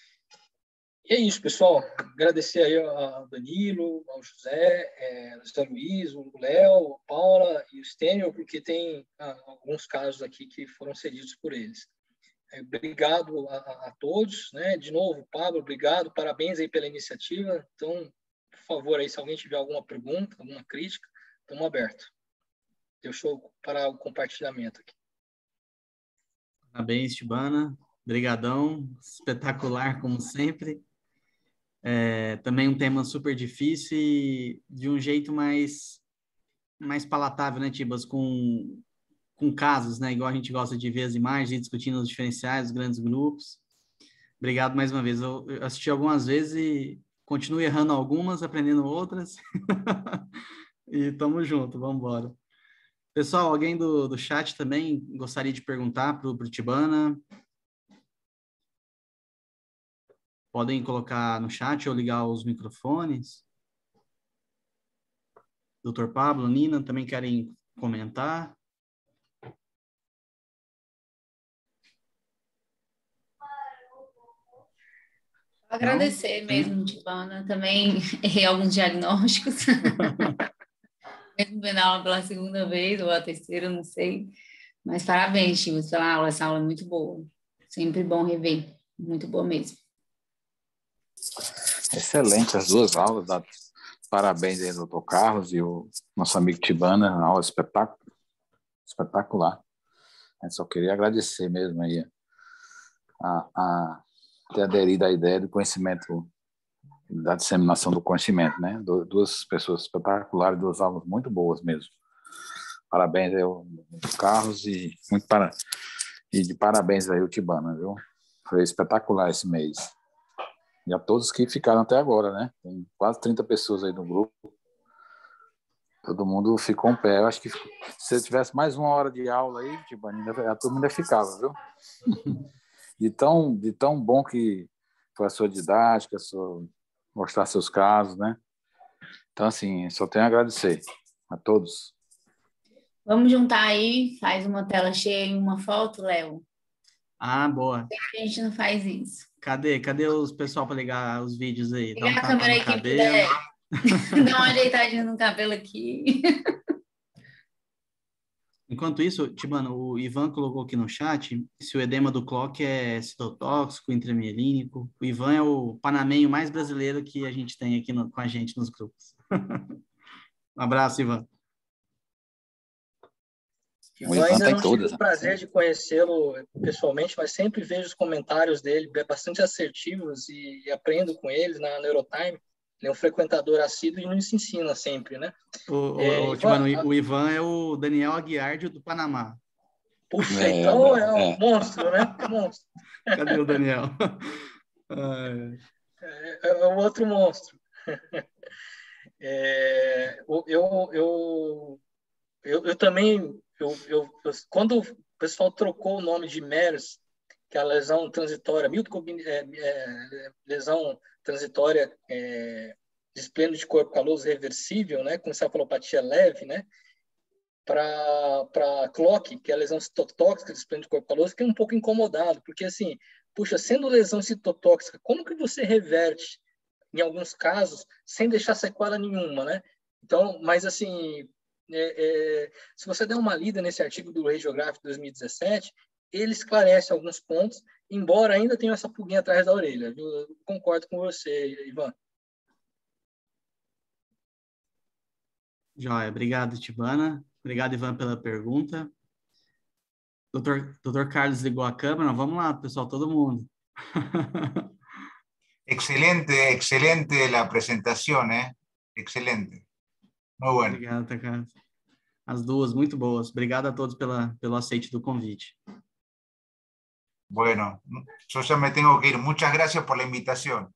Speaker 3: E é isso, pessoal. Agradecer aí ao Danilo, ao José, é, ao José Luiz, o Léo, a Paula e o Stênio, porque tem ah, alguns casos aqui que foram cedidos por eles. É, obrigado a, a, a todos, né? De novo, Pablo, obrigado, parabéns aí pela iniciativa. Então, por favor, aí, se alguém tiver alguma pergunta, alguma crítica, estamos abertos. Deixa eu parar o compartilhamento aqui.
Speaker 2: Parabéns, Tibana. Brigadão, espetacular como sempre. É, também um tema super difícil e de um jeito mais, mais palatável, né, Tibas? Com, com casos, né? Igual a gente gosta de ver as imagens e discutindo os diferenciais, os grandes grupos. Obrigado mais uma vez. Eu, eu assisti algumas vezes e continuo errando algumas, aprendendo outras. E tamo junto, vamos embora. Pessoal, alguém do, do chat também gostaria de perguntar para o Tibana? Podem colocar no chat ou ligar os microfones. doutor Pablo, Nina, também querem comentar?
Speaker 5: Agradecer
Speaker 2: Não?
Speaker 5: mesmo, Tibana. Também errei alguns diagnósticos. Mesmo vendo a aula pela segunda vez ou a terceira, não sei. Mas parabéns, Tibas, pela aula. Essa aula é muito boa. Sempre bom rever. Muito boa mesmo.
Speaker 6: Excelente as duas aulas. Dá parabéns aí, doutor Carlos e o nosso amigo Tibana. Aula espetacular. espetacular. Eu só queria agradecer mesmo aí a, a ter aderido à ideia do conhecimento, da disseminação do conhecimento, né? Duas pessoas espetaculares, duas aulas muito boas mesmo. Parabéns aí ao Carlos e muito para e de parabéns aí ao Tibana, viu? Foi espetacular esse mês. E a todos que ficaram até agora, né? Tem quase trinta pessoas aí no grupo. Todo mundo ficou em pé. Eu acho que se eu tivesse mais uma hora de aula aí, Tibana, a turma ainda ficava, viu? De tão, de tão bom que foi a sua didática, a sua, mostrar seus casos, né? Então, assim, só tenho a agradecer a todos.
Speaker 5: Vamos juntar aí, faz uma tela cheia e uma foto, Léo.
Speaker 2: Ah, boa.
Speaker 5: A gente não faz isso.
Speaker 2: Cadê? Cadê os pessoal para ligar os vídeos aí? Dá um
Speaker 5: Liga a
Speaker 2: tapa
Speaker 5: câmera
Speaker 2: no
Speaker 5: aí, quem
Speaker 2: cabelo.
Speaker 5: puder. Dá uma ajeitadinha no cabelo aqui.
Speaker 2: Enquanto isso, Tibana, o Ivan colocou aqui no chat se o edema do cloque é citotóxico, intramielínico. O Ivan é o panamenho mais brasileiro que a gente tem aqui no, com a gente nos grupos. Um abraço, Ivan.
Speaker 3: Eu ainda não tive o prazer de conhecê-lo pessoalmente, mas sempre vejo os comentários dele bastante assertivos e, e aprendo com eles na Neurotime. Ele é um frequentador assíduo e nos ensina sempre, né?
Speaker 2: O,
Speaker 3: é,
Speaker 2: o,
Speaker 3: Ivan,
Speaker 2: Tibana, o Ivan é o Daniel Aguiar do Panamá.
Speaker 3: Puxa, é, então é um é. monstro, né? É monstro.
Speaker 2: Cadê o Daniel?
Speaker 3: é, é um outro monstro. É, eu, eu, eu, eu, eu também, eu, eu, eu, quando o pessoal trocou o nome de M E R S, que é a lesão transitória, é, é, lesão transitória é, de esplêndido de corpo caloso reversível, né, com encefalopatia leve, né, para C L O C, que é a lesão citotóxica de esplêndido de corpo caloso, fiquei um pouco incomodado, porque assim, puxa, sendo lesão citotóxica, como que você reverte em alguns casos, sem deixar sequela nenhuma, né? Então, mas assim, é, é, se você der uma lida nesse artigo do Radiograph de dois mil e dezessete, ele esclarece alguns pontos, embora ainda tenha essa pulguinha atrás da orelha. Viu? Eu concordo com você, Ivan.
Speaker 2: Joia, obrigado, Tibana. Obrigado, Ivan, pela pergunta. Doutor, doutor Carlos ligou a câmera. Vamos lá, pessoal, todo mundo.
Speaker 4: Excelente, excelente a apresentação, eh? Excelente. Muito bueno.
Speaker 2: Obrigado, Carlos. As duas, muito boas. Obrigado a todos pela, pelo aceite do convite.
Speaker 4: Bueno, yo ya me tengo que ir. Muchas gracias por la invitación.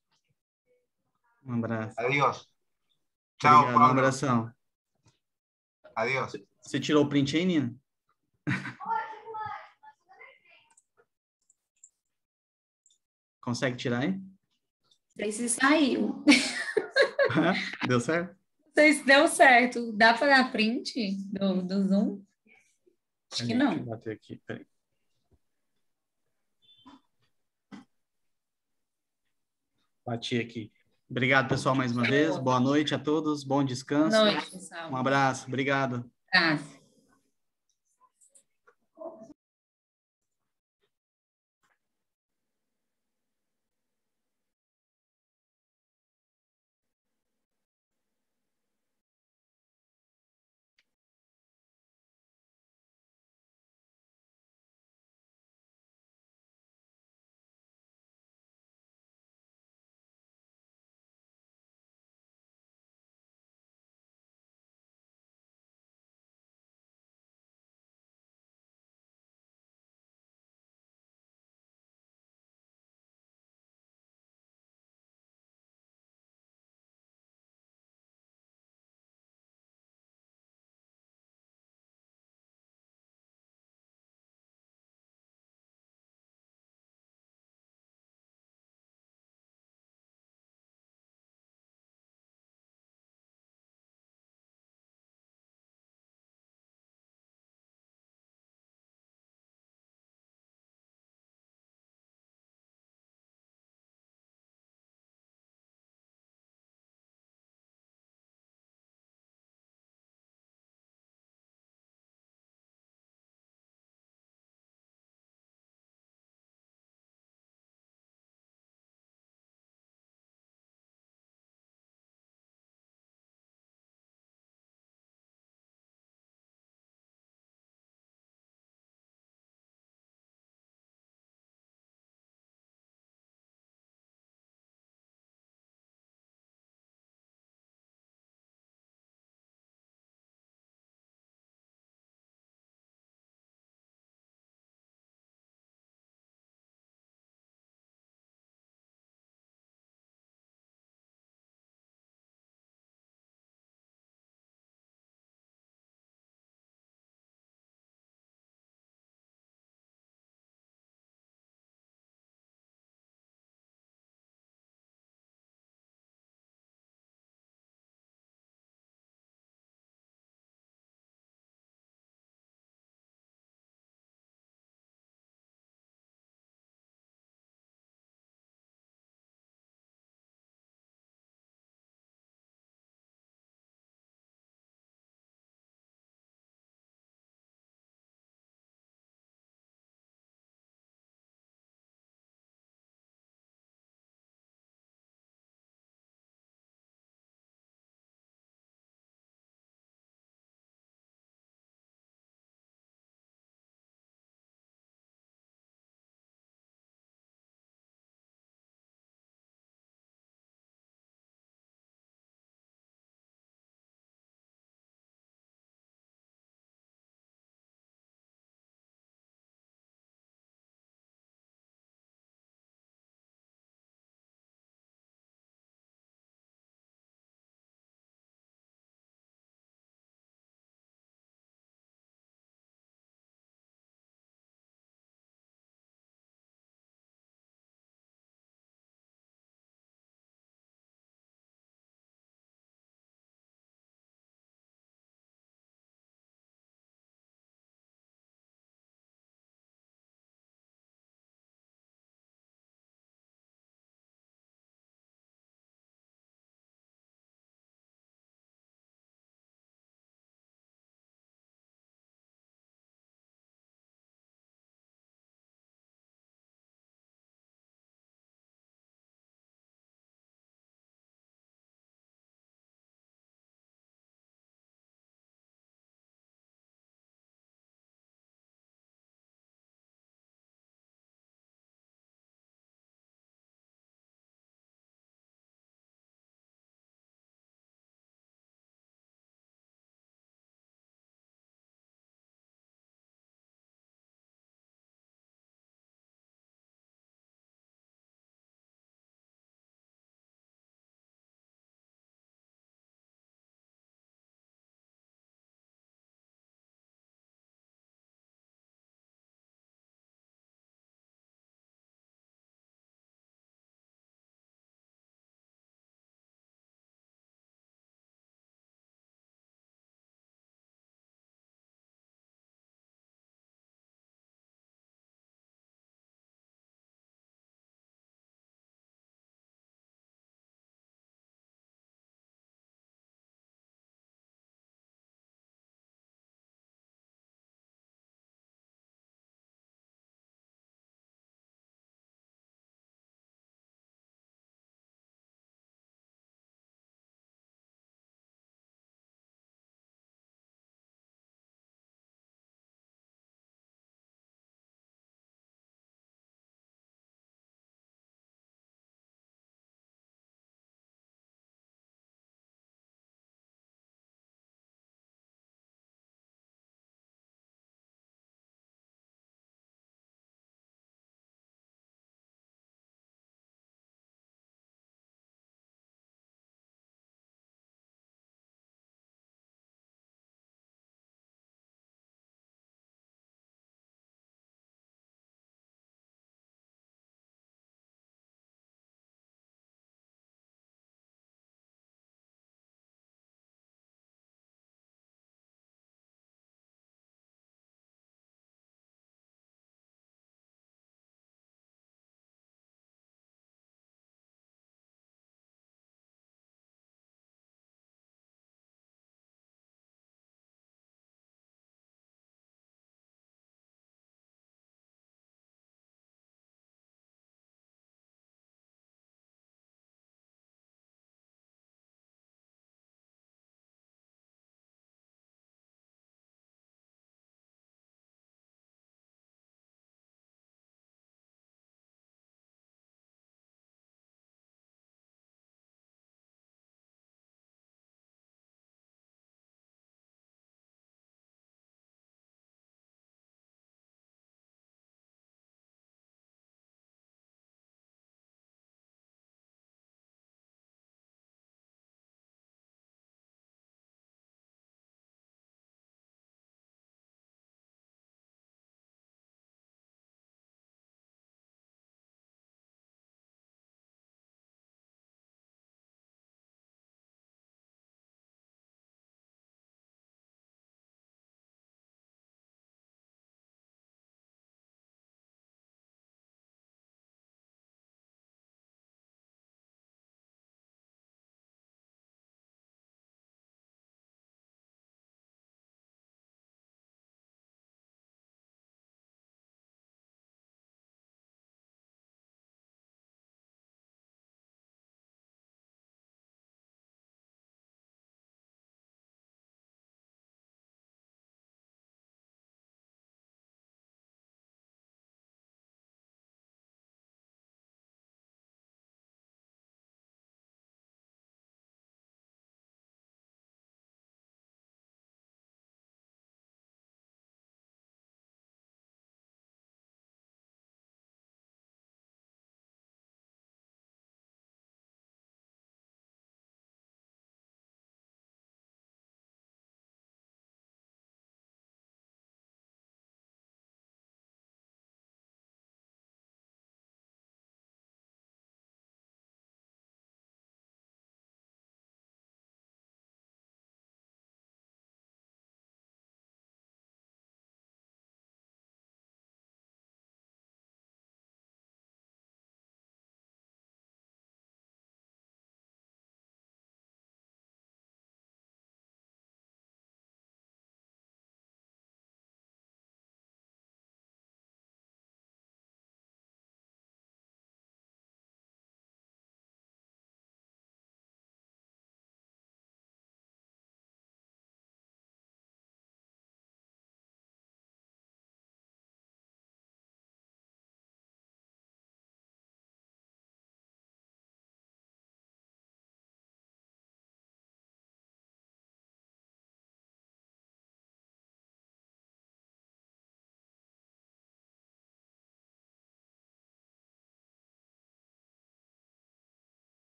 Speaker 2: Um abraço.
Speaker 4: Adiós. Tchau,
Speaker 2: Obrigado,
Speaker 4: Paulo.
Speaker 2: Um abração.
Speaker 4: Adiós.
Speaker 2: Você tirou o print aí, Nina? Consegue tirar aí?
Speaker 5: Não sei se saiu.
Speaker 2: Deu certo?
Speaker 5: Não sei se deu certo. Dá para dar print do, do Zoom? Acho que não.
Speaker 2: Deixa eu bater aqui, peraí. Bati aqui. Obrigado, pessoal, mais uma vez. Boa noite a todos. Bom descanso.
Speaker 5: Boa noite, pessoal.
Speaker 2: Um abraço. Obrigado.
Speaker 5: Um abraço.